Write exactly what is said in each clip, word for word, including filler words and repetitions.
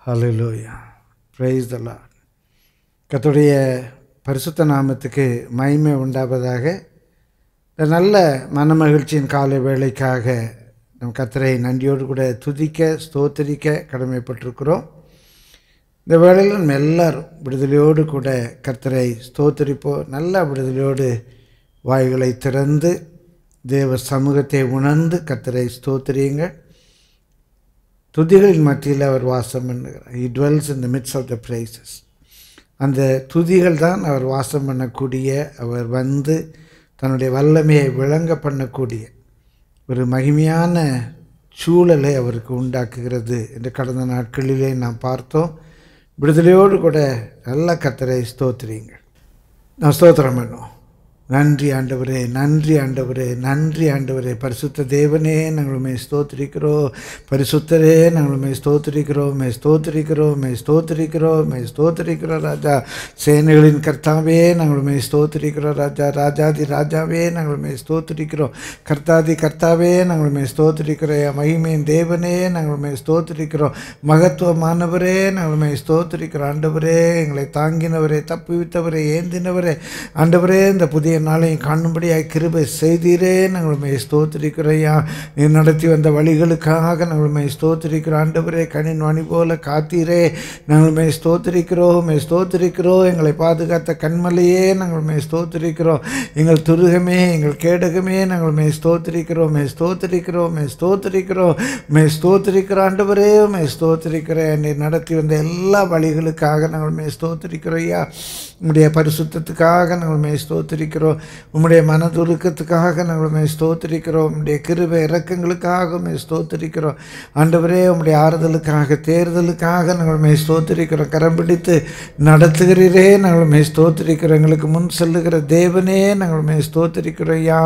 Hallelujah. Praise the Lord. கர்த்தருடைய பரிசுத்த நாமத்துக்கு மகிமை உண்டாவதாக. இந்த நல்ல மனமகிழ்ச்சியின் காலை வேளைக்காக நம் கர்த்தரை நன்றியோடு கூட துதிக்க ஸ்தோத்திரிக்க கடமைப்பட்டிருக்கிறோம். இந்த வேளையில் நம்ம எல்லாரும் விடுதலையோடு கூட கர்த்தரை ஸ்தோத்திரிப்போம். நல்ல விடுதலையோடு வாய்களை திறந்து தேவ சமூகத்தை உணர்ந்து கர்த்தரை ஸ்தோத்திரியுங்கள். துதிகளின் மத்தியில் அவர் வாசம் பண்ணுகிறார். He dwells in the midst of the praises. அந்த துதிகள் தான் அவர் வாசம் பண்ணக்கூடிய, அவர் வந்து தன்னுடைய வல்லமையை விளங்க பண்ணக்கூடிய ஒரு மகிமையான சூழலை அவருக்கு உண்டாக்குகிறது என்று கடந்த நாட்களிலே நாம் பார்த்தோம். விடுதலையோடு கூட நல்ல கர்த்தரை ஸ்தோத்திரியுங்கள். நான் ஸ்தோத்திரம் பண்ணுவோம். நன்றி ஆண்டவரே, நன்றி ஆண்டவரே, நன்றி ஆண்டவரே. பரிசுத்த தேவனே, நாங்கள் உம்மை ஸ்தோத்திரிக்கிறோம். பரிசுத்தரே, நாங்கள் உம்மை ஸ்தோத்திரிக்கிறோம், உம்மை ஸ்தோத்திரிக்கிறோம், உம்மை ஸ்தோத்திரிக்கிறோம், உம்மை ஸ்தோத்திரிக்கிறோம் ராஜா. சேனைகளின் கர்த்தாவே, நாங்கள் உம்மை ஸ்தோத்திரிக்கிறோம் ராஜா. ராஜாதி ராஜாவே, நாங்கள் உம்மை ஸ்தோத்திரிக்கிறோம். கர்த்தாதி கர்த்தாவே, நாங்கள் உம்மை ஸ்தோத்திரிக்கிறோம். மகிமையின் தேவனே, நாங்கள் உம்மை ஸ்தோத்திரிக்கிறோம். மகத்துவமானவரே, நாங்கள் உம்மை ஸ்தோத்திரிக்கிறோம். ஆண்டவரே, எங்களை தாங்கினவரே, தப்புவித்தவரே, ஏந்தினவரே, ஆண்டவரே, இந்த புதிய நாளையும் காணும்படியாக கிருபை செய்தீரே, நாங்கள் உம்மை ஸ்தோத்திரிக்கிறையா. நீர் நடத்தி வந்த வழிகளுக்காக நாங்கள் உம்மை ஸ்தோத்திரிக்கிறோம். ஆண்டவரே, கண்ணின் மணி போல காத்தீரே, நாங்கள் உம்மை ஸ்தோத்திரிக்கிறோம், உம்மை ஸ்தோத்திரிக்கிறோம். எங்களை பாதுகாத்த கண்மலையே, நாங்கள் உம்மை ஸ்தோத்திரிக்கிறோம். எங்கள் துருகமே, எங்கள் கேடகமே, நாங்கள் உம்மை ஸ்தோத்திரிக்கிறோம், உம்மை ஸ்தோத்திரிக்கிறோம், உம்மை ஸ்தோத்திரிக்கிறோம், உம்மை ஸ்தோத்திரிக்கிறோம். ஆண்டவரே, உம்மை ஸ்தோத்திரிக்கிறேன். நீர் நடத்தி வந்த எல்லா வழிகளுக்காக நாங்கள் உம்மை ஸ்தோத்திரிக்கிறையா. உம்முடைய பரிசுத்தத்துக்காக நாங்கள் உம்மை ஸ்தோத்திரிக்கிறோம். உம்முடைய மனதுருக்கத்துக்காக நாங்கள் உம்மை ஸ்தோத்திரிக்கிறோம். உம்முடைய கிருபை இரக்கங்களுக்காக உம்மை ஸ்தோத்திரிக்கிறோம். ஆண்டவரே, உம்முடைய ஆறுதலுக்காக தேர்தலுக்காக நாங்கள் உம்மை ஸ்தோத்திரிக்கிறோம். கரம் பிடித்து நடத்துகிறீரே, நாங்கள் உம்மை ஸ்தோத்திரிக்கிறோம். எங்களுக்கு முன் செல்லுகிற தேவனே, நாங்கள் உம்மை ஸ்தோத்திரிக்கிறோம்யா.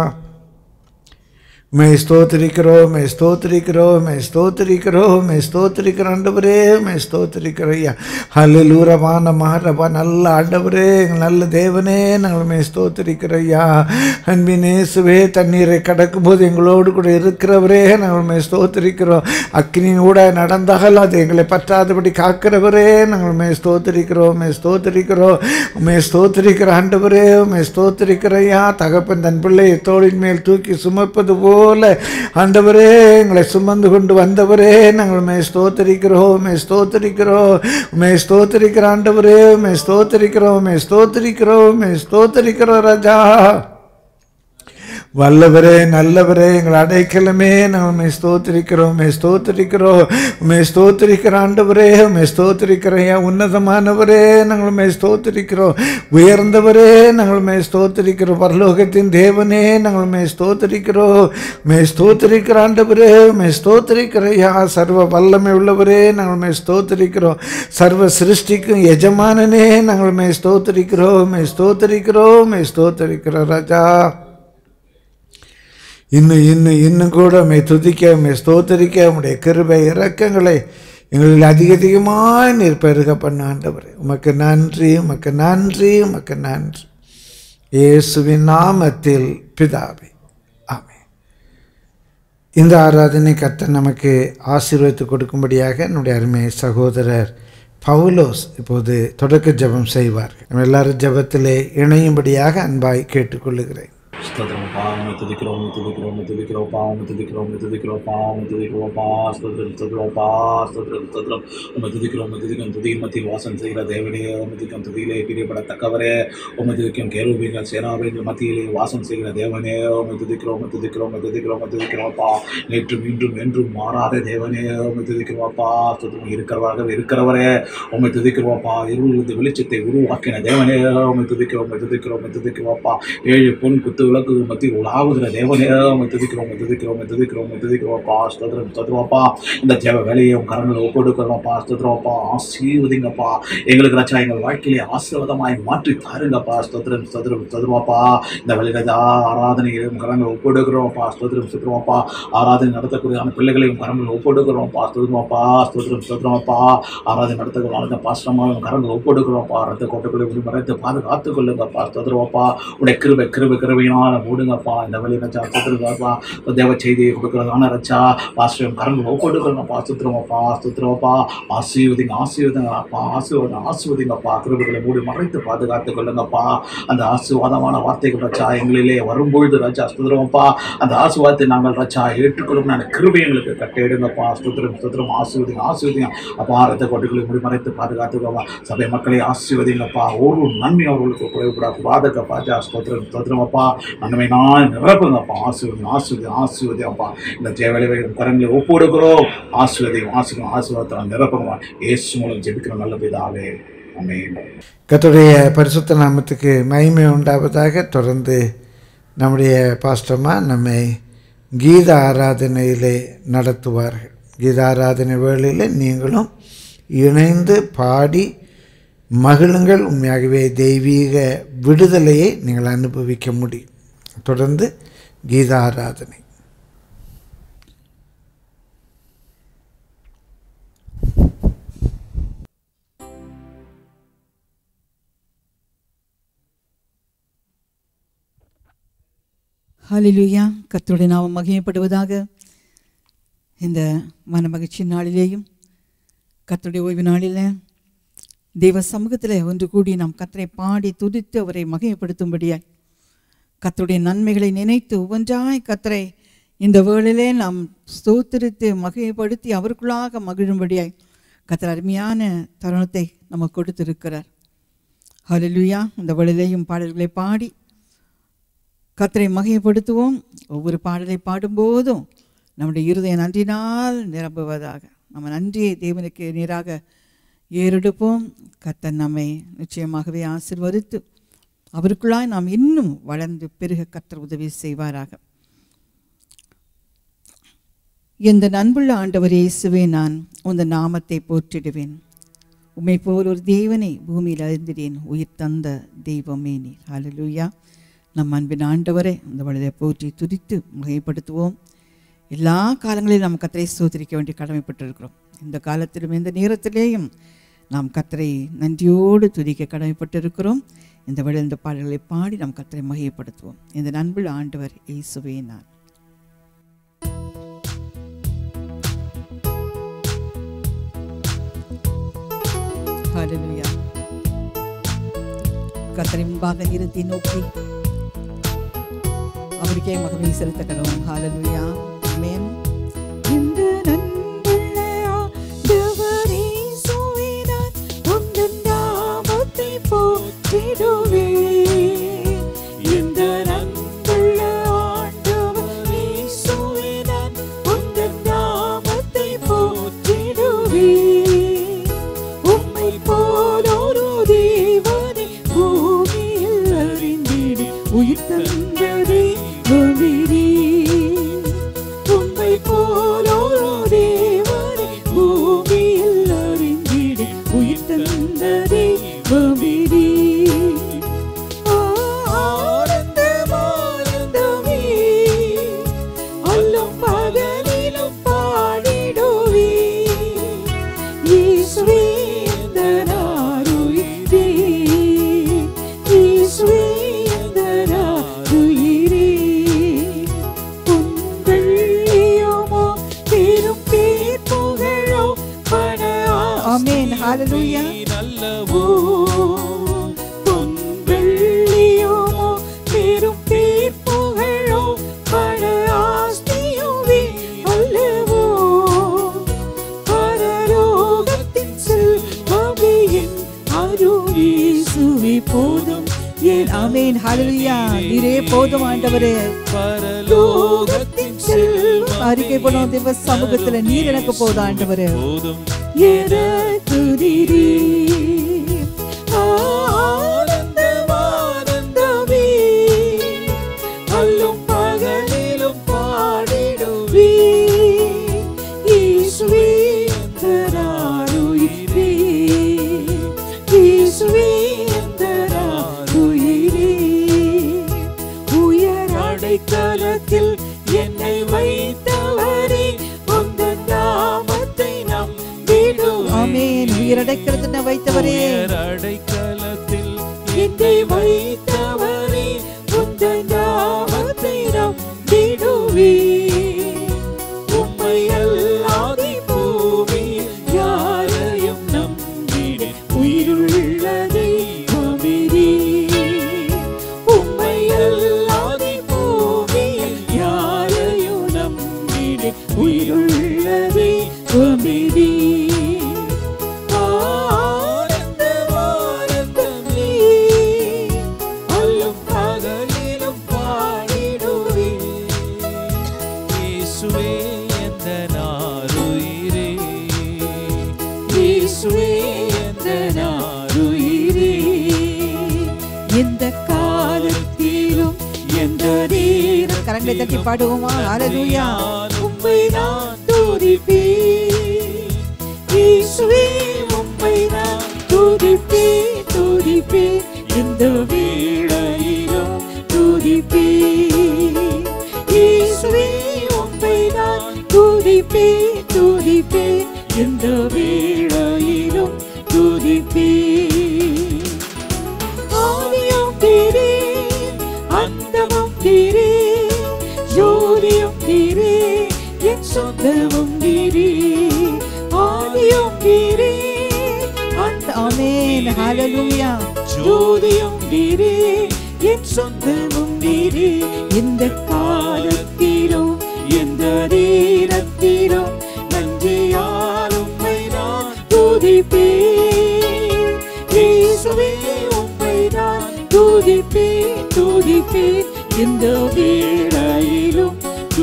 மே ஸ்தோத்திரிக்கிறோம், மே ஸ்தோத்திரிக்கிறோம், மே ஸ்தோத்திரிக்கிறோம், மே ஸ்தோத்திரிக்கிறோம். ஆண்டவரே, மே ஸ்தோத்திரிக்கிறோய்யா. ஹல்லேலூரமான மகரபா நல்ல ஆண்டவரே, எங்கள் நல்ல தேவனே, நாங்கள் மே ஸ்தோத்திரிக்கிறோய்யா. அன்பின் இயேசுவே, தண்ணீரை கடக்கும் போது எங்களோடு கூட இருக்கிறவரே, நாங்கள் மே ஸ்தோத்திரிக்கிறோம். அக்கினியின் கூட நடந்தால் அது எங்களை பற்றாதபடி காக்கிறவரே, நாங்கள் மே ஸ்தோத்திரிக்கிறோம், மே ஸ்தோத்திரிக்கிறோம், மே ஸ்தோத்திரிக்கிற ஆண்டவரே, மே ஸ்தோத்திரிக்கிறையா. தகப்பன் தன் பிள்ளையை தோளின் மேல் தூக்கி சுமப்பது போல ஆண்டவரே, எங்களை சுமந்து கொண்டு வந்தவரே, நாங்கள் மே ஸ்தோத்திரிக்கிறோம், மே ஸ்தோத்திரிக்கிறோம், மே ஸ்தோத்திரிக்கிற ஆண்டவரே, மே ஸ்தோத்திரிக்கிறோம், மே ஸ்தோத்திரிக்கிறோம், மே ஸ்தோத்திரிக்கிறோம் ராஜா. வல்லவரே, நல்லவரே, எங்கள் அடைக்கலமே, நாங்கள் மே ஸ்தோத்திரிக்கிறோம், மே ஸ்தோத்திரிக்கிறோம், மே ஸ்தோத்திரிக்கிற ஆண்டவரே, மே ஸ்தோத்திரிக்கிறையா. உன்னதமானவரே, நாங்கள் மே ஸ்தோத்திரிக்கிறோம். உயர்ந்தவரே, நாங்கள் மே ஸ்தோத்திரிக்கிறோம். பரலோகத்தின் தேவனே, நாங்கள் மே ஸ்தோத்திரிக்கிறோம், மே ஸ்தோத்திரிக்கிற ஆண்டவரே, மே ஸ்தோத்திரிக்கிறையா. சர்வ வல்லமை உள்ளவரே, நாங்கள் மே ஸ்தோத்திரிக்கிறோம். சர்வ சிருஷ்டிக்கும் எஜமானனே, நாங்கள் மே ஸ்தோத்திரிக்கிறோம், மே ஸ்தோத்திரிக்கிறோம், மே ஸ்தோத்திரிக்கிறோம் ராஜா. இன்னும் இன்னும் இன்னும் கூட உம்மை துதிக்க, உம்மை ஸ்தோத்திரிக்க, உம்முடைய கிருபை இரக்கங்களை எங்களில் அதிக அதிகமாக நீர் பெருக பண்ண ஆண்டவரே, உமக்கு நன்றி, உமக்கு நன்றி, உமக்கு நன்றி. இயேசுவின் நாமத்தில் பிதாவே, ஆமென். இந்த ஆராதனை கர்த்தர் நமக்கு ஆசீர்வதித்து கொடுக்கும்படியாக நம்முடைய அருமை சகோதரர் பவுலோஸ் இப்போது தொடக்க ஜெபம் செய்வார்கள். நம்ம எல்லாரும் ஜெபத்திலே இணையும்படியாக அன்பாய் கேட்டுக்கொள்ளுகிறேன். ஸ்தோத்திரம் பாவம் துதிக்கிறோம் துதிக்கிறோம் துதிக்கிறோம் பாவம் துதிக்கிறோம் துதிக்கிறோம் பாவம் துதிக்கிறோம் பா ஸ்தோத்திரம் ஸ்தோத்திரம் பா ஸ்தோத்திரம் ஸ்தோத்திரம் உம்மை துதிக்கிறோம் உம்மை துதிக்கும் துதியின் மத்தியில் வாசம் செய்கிற தேவனே, உம்மை துதிக்கும் துதியிலே பிரியப்படத்தக்கவரே, உம்மை துதிக்கும் கேருபீங்கள் சேராபீங்கள் மத்தியிலே வாசம் செய்கிற தேவனே, உம்மை துதிக்கிறோம் உம்மை துதிக்கிறோம் உம்மை துதிக்கிறோம் உம்மை துதிக்கிறோம் அப்பா. நேற்றும் இன்றும் என்றும் மாறாத தேவனே, உம்மை துதிக்கிறோம் அப்பா. ஸ்தோத்திரம் இருக்கிறவராக இருக்கிறவரே, உம்மை துதிக்கிறோம் அப்பா. இருளிலிருந்து வெளிச்சத்தை உருவாக்கின தேவனே, உம்மை துதிக்கிறோம் உம்மை துதிக்கிறோம் உம்மை துதிக்கிறோம் அப்பா. ஏழு பொன் குத்து விளக்கு மத்தியில் உலாவுகிற தேவனே, உம்மை துதிக்கிறோம் உம்மை துதிக்கிறோம் உம்மை துதிக்கிறோம் உம்மை துதிக்கிறோம் அப்பா. ஸ்தோத்திரம் ஸ்தோத்திரம் அப்பா. இந்த ஜெப வேலையை உம் கரங்களை ஒப்புக்கொடுக்கிறோம் அப்பா. ஸ்தோத்திரம் அப்பா. ஆசீர்வதிங்கப்பா. எங்களுக்கு ரட்சா எங்கள் வாழ்க்கையிலே ஆசீர்வாதமாய் மாற்றி தாருங்கப்பா. ஸ்தோத்திரம் ஸ்தோத்திரம் ஸ்தோத்திரம் அப்பா. இந்த வேலையில ஆராதனையை உம் கரங்களை ஒப்புக்கொடுக்கிறோம் அப்பா. ஸ்தோத்திரம் ஸ்தோத்திரம் அப்பா. ஆராதனை நடத்தக்கூடியதான பிள்ளைகளையும் கரங்களை ஒப்புக்கொடுக்கிறோம் அப்பா. ஸ்தோத்திரம் அப்பா. ஸ்தோத்திரம் ஸ்தோத்திரம் அப்பா. ஆராதனை நடத்தக்கூடிய பாஸ்டமாக கரங்களை ஒப்புக்கொடுக்கிறோம் அப்பா. ரத்த கோட்டைக்குள்ளே மறைத்து பாதுகாத்துக் கொள்ளுங்கப்பா. ஸ்தோத்திரம் அப்பா. உடைய கிருபை கிருபை கிருபையினால் கிருபையினால மூடுங்கப்பா. இந்த வழி ரச்சா சுத்திரப்பா தேவ செய்தியை கொடுக்குறதான ரச்சா பாஸ்டர் கரங்கள் ஒப்படுக்கிறோங்கப்பா. சுத்திரமப்பா சுத்திரமப்பா ஆசீர்வதிங்க ஆசீர்வதிங்கப்பா ஆசீர்வாதம் ஆசீர்வதிங்கப்பா. கிருபைகளை மூடி மறைத்து பாதுகாத்து கொள்ளுங்கப்பா. அந்த ஆசீர்வாதமான வார்த்தைகள் ரச்சா எங்களிலே வரும்பொழுது ரச்சா ஸ்தோத்திரமப்பா அந்த ஆசீர்வாதத்தை நாங்கள் ரச்சா ஏற்றுக்கொள்ளும் அந்த கிருபை எங்களுக்கு கட்டிடுங்கப்பா. ஸ்தோத்திரம் ஸ்தோத்திரம் ஆசீர்வதிங்க ஆசீர்வதிங்க அப்பா. ரத்த கோட்டைகளை மூடி மறைத்து பாதுகாத்துக்கப்பா. சபை மக்களை ஆசீர்வதிங்கப்பா. ஒரு நன்மை அவர்களுக்கு குறைவுபடாது பாதுகாப்பா. ஸ்தோத்திரம் ஸ்தோத்திரமப்பா நன்மை நான் நிரப்புங்கப்பா. ஆசீர்வதி ஆசீர்வதி ஆசீர்வதி அப்பா. இந்த ஜெயவேலை கரங்களை ஒப்புடுக்கிறோம். ஆசீர்வதியும் ஆசீர்வம் ஆசீர்வாதத்தை நிரப்புங்கப்பா. இயேசு மூலம் ஜெபிக்கிற நல்ல பிதாவே ஆமென். கர்த்தருடைய பரிசுத்த நாமத்துக்கு மகிமை உண்டாவதாக. தொடர்ந்து நம்முடைய பாஸ்டர்மா நம்மை கீத ஆராதனையிலே நடத்துவார்கள். கீத ஆராதனை வேளையில் நீங்களும் இணைந்து பாடி மகிழுங்கள். உண்மையாகவே தெய்வீக விடுதலையை நீங்கள் அனுபவிக்க முடியும். தொடர்ந்து கீத ஆராதனை. ஹல்லேலூயா. கர்த்தருடைய நாமம் மகிமைப்படுவதாக. இந்த மன மகிழ்ச்சி நாளிலேயும் கர்த்தருடைய ஓய்வு நாளில் தெய்வ சமூகத்தில் ஒன்று கூடி நாம் கர்த்தரை பாடி துதித்து அவரை மகிமைப்படுத்தும்படியாய் கர்த்தருடைய நன்மைகளை நினைத்து ஒவ்வொன்றாய் கர்த்தரை இந்த வேளையிலே நாம் ஸ்தோத்திரித்து மகிமைப்படுத்தி அவருக்குள்ளாக மகிழும்படியாய் கர்த்தர் அருமையான தருணத்தை நமக்கு கொடுத்திருக்கிறார். ஹல்லேலூயா. இந்த வேளையிலேயும் பாடல்களை பாடி கர்த்தரை மகிமைப்படுத்துவோம். ஒவ்வொரு பாடலை பாடும்போதும் நம்முடைய இருதய நன்றினால் நிரம்புவதாக. நம்ம நன்றியை தேவனுக்கு நேராக ஏறெடுப்போம். கர்த்தர் நம்மை நிச்சயமாகவே ஆசீர்வதித்து அவருக்குள்ளாய் நாம் இன்னும் வளர்ந்து பெருக கர்த்தர் உதவி செய்வாராக. எந்த அன்புள்ள ஆண்டவர் இயேசுவே, நான் உந்த நாமத்தை போற்றிடுவேன். உம்மை போல் ஒரு தேவனை பூமியில் அறிந்திடேன். உயிர் தந்த தெய்வமே நீ. ஹல்லேலூயா. நம் அன்பின் ஆண்டவரை அந்த வழியை போற்றி துதித்து மகிமைப்படுத்துவோம். எல்லா காலங்களிலும் நாம் கர்த்தரை ஸ்தோத்திரிக்க வேண்டிய கடமைப்பட்டிருக்கிறோம். இந்த காலத்திலும் இந்த நேரத்திலேயும் நாம் கர்த்தரை நன்றியோடு துதிக்க கடமைப்பட்டிருக்கிறோம். இந்த வழியில் இந்த பாடல்களை பாடி நாம் கர்த்தரை மகிமைப்படுத்துவோம். இந்த அன்புள்ள ஆண்டவர் இயேசுவே நான். ஹல்லேலூயா. கர்த்தரை முன்பாக நிறுத்தி நோக்கி அவருக்கே மகிமை செலுத்த கடவுள். ஹல்லேலூயா. ஆமென். இந்த நன்புள்ள ஆண்டவர் இயேசுவே, நான் உந்தன் நாமத்தை போற்றிடுவேன். இந்த நன்புள்ள ஆண்டவர் இயேசுவே, நான் உந்தன் நாமத்தை போற்றிடுவேன். உம்மை போல ஒரு தேவனை பூமியில் அறிந்திடு உயிர் தந்ததே உம்மை போல ஒரு தேவனை பூமியில் அறிந்திடு உயிர் தந்த தெய்வமே. ஆனந்தம் ஆனந்தமே அல்லும் பகலிலும் பாடிடுவே. இயேசுவே இந்த நாருயிரே, இயேசுவே இந்த நாருயிரே. ஆமென். ஹல்லேலூயா. நல்லவோ பொன் வெள்ளியோமோ பெரும் பேர் புகழோ பண ஆஸ்தியுமே அல்லவோ பரலோகத்தின் செல்வமே என் அருள் இயேசுவே போதும் என். ஆமென். ஹல்லேலூயா. நீரே போதும் ஆண்டவரே. பரலோகத்தின் செல்வம் அறிக்கை பண்ணும் தேவ சமூகத்தில் நீர் எனக்கு போதும் ஆண்டவரே. போதும் எனக்கு நீரே. ஆனந்தம் ஆனந்தமே அல்லும் பகலிலும் பாடிடுவே. இயேசுவே இந்த நாருயிரே, இயேசுவே இந்த நாருயிரே. உயர் அடைக்கலத்தில் என்னை வைத்தவரே, உந்தன் நாமத்தை நம்பிடுவேன். ஆமென். உயர் அடைக்கலத்தில் வைத்தவரே, அடைக்கலத்தில் என்னை வைத்தவரே, உந்தன் நாமத்தை உயிருள்ள தெய்வமே உம்மை அல்லாது பூமியில் யாரையும் நம்பினேன் உயிருள்ள தெய்வமே ஆனந்த ஆனந்தமே அல்லும் பகலிலும் பாடிடுவேன் இயேசுவே எந்த நாருயிரே இயேசுவே எந்த நாருயிரே எந்த காலத்திலும் எந்த நேரம் கரங்களை தட்டி பாடுவோமா ஹalleluya உம்மை நான் துதிப்பேன் இயேசுவே உம்மை நான் துதிப்பேன் துதிப்பேன் இந்த வேளையிலும் துதிப்பேன் இயேசுவே உம்மை நான் துதிப்பேன் துதிப்பேன் இந்த வேளையிலும் துதிப்பேன் ஆதியும் நீரே அந்தமும் நீரே ஜோதியும் நீரே என் சொந்தமும் நீரே ஆதியும் நீரே ஆமென் ஹalleluya ஜோதியும் நீரே என் சொந்தமும் நீரே இந்த காலத்திலும் எந்த நேரத்திலும் நன்றியால் உம்மை நான் துதிப்பேன் இயேசுவே உம்மை நான் துதிப்பேன் துதிப்பேன் இந்த வேளையிலும்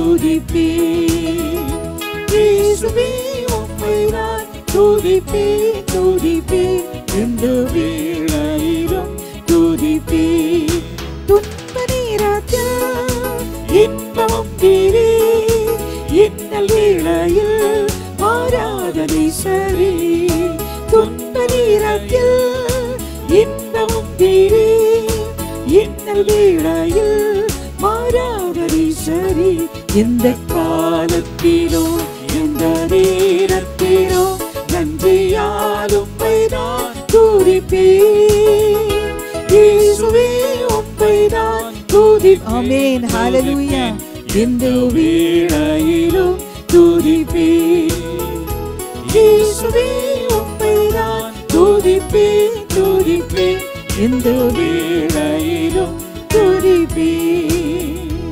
துதிப்பேன் இயேசுவே உம்மை நான் துதிப்பேன் துதிப்பேன் இந்த வேளையிலும் துதிப்பேன் துன்ப நேரத்தில் இன்பமும் நீரே இன்னல் வேளையில் ஆராதனை சரி துன்ப நேரத்தில் இன்பமும் நீரே இன்னல் வேளையில் ஆராதனை சரி எந்த காலத்திலோ எந்த நேரத்திலோ நன்றியால் உம்மை நான் துதிப்பேன் இயேசுவே உம்மை நான் துதிப்பேன் ஆமென் ஹalleluya எந்த வேளையிலும் துதிப்பேன் இயேசுவே உம்மை நான் துதிப்பேன் துதிப்பேன் எந்த வேளையிலும் துதிப்பேன்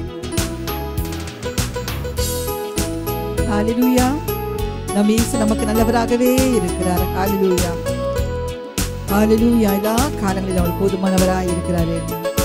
ஹalleluya நம் இயேசு நமக்கு நல்லவராகவே இருக்கிறார் ஹalleluya ஹalleluya எல்லா காலங்களிலும் அவர் போதுமானவராய் இருக்கிறார்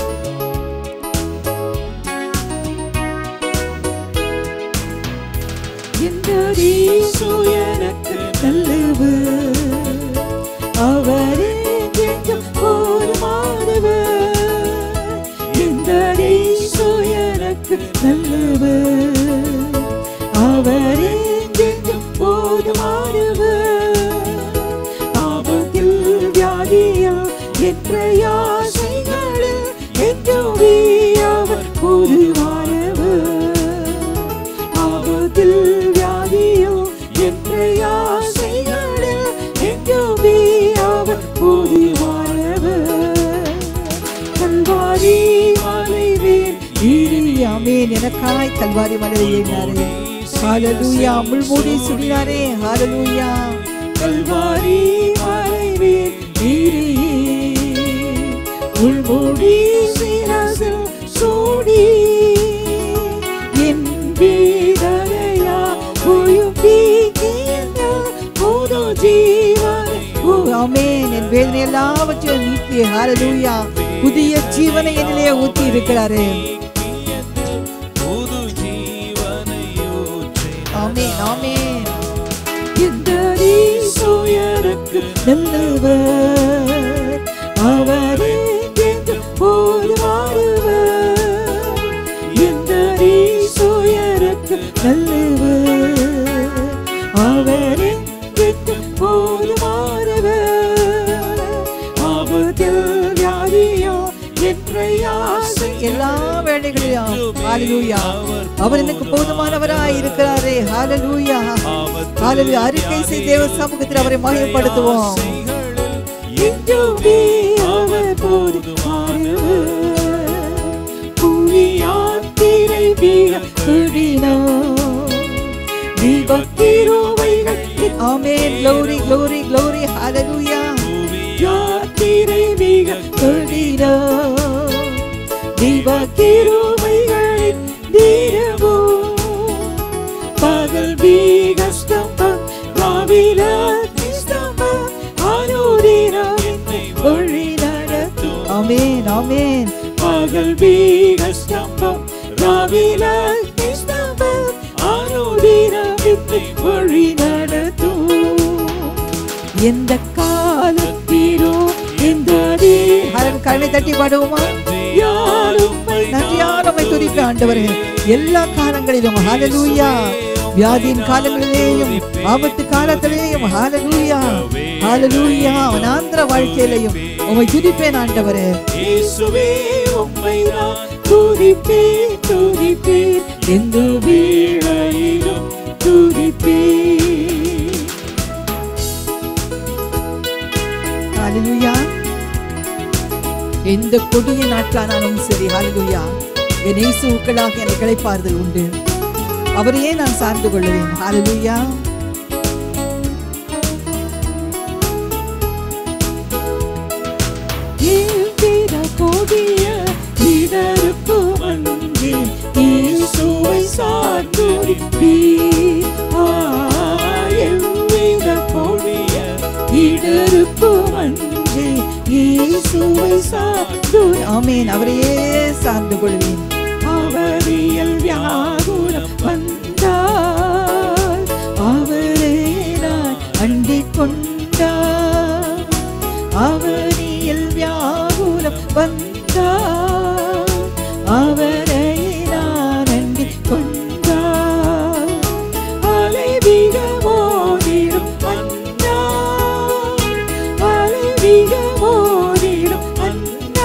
எந்த இயேசு எனக்கு நல்லவர் அவரே என்றும் போதுமானவர் எந்த இயேசு எனக்கு நல்லவர் அவரே என்றும் போதுமானவர் ஆபத்தில் வியாதியில் என்ற யாசைகளில் என்றுமே அவர் போதுமானவர் ஆபத்தில் வியாதியோ என்ற யாசைகளில் என்றுமே அவர் போதுமானவர் கல்வாரி மலைவேல் ஆமென் எனக்காய் கல்வாரி மலையில் ஏறினாரே ஹalleluya முள்மூடி சுடினாரே ஹalleluya கல்வாரி மலைவேல் முள்மூடி சிரசில் சூடி என் வேதனையா போயும் நீக்கிய புது ஜீவனை ஆமென் என் வேதனை எல்லாவற்றையும் நீக்கி ஹalleluya புதிய ஜீவனை என்னிலே ஊற்றி இருக்கிறாரே புது ஜீவனை ஆமென் ஆமென் இந்த இயேசு எனக்கு நல்லவர் அவரே என்றும் போதுமானவர் இந்த இயேசு எனக்கு நல்லவர் அவரே என்றும் போதுமானவர் ஆபத்தில் வியாதியோ என்ற யாசை எல்லா வேளைகளிலும் ஹalleluya அவர் எனக்கு போதுமானவராய் இருக்கிறாரே ஹalleluya ஹalleluya அறிக்கை செய்து தேவ சமூகத்தில் அவரை மகிமைப்படுத்துவோம் என்றுமே அவர் போதுமானவர் புவி யாத்திரை மிக கடினம் விபத்திருவைகள் ஆமென் glory glory glory hallelujah யாத்திரை மிக கடினோ தெய்வ கிருபைகளின் தீரமோ பகல் மிக ஸ்தம்பம் ராவில ஸ்தம்பம் அனுதினம் என்னை வழி நடத்தும் ஆமென் ஆமென் பகல் மிக ஸ்தம்பம் ராவில ஸ்தம்பம் அனுதினம் என்னை வழி நடத்தும் எந்த காலத்திலோ எந்த கண்ணை தட்டி பாடுவோமா நன்றியாரமை துதிக்க ஆண்டவரே எல்லா காலங்களிலும் ஹல்லேலூயா வியாதியின் காலங்களிலேயும் ஆபத்து காலத்திலேயும் ஹல்லேலூயா ஹல்லேலூயா வனாந்திர வாழ்க்கையிலையும் உம்மை துதிப்பேன் ஆண்டவரே இயேசுவே உம்மை நான் துதிப்பேன் துதிப்பேன் எந்த வேளையிலும் துதிப்பேன் ஹல்லேலூயா எந்த கொடிய நாட்களானாலும் சரி ஹல்லேலூயா என் இயேசுவுக்களாக எனக்கு இளைப்பாறுதல் உண்டு அவரையே நான் சார்ந்து கொள்வேன் ஹல்லேலூயா ஏந்திர கொடிய இடருக்கு வந்து இயேசுவை சார்ந்துடிப்பீர் எவ்வித கொடிய இடருக்கு வந்து இயேசுவை சார்ந்து ஆமென் அவரையே சார்ந்து கொள்வேன் அவரியல் வியாகுலம் வந்தால் அவரே நான் அண்டிக் கொண்டார் அவரியல் வியாகுலம் வந்தால் அவரை நான் அண்டிக் கொண்டார் அலைவிக மோதிடும் அண்ணா அலைவிக மோதிடும் அண்ணா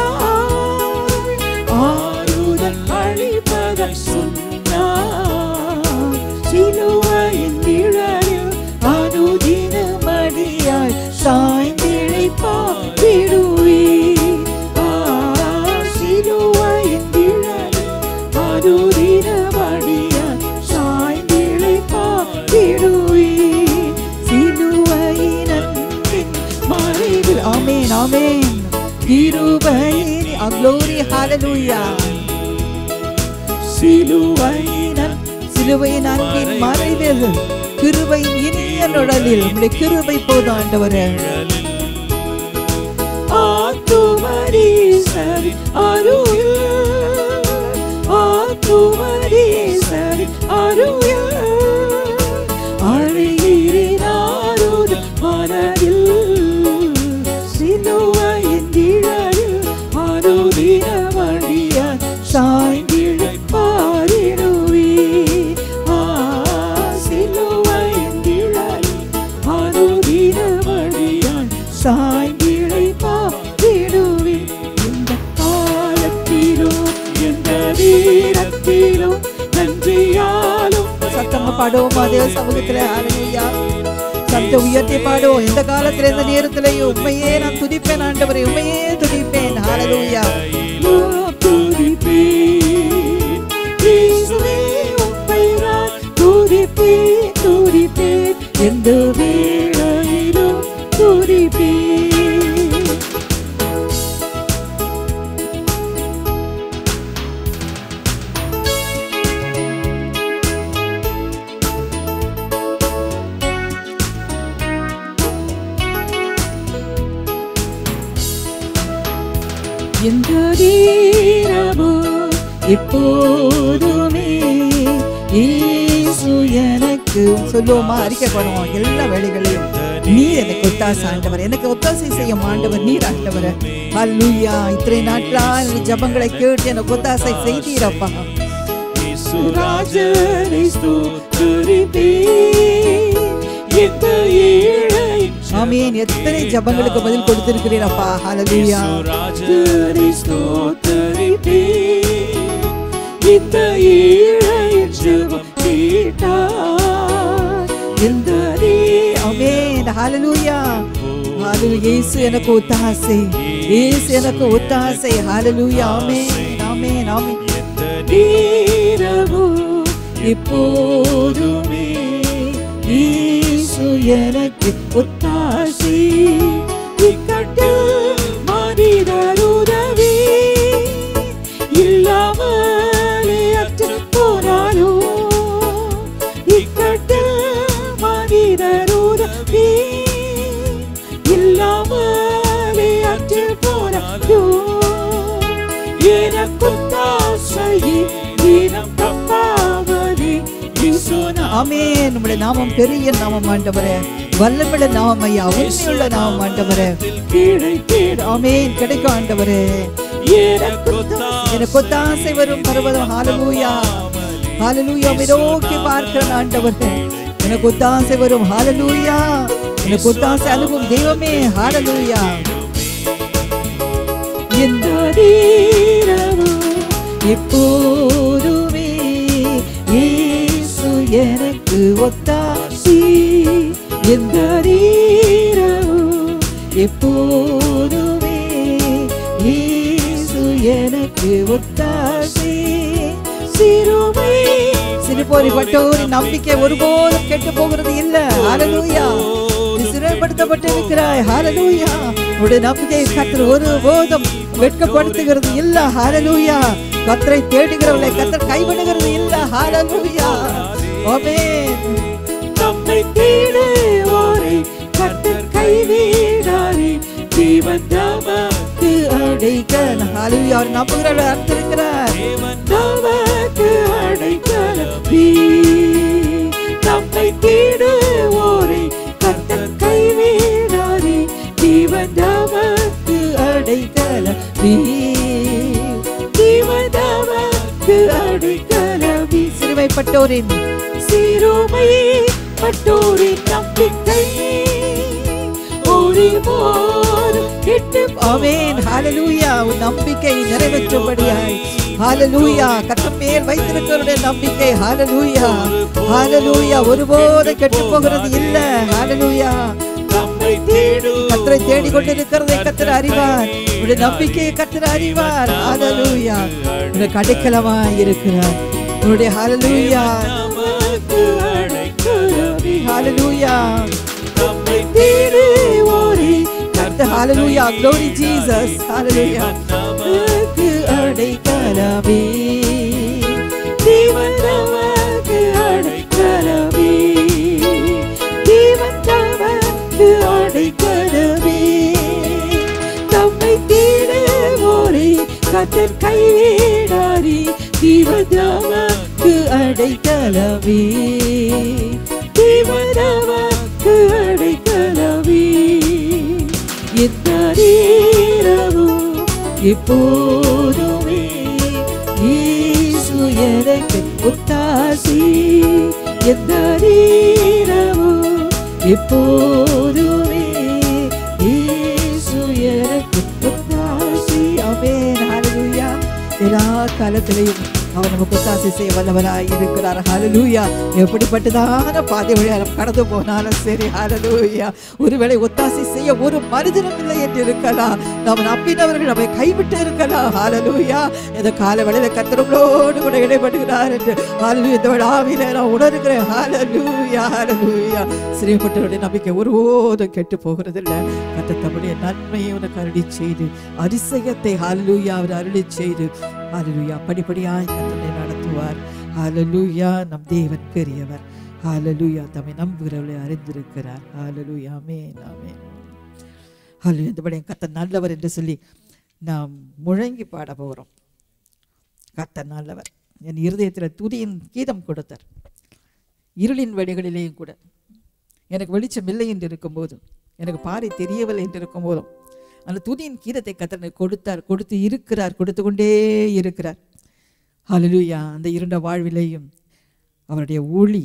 ஆறுதல் அழிப்பதை சொன்னார் சிலுவையின் நிழலில் அனுதினம் அடியாய் சாய்ந்திழைப்பாடுவீர் சிலுவையின் நிழலில் அனுதினம் அடியாய் சாய்ந்திழைப்பாடுவீர் சிலுவையின் அன்பின் மறைவில் ஆமென் ஆமென் கிருபையின் glory hallelujah சிலுவையின் சிலுவையின் அன்பின் மறைவில் கிருபையின் இனிய நிழலில் உம்முடைய கிருபை போதும் ஆண்டவரே ஆத்துமரீசரி அருள் ஆத்துமரீசரி அருள் அழகிரினாருது மனதில் சிலுவையின் நிழலில் அனுதின வழியாய் சாய்ந்திழைப்பாரிடுவீர் சிலுவையின் நிழலில் அனுதின வழியாய் சாய்ந்திழைப்பாரிடுவீர் இந்த காலத்திலும் எந்த வீரத்திலும் நன்றியாலும் சத்தமா பாடுவோம் அதே சமூகத்துல ஹல்லேலூயா சத்த உயர்த்தி பாடுவோம் எந்த காலத்துல எந்த நேரத்திலேயும் உண்மையே நான் துதிப்பேன் ஆண்டவரே உண்மையே துதிப்பேன் ஹல்லேலூயா துதிப்பேன் இயேசுவே உம்மை நான் துதிப்பேன் துதிப்பேன் எந்த வேளையிலும் துதிப்பேன் எந்த நேரமோ எப்போதுமே இயேசு எனக்கு சொல்லுவோமா அறிக்கை பண்ணுவோம் எல்லா வேலைகளையும் நீர் எனக்கு ஒத்தாசை ஆண்டவர் எனக்கு ஒத்தாசை செய்யும் ஆண்டவர் நீர் ஆண்டவர் ஹல்லேலூயா இத்தனை நாட்களா என்னுடைய ஜெபங்களை கேட்டு எனக்கு ஒத்தாசை செய்தீரப்பா ராஜனை ஸ்தோத்திரிப்பேன் எந்த ஏழை ஆமென் எத்தனை ஜெபங்களுக்கு பதில் கொடுத்திருக்கிறீரப்பா ஹல்லேலூயா ராஜனை ஸ்தோத்திரிப்பேன் இந்த ஏழை ஜெபம் கேட்டார் எந்த ஆமென் ஹல்லேலூயா ஹல்லேலூயா இயேசு எனக்கு ஒத்தாசை இயேசு எனக்கு ஒத்தாசை ஹல்லேலூயா ஆமென் ஆமென் ஆமென் நேரமோ எப்போதுமே இயேசு எனக்கு ஒத்தாசை இக்கட்டு ஆமென். நம்முடைய நாமம் பெரிய நாமம் ஆண்டவரே, வல்லமையுள்ள நாமம் ஐயா, உண்மையுள்ள நாமம் ஆண்டவரே. ஆமென். கிடைக்கும் ஆண்டவரே. எனக்கு ஒத்தாசை வரும் பர்வதம். ஹalleluya ஹalleluya. நோக்கி பார்க்கிறேன் ஆண்டவரே, எனக்கு ஒத்தாசை வரும். ஹalleluya. எனக்கு ஒத்தாசை அனுபவம் தெய்வமே. ஹalleluya. இந்த இரவு எப்போதுமே இயேசு எனக்கு ஒத்தாசி. இந்த இரவு எப்போதுமே இயேசு எனக்கு ஒத்தாசி. சிறுமை சிறுபோரிப்பட்டோரின் நம்பிக்கை ஒருபோதும் கெட்டு போகிறது இல்லை. ஹalleluya. சிறைப்படுத்தப்பட்டு இருக்கிறாய். ஹalleluya. உடைய நம்பிக்கை கர்த்தர் ஒருபோதும் வெட்கப்படுத்துகிறது இல்ல. ஹalleluya. கர்த்தரை தேடுகிறவர்களை கர்த்தர் கைவிடுகிறது இல்ல. ஹalleluya. ஆமென். நம்மை தேடுவோரை கர்த்தர் கைவிடாரே. ஜீவன் நமக்கு அடைக்கலம். ஹalleluya. நம்புகிறவர்கள் அர்த்தம் ஜீவன் நமக்கு அடைக்கலம். நம்மை தேடுவோரை கர்த்தர் கைவிடாரே. ஜீவன் நமக்கு அடைக்கலம். ஜீவன் நமக்கு அடைக்கலம். சிறுமைப்பட்டோரின் சிறுமைப்பட்டோரின் நம்பிக்கை ஒருபோதும் கெட்டு. ஆமென். ஹalleluya. உன் நம்பிக்கை நிறைவேற்றும்படியாய். ஹalleluya. கர்த்தர் மேல் வைத்திருக்கிறவருடைய நம்பிக்கை. ஹalleluya ஹalleluya. ஒருபோதும் கெட்டு போகிறது இல்ல. ஹalleluya. கர்த்தரை தேடிக் கொண்டிருக்கிறதை கர்த்தர் அறிவார். உடைய நம்பிக்கையை கர்த்தர் அறிவார். ஹalleluya. உனக்கு அடைக்கலமாய் இருக்கிறார். உன்னுடைய ஹalleluya ஹalleluya. நம்மை தேடுவோரே கர்த்தர். ஹalleluya. glory Jesus. ஹalleluya. நமக்கு அடைக்கலமே. தேவன் நமக்கு அடைக்கலமே. தேவன் நமக்கு அடைக்கலமே. நம்மை தேடுவோரே கர்த்தர் கைவிடாரே. தேவன் நமக்கு அடைக்கலமே. தேவன் நமக்கு அடைக்கலமே. இந்த இரவு எப்போதுமே இயேசு எனக்கு ஒத்தாசி. இந்த இரவு எப்போதுமே இயேசு எனக்கு ஒத்தாசி. ஆமென். ஹalleluya. எல்லா காலத்திலையும் அவர் நமக்கு ஒத்தாசை செய்ய வல்லவராய் இருக்கிறார். ஹalleluya. எப்படிப்பட்டதான பாதை வழியாக கடந்து போனாலும் சரி. ஹalleluya. ஒருவேளை ஒத்தாசை செய்ய ஒரு மனிதனும் இல்லை என்று இருக்கலாம். நாம் நம்பினவர்கள் நம்மை கைவிட்டு இருக்கலாம். ஹalleluya. இந்த கால வேளையில கர்த்தரோடு கூட இடைப்படுகிறார் என்று ஹalleluya இந்த விழாவில நான் உணர்கிறேன். ஹalleluya ஹalleluya. சிறைப்பட்டவருடைய நம்பிக்கை ஒருபோதும் கெட்டு போகிறது இல்லை. கர்த்தர் தம்முடைய நன்மையை உனக்கு அருளி செய்து அதிசயத்தை ஹalleluya அவர் அருளி செய்து ஹalleluya படிப்படியாய் கர்த்தரை நடத்துவார். ஹalleluya. நம் தேவன் பெரியவர். ஹalleluya. தம்மை நம்புகிறவர்களை அறிந்திருக்கிறார். ஹalleluya. ஆமென் ஆமென். ஹalleluya. இந்தபடி கர்த்தர் நல்லவர் என்று சொல்லி நாம் முழங்கி பாட போகிறோம். கர்த்தர் நல்லவர். என் இருதயத்தில் துதியின் கீதம் கொடுத்தார். இருளின் வழிகளிலேயும் கூட எனக்கு வெளிச்சம் இல்லை என்று இருக்கும்போதும், எனக்கு பாறை தெரியவில்லை என்று இருக்கும் போதும் அந்த துதியின் கீதத்தை கர்த்தர் கொடுத்தார், கொடுத்து இருக்கிறார், கொடுத்து கொண்டே இருக்கிறார். ஹalleluya. அந்த இருண்ட வாழ்விலேயும் அவருடைய ஒளி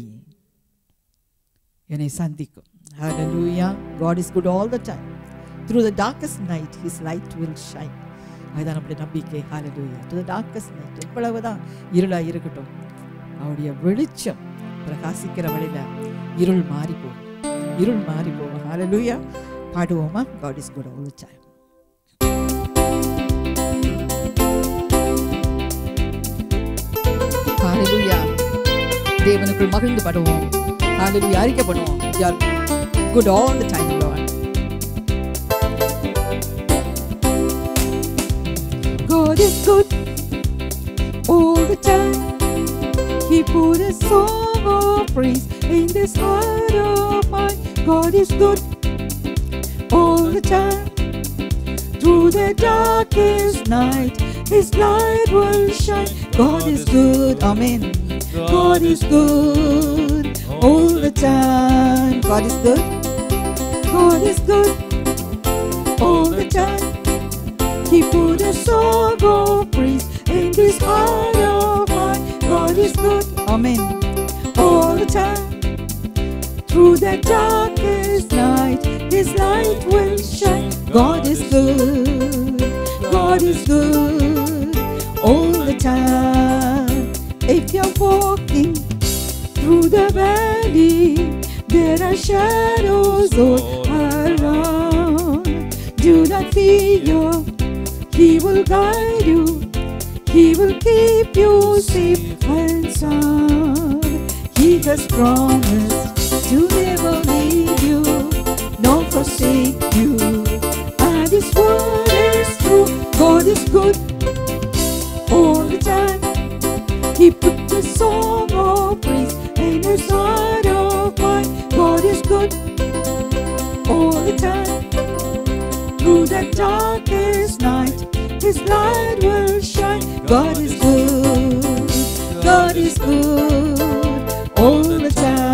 என்னை சந்திக்கும். ஹalleluya. God is good all the time. Through the darkest night his light will shine. அதுதான் நம்முடைய நம்பிக்கை. ஹalleluya. To the darkest night. எவ்வளவுதான் இருளாக இருக்கட்டும், அவருடைய வெளிச்சம் பிரகாசிக்கிற வழியில இருள் மாறி போகும். இருள் மாறி போகும். ஹalleluya. பாடுவோமா? God is good all the time. ஹalleluya. தேவனுக்குள் மகிழ்ந்து பாடுவோம். ஹalleluya. அறிக்கை பண்ணுவோம். You are good all the time, Lord. God is good all the time. He put a song of praise in this heart of mine. God is good all the time. Through Through the darkest night, His light will shine. God is good, amen. God is good all the time. God is good. God is good all the time. He put a song of praise in this heart of mine. God is good, amen, all the time. Through the darkest night, His light will shine. God is good, God is good all the time. If you're walking through the valley, there are shadows all around. Do not fear, He will guide you. He will keep you safe and sound. He has promised to never leave you, nor forsake you. And His word is true. God is good all the time. He put the song of praise in His heart of mine. God is good all the time. Through the darkest night, His light will shine. God is good, God is good all the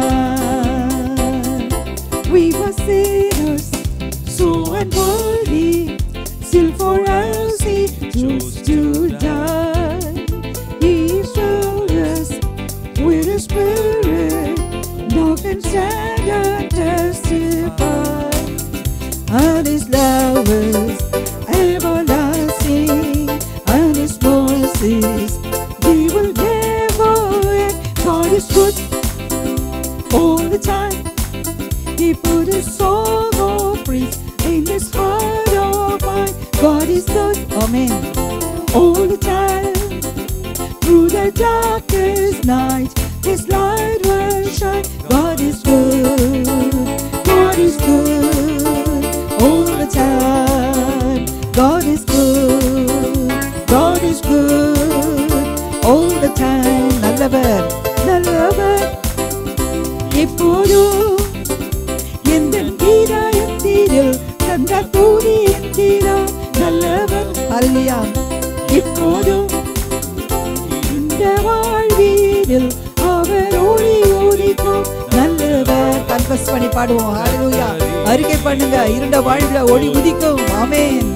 time. We were sinners, so unworthy, still for us He chose to die. He filled us with His Spirit, now can stand and testify. And His love is everlasting, and His mercies, they will never end. God is good all the time. He put a song of praise in His heart of mine. God is good, amen, all the time. Through the darkest night, His light will shine. God is good, God is good all the time. God is good, God is good all the time. நல்லவர், நல்லவர் எப்போதும் எந்தன் இதயத்தில் தந்த துதி என்கிறார். நல்லவர், அல்லேலூயா, எப்போதும் இந்த வாழ்வினில் அவர் ஒளி ஒளிக்கும். நல்லவர், கன்ஃபஸ் பண்ணி பாடுவோம். ஹalleluya, அறிக்கை பண்ணுங்க. இருண்ட வாழ்வில ஒளி உதிக்கும். ஆமென்.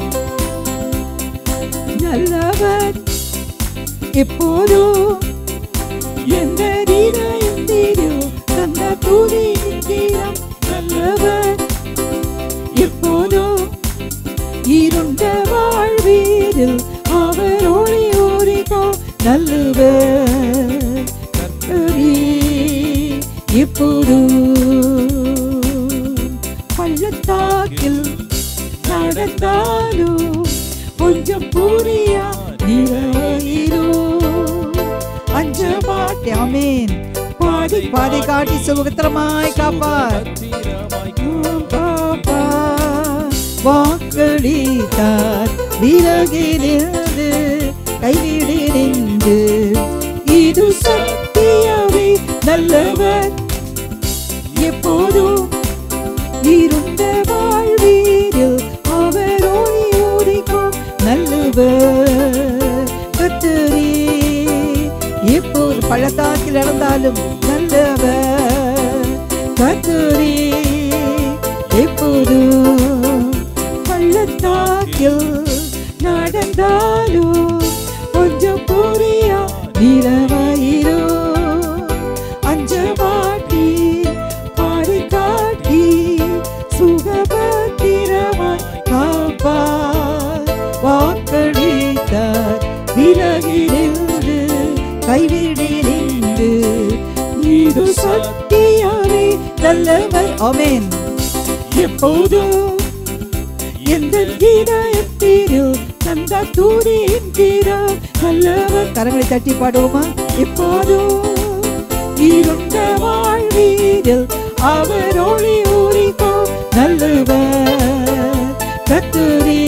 நல்லவர் எப்போதும் எந்த இதயத்திலும் தந்த துதி என்கிறார். நல்லவர் எப்போதும் இருண்ட வாழ்வினில் அவர் ஒளி ஒளிக்கும். நல்லவர் கர்த்தரே எப்போதும். பள்ளத்தாக்கில் நடந்தாலும் கொஞ்சம் புரியா நிலையிலும் அஞ்ச மாட்டேன். ஆமென். பாடி பாடி காட்டி சுகத்திரமாய் காப்பார், காப்பார். வாக்களித்தார் விலகிலிருந்து கைவிடிந்து, இது சத்தியமே. நல்லவர் எப்போதும் இருந்த வாழ்வீரில் அவர் ஒளி ஒளிக்கும். நல்லவர் கர்த்தரே எப்போது பள்ளத்தாக்கில் நடந்தாலும். நல்லவர் கர்த்தரே எப்போதும் பள்ளத்தாக்கில் நடந்தாலும் கொஞ்சம் புரியா நிலவாயிரும். அஞ்ச மாட்டி பாடி காட்டி சுகபத்திரமாய் காப்பார். வாக்களித்தார் விலகிலிருந்து கைவிடிலிருந்து, இது சத்தியமே. நல்லவர், ஆமென். எப்போதும் எந்த இதயத்திலும் தந்த துதி என்கிறார். நல்லவர், கரங்களை தட்டி பாடுவோமா? எப்போதும் இருண்ட வாழ்வீரில் அவர் ஒளி ஒளிக்கும். நல்லவர் கர்த்தரே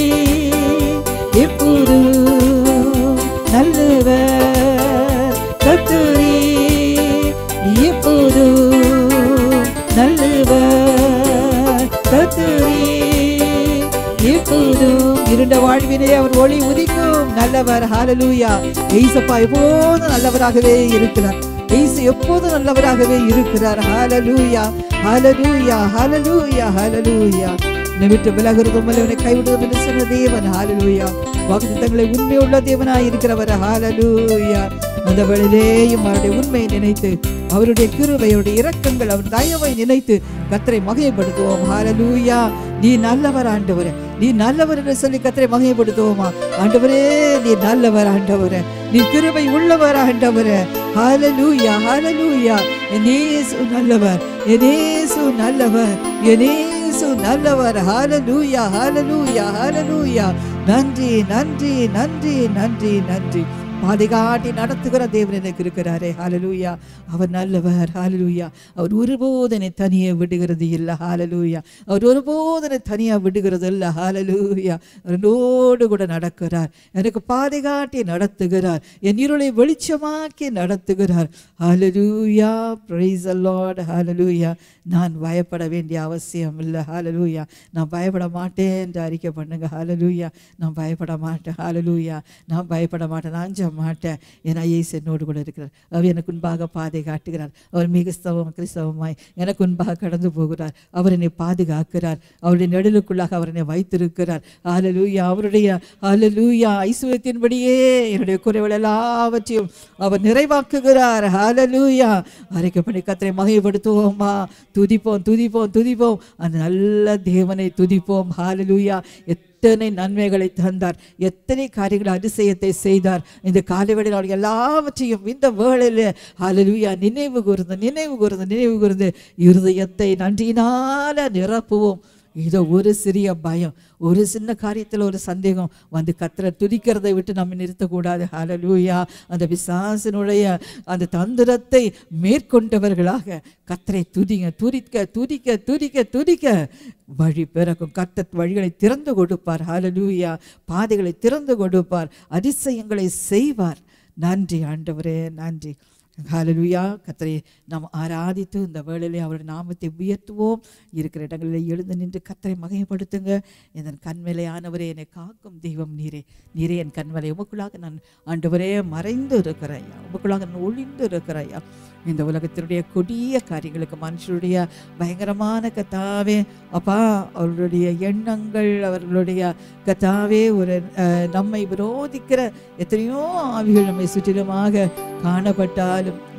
எப்போதும். நல்லவர் கர்த்தரே எப்போதும். நல்லவர் கர்த்தரே எப்போதும். உதிக்கும், இருண்ட வாழ்விலே அவர் ஒளி உதிக்கும். நல்லவர். ஹalleluya. இயேசுப்பா எப்போதும் நல்லவராகவே இருக்கிறார். இயேசு எப்போதும் நல்லவராகவே இருக்கிறார். ஹalleluya, ஹalleluya, ஹalleluya, ஹalleluya. நிமிட்டு விலகுறதும் அவனை கைவிடுவதும் என்று சொன்ன தேவன். ஹalleluya. வாக்குத்தத்தங்களை உண்மையுள்ள தேவனாய் இருக்கிறவர். ஹalleluya. அந்த வேளையிலேயும் அவருடைய உண்மையை நினைத்து, அவருடைய கிருபை, அவருடைய இரக்கங்கள், அவர் தயவை நினைத்து கர்த்தரை மகிமைப்படுத்துவோம். ஹalleluya. நீ நல்லவர் ஆண்டவரே, நீ நல்லவர் என்று சொல்லி கர்த்தரை மகிமைப்படுத்துவோமா? ஆண்டவரே நீ நல்லவர் ஆண்டவரே, நீ கிருபை உள்ளவர் ஆண்டவரே. ஹalleluya, ஹalleluya. என் இயேசு நல்லவர், என் இயேசு நல்லவர், என் இயேசு நல்லவர். ஹalleluya, ஹalleluya, ஹalleluya. நன்றி நன்றி நன்றி நன்றி நன்றி. பாதுகாட்டி நடத்துகிற தேவன் எனக்கு இருக்கிறாரே. ஹalleluya. அவர் நல்லவர். ஹalleluya. அவர் ஒருபோதனை தனியே விடுகிறது இல்லை. ஹalleluya. அவர் ஒருபோதனை தனியா விடுகிறது இல்லை. ஹalleluya. அவரோடு கூட நடக்கிறார், எனக்கு பாதுகாட்டி நடத்துகிறார், என் இருளை வெளிச்சமாக்கி நடத்துகிறார். ஹalleluya. praise the Lord. ஹalleluya. நான் பயப்பட வேண்டிய அவசியம் இல்லை. ஹalleluya. நான் பயப்பட மாட்டேன் என்று அறிக்கை பண்ணுங்க. ஹalleluya. நான் பயப்பட மாட்டேன். ஹalleluya. நான் பயப்பட மாட்டேன், நான் மாட்டேன். ஏன்னா இயேசு என்னோடு கூட இருக்கிறார். அவர் எனக்கு முன்பாக பாதை காட்டுகிறார். அவர் மிகுஸ்தவம் கிறிஸ்தவமாய் எனக்கு முன்பாக கடந்து போகிறார். அவர் என்னை பாதுகாக்கிறார். அவருடைய நெடலுக்குள்ளாக அவர் என்னை வைத்திருக்கிறார். ஹalleluya. அவருடைய ஹalleluya ஐசுவத்தின்படியே என்னுடைய குறைகள் எல்லாவற்றையும் அவர் நிறைவாக்குகிறார். ஹalleluya. அறிக்கை பண்ணி கர்த்தரை மகிமைப்படுத்துவோமா? துதிப்போம் துதிப்போம் துதிப்போம். அந்த நல்ல தேவனை துதிப்போம். ஹalleluya. எத்தனை நன்மைகளை தந்தார், எத்தனை காரியங்களை அதிசயத்தை செய்தார். இந்த காலைவேளையில் அவர்கள் எல்லாவற்றையும் இந்த வேளையில் ஹalleluya நினைவு கூர்ந்து நினைவு கூர்ந்து நினைவு கூர்ந்து இருதயத்தை நன்றியினால நிரப்புவோம். இதோ ஒரு சிறிய பயம், ஒரு சின்ன காரியத்தில் ஒரு சந்தேகம் வந்து கர்த்தரை துதிக்கிறதை விட்டு நம்ம நிறுத்தக்கூடாது. ஹalleluya. அந்த பிசாசினுடைய அந்த தந்திரத்தை மேற்கொண்டவர்களாக கர்த்தரை துதிங்க, துதிக்க துதிக்க துதிக்க துதிக்க வழி பிறக்கும். கர்த்தர் வழிகளை திறந்து கொடுப்பார். ஹalleluya. பாதைகளை திறந்து கொடுப்பார், அதிசயங்களை செய்வார். நன்றி ஆண்டவரே, நன்றி. ஹalleluya. கர்த்தரை நாம் ஆராதித்து இந்த வேளையிலே அவருடைய நாமத்தை உயர்த்துவோம். இருக்கிற இடங்களில் எழுந்து நின்று கர்த்தரை மகிமைப்படுத்துங்க. என் கண்மலையானவரே, என்னை காக்கும் தெய்வம் நீரே, நீரே என் கண்மலை. உமக்குள்ளாக நான் ஆண்டவரே மறைந்து இருக்கிறையா, உமக்குள்ளாக நான் ஒளிந்து இருக்கிறையா. இந்த உலகத்தினுடைய கொடிய காரியங்களுக்கு, மனுஷருடைய பயங்கரமான கத்தாவே அப்பா, அவர்களுடைய எண்ணங்கள், அவர்களுடைய கத்தாவே ஒரு நம்மை விரோதிக்கிற எத்தனையோ ஆவிகள் நம்மை சுற்றிலுமாக காணப்பட்டாலும்,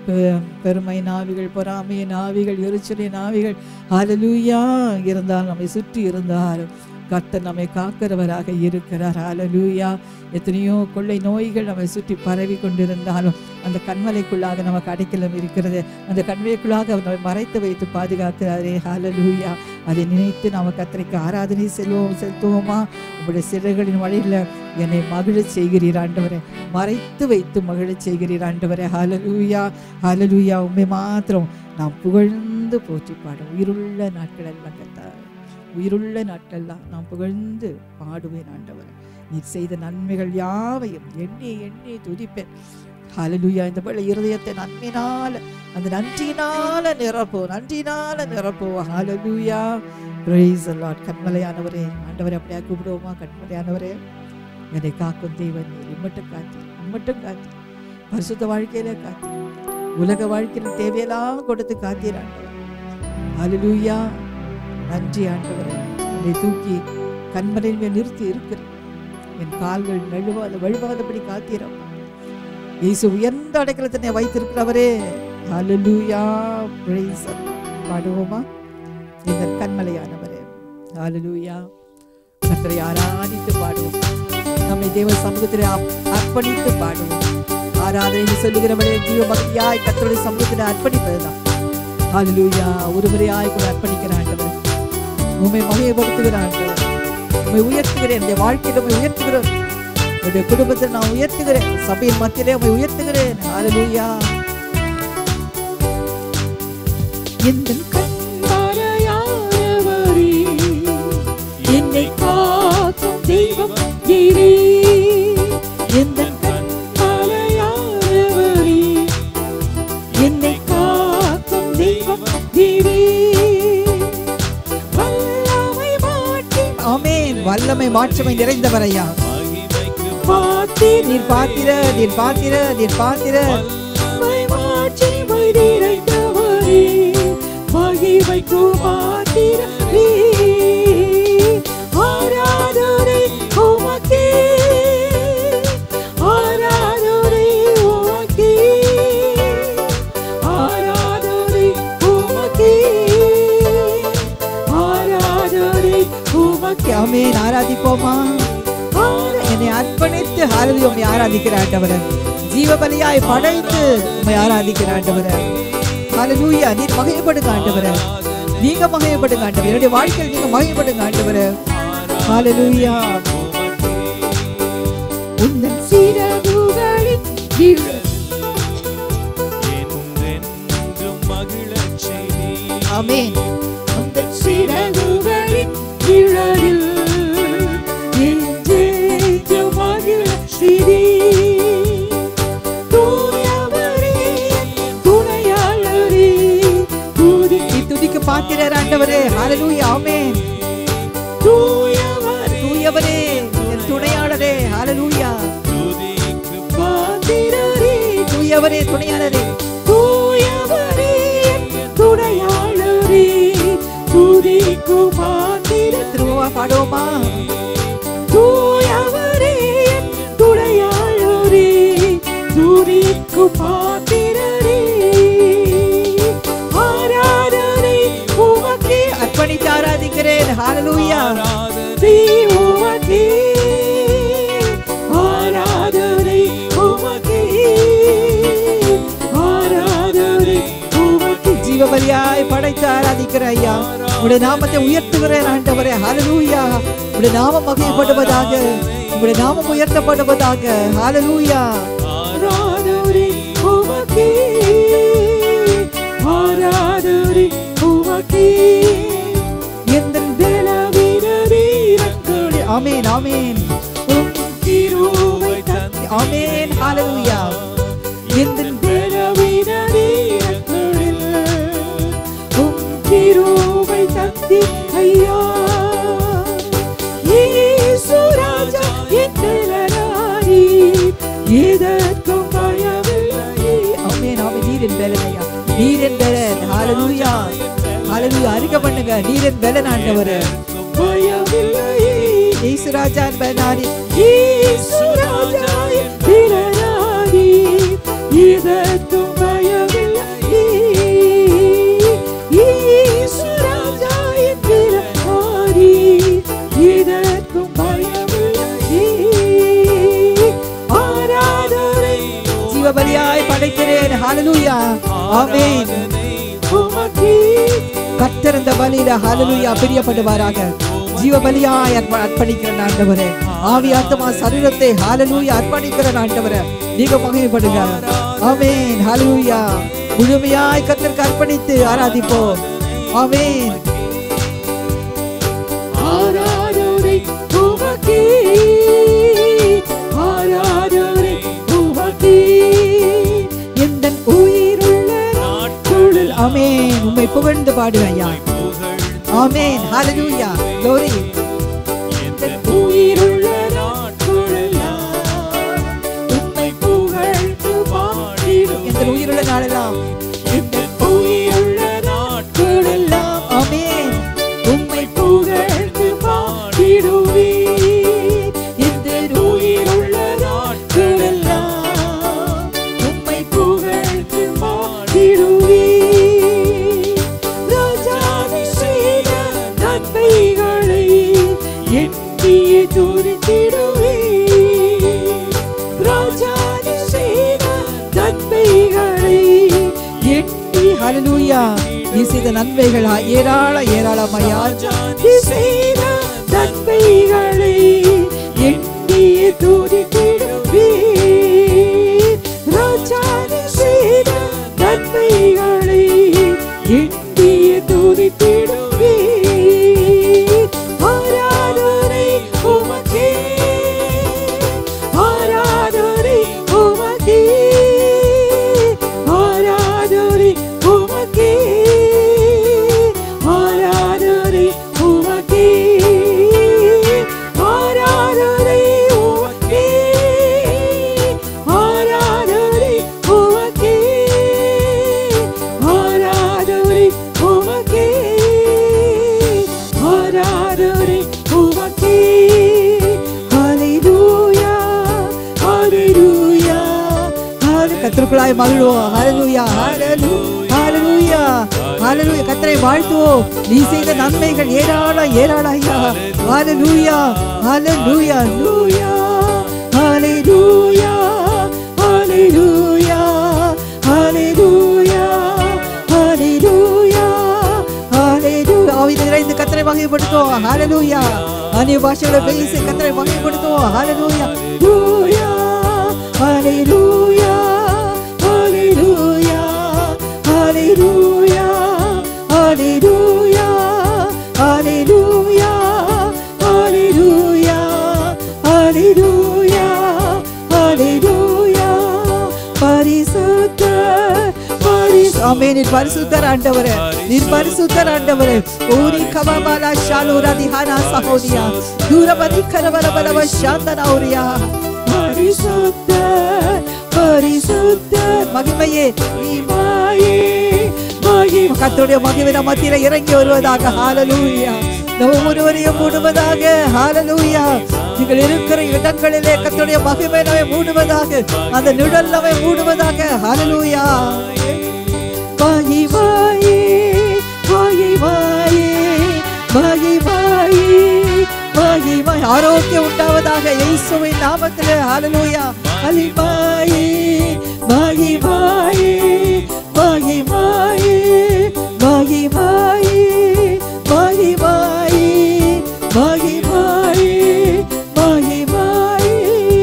பெருமை நாவிகள், பொறாமையின் ஆவிகள், எரிச்சலின் ஆவிகள் ஹalleluya இருந்தால், நம்மை சுற்றி இருந்தாலும் கர்த்தர் நம்மை காக்கிறவராக இருக்கிறார். ஹalleluya. எத்தனையோ கொள்ளை நோய்கள் நம்மை சுற்றி பரவி கொண்டிருந்தாலும் அந்த கண்மலைக்குள்ளாக நமக்கு அடைக்கலம் இருக்கிறது. அந்த கண்மலைக்குள்ளாக அவர் நம்மை மறைத்து வைத்து பாதுகாக்கிறாரே. ஹalleluya. அதை நினைத்து நாம் கர்த்தருக்கு ஆராதனை செல்வோம் செலுத்துவோமா? உங்களுடைய சிறைகளின் வழியில் என்னை மகிழச் செய்கிறீர் ஆண்டவரே, மறைத்து வைத்து மகிழச் செய்கிறீர் ஆண்டவரே. ஹalleluya, ஹalleluya. உண்மை மாத்திரம் நாம் புகழ்ந்து போற்றி பாடும் உயிருள்ள நாட்கள் எல்லாம் கர்த்தாவே, உயிருள்ள நாட்கள்லாம் நாம் புகழ்ந்து பாடுவேன் ஆண்டவரே. நீர் செய்த நன்மைகள் யாவையும் எண்ணி எண்ணி துதிப்பேன். ஹalleluya. இந்த வேளை இருதயத்தை நன்மையினால, அந்த நன்றியினால நிரப்போ, நன்றியினால நிரப்போ. ஹalleluya. praise the Lord. கண்மலையானவரே, ஆண்டவரே அப்படியே கூப்பிடுவோமா? கண்மலையானவரே, என்னை காக்கும் தெய்வன் நீர், இம்மட்டும் காத்து இம்மட்டும் காத்து பரிசுத்த வாழ்க்கையில காத்து, உலக வாழ்க்கையில் தேவையெல்லாம் கொடுத்து காத்தீர் ஆண்டவர். ஹalleluya. நன்றி ஆண்டவரே. என்னை தூக்கி கண்மலையின் மேல் நிறுத்தி இருக்கிறேன். என் கால்கள் நழுவாத வழுவாதபடி காத்தீரப்பா. இயேசு உயர்ந்த அடைக்கலத்தினை வைத்திருக்கிறவரே. ஹalleluya. praise the Lord. பாடுவோமா? இந்த கண்மலையானவரே. ஹalleluya. கர்த்தரை ஆராதித்து பாடுவோம். நம்மை தேவ சமூகத்திலே அர்ப்பணித்து பாடுவோம். ஆராதனை சொல்லுகிறவரே, ஜீவ பக்தியாய் கர்த்தருடைய சமூகத்திலே அர்ப்பணிப்பதுதான். ஹalleluya. ஒரு முறையாய் கூட அர்ப்பணிக்கிற ஆண்டவர், உம்மை மகிமைப்படுத்துகிற ஆண்டவர், உம்மை உயர்த்துகிறேன். என்னுடைய வாழ்க்கையில உம்மை உயர்த்துகிறேன், என்னுடைய குடும்பத்தில் நான் உயர்த்துகிறேன், சபையின் மத்தியிலே உம்மை உயர்த்துகிறேன். ஹalleluya. எந்தன் கண்மலையானவரே, என்னை காக்கும் தெய்வம் நீரே. எந்தன் கண்மலையானவரே, என்னை காக்கும் தெய்வம் நீரே. ஆமென். வல்லமை மாற்றமை நிறைந்தவர் ஐயா. மகிமைக்கு பாத்திர நீர் பாத்திர நீர் பாத்திர நீர் பாத்திர வல்லமை மாட்சிமை நிறைந்தவரே, மகிமைக்கு பாத்திரரே. ஆராதனை உமக்கே, ஆராதனை உமக்கே, ஆராதனை உமக்கே, ஆராதனை உமக்கே. ஆமென். ஆராதிப்போமா? என்னை அர்ப்பணித்து ஹalleluya உம்மை ஆராதிக்கிற ஆண்டவரே, ஜீவ பலியாய் படைத்து உம்மை ஆராதிக்கிற ஆண்டவரே. ஹalleluya. நீர் மகிமைப்படுங்க ஆண்டவரே, நீங்க மகிமைப்படுங்க ஆண்டவரே, என்னுடைய வாழ்க்கையில் நீங்க மகிமைப்படுங்க ஆண்டவரே. ஹalleluya. உந்தன் சிறகுகளின் கீழ் என்றென்றும் மகிழச் செய்தீர். ஆமென். உந்தன் சிறகுகளின் கீழில் என்றென்றும் மகிழச் செய்தீர். தூயவரே, துணையாளரே, துதி நீர் துதிக்கு பாத்திரர் ஆண்டவரே. ஹalleluya. ஆமென். தூயவரே, தூயவரே, என் துணையாளரே. ஹalleluya. துதிக்கு பாத்திரரே, தூயவரே, துணையாளரே. தூயவரே, துணையாளரே, துதிக்கு பாத்திர. திரும்ப பாடுவோமா? தூயவரே, துணையாளரே, துதிக்கு பாத்திரரே. ஆராதனை உமக்கே, அர்ப்பணித்து ஆராதிக்கிறேன். ஹalleluya. ஆராதனை உமக்கே, ஆராதனை உமக்கே, ஆராதனை உமக்கே. ஜீவ பலியாய் படைத்து ஆராதிக்கிற ஐயா, உடைய நாமத்தை உயர்த்துகிறேன் ஆண்டவரே. ஹalleluya. உடைய நாமம் மகிமைப்படுவதாக, உடைய நாமம் உயர்த்தப்படுவதாக. ஹalleluya. ஆராதனை உமக்கே, ஆராதனை உமக்கே. எந்தன் பலவீன வீரங்களே, ஆமென். ஆமென். உம் கிருபை தந்து. ஆமென். ஹalleluya. எந்தன் பலவீன வீரங்களில் உம் கிருபை தந்தி ஐயா. இயேசு ராஜா என் பலனாரி, எதற்கும் பயமில்லை. ஆமென். ஆமென். நீரின் பலன் ஐயா, நீரின் பலன். ஹalleluya. ஹalleluya. அறிக்கை பண்ணுங்க, நீரின் பலன் ஆண்டவரே. பயமில்லை. இயேசு ராஜா பலனாரி. இயேசு ராஜா என் பலனாரி, எதற்கும் பயமில்லை. இயேசு ராஜா என் பலனாரி, எதற்கும் பயமில்லை. ஆராதனை ஜீவ பலியாய் படைக்கிறேன். ஹalleluya. ஆமென். உமக்கே, கர்த்தர் இந்த பலியில ஹalleluya பிரியப்படுவாராக. ஜீவ பலியாய் அர்ப்ப- அர்ப்பணிக்கிறேன் ஆண்டவரே. ஆவி ஆத்மா சரீரத்தை ஹalleluya அர்ப்பணிக்கிறேன் ஆண்டவரே. நீங்க மகிமைப்படுங்க. ஆமென். ஹalleluya. முழுமையாய் கர்த்தருக்கு அர்ப்பணித்து ஆராதிப்போம். ஆமென். ஆராதனை உமக்கே, ஆராதனை உமக்கே. எந்தன் உயிருள்ள நாட்களில் ஆமென். உம்மை புகழ்ந்து பாடுவேன் ஐயா. ஆமென். ஹalleluya. glory. எந்தன் உயிருள்ள நாட்களில் உம்மை புகழ்ந்து பாடிடும். எந்த உயிருள்ள நாளெல்லாம் எந்தன் உயிருள்ள நாட்களெல்லாம் ஆமென். உம்மை புகழ்ந்து பாடிடுவேன். எந்தன் உயிருள்ள நாட்களெல்லாம் உம்மை புகழ்ந்து பாடிடுவேன். ராஜாதி செய்த நன்மைகளை எண்ணியே துதித்திடுவேன். ராஜாதி செய்த நன்மைகளை எண்ணி. ஹalleluya. நீ செய்த நன்மைகள் ஏராள ஏராளமாயா. ராஜாதி செய்த நன்மைகளை எண்ணியே துதித்திடுவேன். ராஜாதி செய்த நன்மைகளை எண்ணியே துதித்திடுவேன். ஆராதனை உமக்கே, ஆராதனை உமக்கே, ஆராதனை உமக்கே, ஆராதனை உமக்கே, கர்த்தருக்குள்ளாய் மகிழ்வோம். ஹalleluya ஹalleluya ஹalleluya. கர்த்தரை வாழ்த்துவோம். நீ செய்த நன்மைகள் ஏராளம் ஏராளம் ஐயா. ஹalleluya ஹalleluya ஹalleluya ஹalleluya ஹalleluya ஹalleluya ஹalleluya ஹalleluya. ஆவியில் நிறைந்து கர்த்தரை மகிமைப்படுத்துவோம். ஹalleluya. அந்நிய பாஷைகளை பேசி கர்த்தரை மகிமைப்படுத்துவோம். ஹalleluya ஹalleluya ஹalleluya ஹalleluya ஹalleluya ஹalleluya ஹalleluya ஹalleluya ஹalleluya. பரிசுத்தர் பரிசுத்தர். ஆமென். நீர் பரிசுத்தர் ஆண்டவரே, நீர் பரிசுத்தர் ஆண்டவரே. ஓரி கபபாலா ஷாலூரா திஹானா சஹோதியா தூரபதி கரவரவரவ சாந்தனாவுரியா. பரிசுத்தர் பரிசுத்தர். மகிமையே மகிமையே மகிமை. கர்த்தருடைய மகிமை நம் மத்தியிலே இறங்கி வருவதாக. ஹalleluya. நம்ம ஒருவரையும் மூடுவதாக. ஹalleluya. நீங்கள் இருக்கிற இடங்களிலே கர்த்தருடைய மகிமை நம்மை மூடுவதாக. அந்த நிழல் நம்மை மூடுவதாக. ஹalleluya. மகிமையே மகிமையே மகிமையே மகிமை. ஆரோக்கியம் உண்டாவதாக இயேசுவின் நாமத்திலே. ஹalleluya. மகிமையே மகிமையே மகிமையே மகிமையே மகிமையே மகிமையே மகிமையே.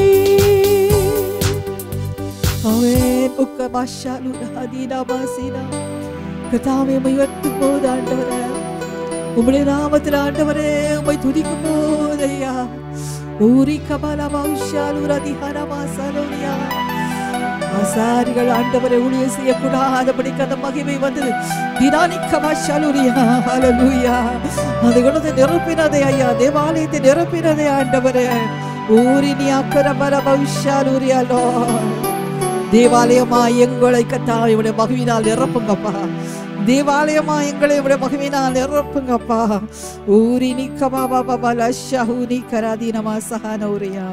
ஆமென். உக்கமாஷாலுனா ஹதீனா பாசினா. கர்த்தாவே உம்மை உயர்த்தும் போது ஆண்டவரே, உம்முடைய நாமத்தில் ஆண்டவரே உம்மை துதிக்கும் போது ஐயா. ஊரி கபாலா பாஷாலுரா திஹானா மாசாலோரியா. ஆசாரிகள் ஆண்டவரை ஊழியம் செய்யக்கூடாதபடிக்கு அந்த மகிமை வந்தது. தினானிக்க பாஷாலுரியா. ஹalleluya. அந்த குணத்தை நிரப்பினதே ஐயா. தேவாலயத்தை நிரப்பினதே ஆண்டவரே. ஊரி நீ அக்கரபர பாஷாலுரியாலோ. தேவாலயமா எங்களை கர்த்தாவே உம்முடைய மகிமையினால் நிரப்புங்கப்பா. தேவாலயமா எங்களை உம்முடைய மகிமையினால் நிரப்புங்கப்பா. ஊரி நிக்கமா பாபா லஷஹூனி கராதீனமா சஹானௌரியா.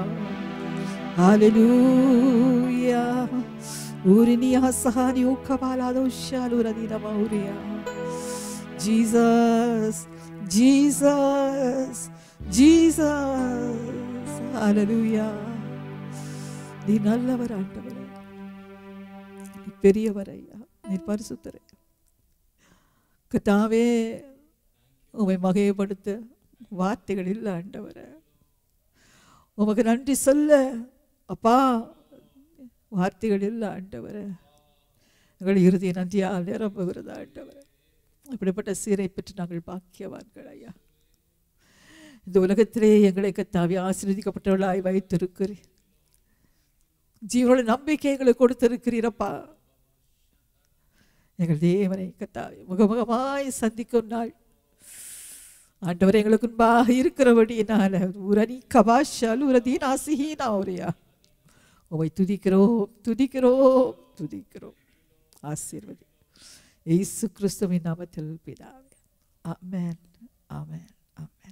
ஹalleluya. ஊரி நீ ஹசஹானி உக்கபாலாதோ ஷாலுரதீனமா ஊரியா. Jesus Jesus Jesus. ஹalleluya. நீ நல்லவர் ஆண்டவரே, நீ பெரியவர் ஐயா, நீ பரிசுத்தர். கர்த்தாவே உம்மை மகிமைப்படுத்த வார்த்தைகள் இல்லை ஆண்டவரே. உமக்கு நன்றி சொல்ல அப்பா வார்த்தைகள் இல்லை ஆண்டவரே. எங்கள் இறுதி நன்றியால் நிரம்புகிறது ஆண்டவரே. இப்படிப்பட்ட சீரை பெற்று நாங்கள் பாக்கியவான்கள் ஐயா. இந்த உலகத்திலே எங்களை கர்த்தாவே ஆசீர்வதிக்கப்பட்டவர்களாய் வைத்திருக்கிறீர். ஜீவனோட நம்பிக்கை எங்களை கொடுத்திருக்கிறீரப்பா. எங்கள் தேவனை கர்த்தாவே முகமுகமாய் சந்திக்கும் நாள் ஆண்டவரை எங்களுக்கு முன்பாக இருக்கிறபடியினால உரணி கபாஷால் உரதி நாசிஹீனா ஒரையா உமை துதிக்கிறோம் துதிக்கிறோம் துதிக்கிறோம். ஆசீர்வதி இயேசு கிறிஸ்துவின் நாமத்தில் பிதாவே. ஆமென் ஆமென் ஆமென்.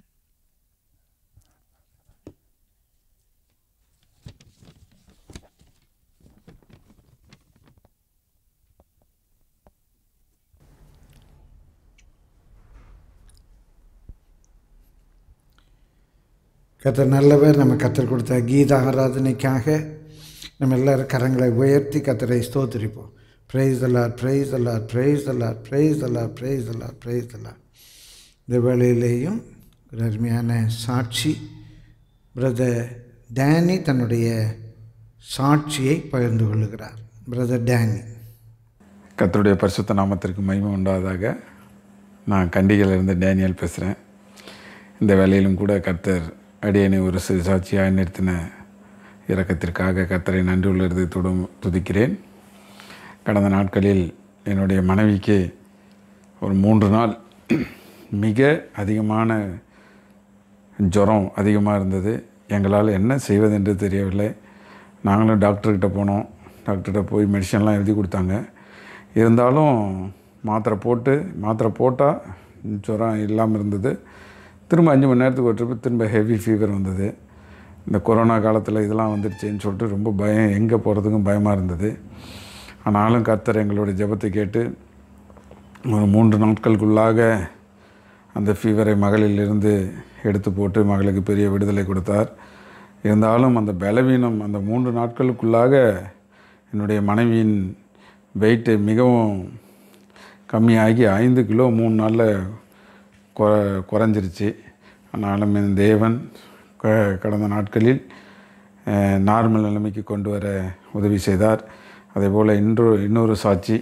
கர்த்தர் நல்லவர். நம்ம கர்த்தர் கொடுத்த கீத ஆராதனைக்காக நம்ம எல்லாரும் கரங்களை உயர்த்தி கர்த்தரை ஸ்தோத்திரிப்போம். Praise the Lord, praise the Lord, praise the Lord, praise the Lord, praise the Lord, praise the Lord. இந்த வேளையிலேயும் ஒரு அருமையான சாட்சி பிரதர் டேனி தன்னுடைய சாட்சியை பகிர்ந்து கொள்கிறார். Brother Danny. கர்த்தருடைய பரிசுத்த நாமத்திற்கு மகிமை உண்டாவதாக. நான் கண்டிகையிலிருந்து டேனியல் பேசுகிறேன். இந்த வேலையிலும் கூட கர்த்தர் அடியனை ஒரு சிறு சாட்சியாக நிறுத்தின இரக்கத்திற்காக கர்த்தரை நன்றி உள்ள இதயத்தோடும் துதிக்கிறேன். கடந்த நாட்களில் என்னுடைய மனைவிக்கு ஒரு மூன்று நாள் மிக அதிகமான ஜுரம் அதிகமாக இருந்தது. எங்களால் என்ன செய்வதென்று தெரியவில்லை. நாங்களும் டாக்டர்கிட்ட போனோம். டாக்டர்கிட்ட போய் மெடிசன்லாம் எழுதி கொடுத்தாங்க. இருந்தாலும் மாத்திரை போட்டு மாத்திரை போட்டால் ஜுரம் இல்லாமல் இருந்தது. திரும்ப அஞ்சு மணி நேரத்துக்கு ஒரு ட்ரிப்பு திரும்ப ஹெவி ஃபீவர் வந்தது. இந்த கொரோனா காலத்தில் இதெல்லாம் வந்துடுச்சேன்னு சொல்லிட்டு ரொம்ப பயம், எங்கே போகிறதுக்கும் பயமாக இருந்தது. ஆனாலும் கர்த்தர் எங்களுடைய ஜெபத்தை கேட்டு ஒரு மூன்று நாட்களுக்குள்ளாக அந்த ஃபீவரை மகளிலிருந்து எடுத்து போட்டு மகளுக்கு பெரிய விடுதலை கொடுத்தார். இருந்தாலும் அந்த பலவீனம் அந்த மூன்று நாட்களுக்குள்ளாக என்னுடைய மனைவியின் வெயிட்டு மிகவும் கம்மியாகி ஐந்து கிலோ மூணு நாளில் குற குறைஞ்சிருச்சு. ஆனாலும் என் தேவன் க கடந்த நாட்களில் நார்மல் நிலைமைக்கு கொண்டு வர உதவி செய்தார். அதே போல் இன்னொரு இன்னொரு சாட்சி,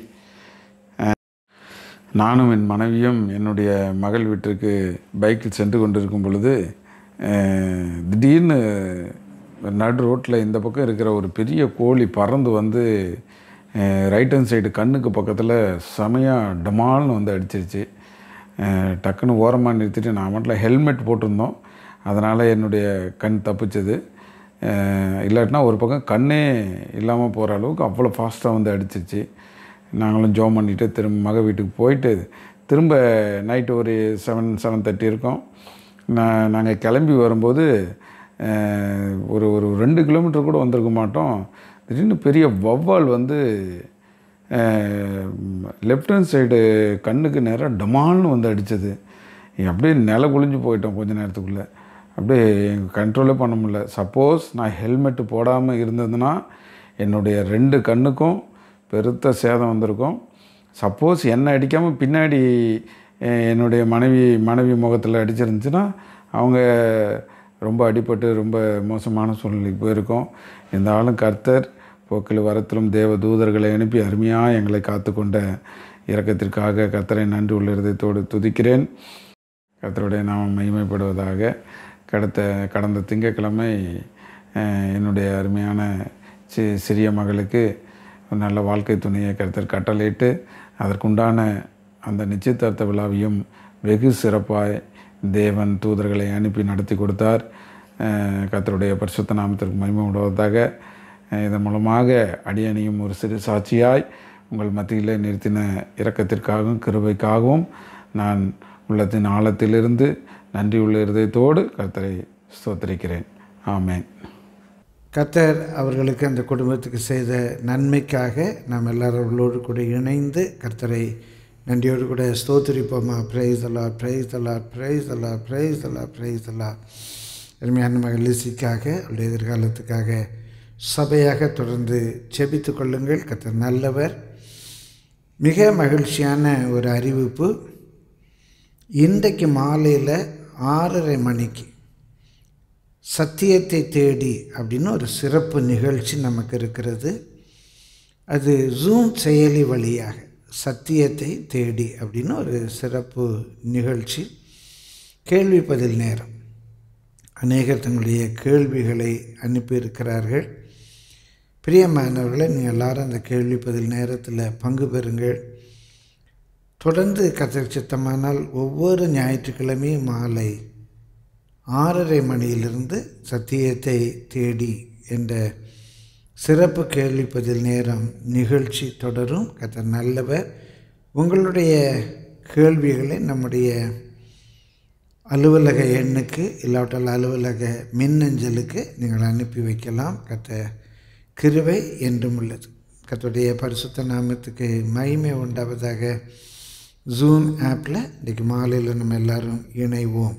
நானும் என் மனைவியும் என்னுடைய மகள் வீட்டிற்கு பைக்கில் சென்று கொண்டிருக்கும் பொழுது திடீர்னு நடு ரோட்டில் இந்த பக்கம் இருக்கிற ஒரு பெரிய கோழி பறந்து வந்து ரைட் ஹேண்ட் சைடு கண்ணுக்கு பக்கத்தில் செமையாக டமால்னு வந்து அடிச்சிருச்சு. டக்குன்னு ஓரமாக நிறுத்திட்டு நான் மட்டும் ஹெல்மெட் போட்டிருந்தோம், அதனால் என்னுடைய கண் தப்பிச்சது. இல்லாட்டினா ஒரு பக்கம் கண்ணே இல்லாமல் போகிற அளவுக்கு அவ்வளோ ஃபாஸ்ட்டாக வந்து அடிச்சிருச்சு. நாங்களும் ஜோம் பண்ணிவிட்டு திரும்ப மக வீட்டுக்கு போயிட்டு திரும்ப நைட்டு ஒரு செவன் செவன் தேர்ட்டி இருக்கும். நான் நாங்கள் கிளம்பி வரும்போது ஒரு ஒரு ரெண்டு கிலோமீட்டர் கூட வந்திருக்க மாட்டோம். திடீர்னு பெரிய வௌவால் வந்து லெஃப்ட் ஹேண்ட் சைடு கண்ணுக்கு நேராக டமால்னு வந்து அடித்தது. அப்படியே நில குளிஞ்சு போயிட்டோம் கொஞ்ச நேரத்துக்குள்ளே. அப்படியே எங்கள் கண்ட்ரோலே பண்ண முடியல. சப்போஸ் நான் ஹெல்மெட்டு போடாமல் இருந்ததுன்னா என்னுடைய ரெண்டு கண்ணுக்கும் பெருத்த சேதம் வந்திருக்கும். சப்போஸ் என்னை அடிக்காமல் பின்னாடி என்னுடைய மனைவி மனைவி முகத்தில் அடிச்சிருந்துச்சுன்னா அவங்க ரொம்ப அடிபட்டு ரொம்ப மோசமான சூழ்நிலைக்கு போயிருக்கோம். இருந்தாலும் கர்த்தர் போக்கில் வரத்திலும் தேவ தூதர்களை அனுப்பி அருமையாக எங்களை காத்து கொண்ட இரக்கத்திற்காக கர்த்தரை நன்றி உள்ள இதயத்தோடு துதிக்கிறேன். கர்த்தருடைய நாமம் மகிமைப்படுவதாக. கடந்த கடந்த திங்கட்கிழமை என்னுடைய அருமையான சி சிறிய மகளுக்கு ஒரு நல்ல வாழ்க்கை துணையை கர்த்தர் கட்டளையிட்டு அதற்குண்டான அந்த நிச்சயதார்த்த விழாவையும் வெகு சிறப்பாய் தேவன் தூதர்களை அனுப்பி நடத்தி கொடுத்தார். கர்த்தருடைய பரிசுத்த நாமத்திற்கு மகிமை உண்டாவதாக. இதன் மூலமாக அடியணியும் ஒரு சிறு சாட்சியாய் உங்கள் மத்தியில் நிறுத்தின இரக்கத்திற்காகவும் கிருபைக்காகவும் நான் உள்ளத்தின் ஆழத்திலிருந்து நன்றி உள்ள இருதயத்தோடு கர்த்தரை ஸ்தோத்திரிக்கிறேன். ஆமேன். கர்த்தர் அவர்களுக்கு அந்த குடும்பத்துக்கு செய்த நன்மைக்காக நாம் எல்லாரோடு கூட இணைந்து கர்த்தரை நன்றியோடு கூட ஸ்தோத்திரிப்போமா. Praise Allah, praise Allah, praise Allah, praise Allah, praise Allah. அருமையான மகள் லிசிக்காக அவருடைய எதிர்காலத்துக்காக சபையாக தொடர்ந்து ஜெபித்து கொள்ளுங்கள். கர்த்தர் நல்லவர். மிக மகிழ்ச்சியான ஒரு அறிவிப்பு. இன்றைக்கு மாலையில் ஆறரை மணிக்கு சத்தியத்தை தேடி அப்படின்னு ஒரு சிறப்பு நிகழ்ச்சி நமக்கு இருக்கிறது. அது ஜூம் செயலி வழியாக சத்தியத்தை தேடி அப்படின்னு ஒரு சிறப்பு நிகழ்ச்சி. கேள்வி பதில் நேரம். அநேகர் தங்களுடைய கேள்விகளை அனுப்பியிருக்கிறார்கள். பிரியமானவர்களை நீங்கள் எல்லாரும் அந்த கேள்வி பதில் நேரத்தில் பங்கு பெறுங்கள். தொடர்ந்து கர்த்தர் சித்தமானால் ஒவ்வொரு ஞாயிற்றுக்கிழமையும் மாலை ஆறரை மணியிலிருந்து சத்தியத்தை தேடி என்ற சிறப்பு கேள்வி பதில் நேரம் நிகழ்ச்சி தொடரும். கர்த்தர் நல்லவர். உங்களுடைய கேள்விகளை நம்முடைய அலுவலக எண்ணுக்கு இல்லாவிட்டால் அலுவலக மின்னஞ்சலுக்கு நீங்கள் அனுப்பி வைக்கலாம். கர்த்தர் கிருபை என்றும் உள்ளது. கர்த்தருடைய பரிசுத்த நாமத்துக்கு மகிமை உண்டாவதாக. ஜூம் ஆப்பில் இன்றைக்கு மாலையில் நம்ம எல்லோரும் இணைவோம்.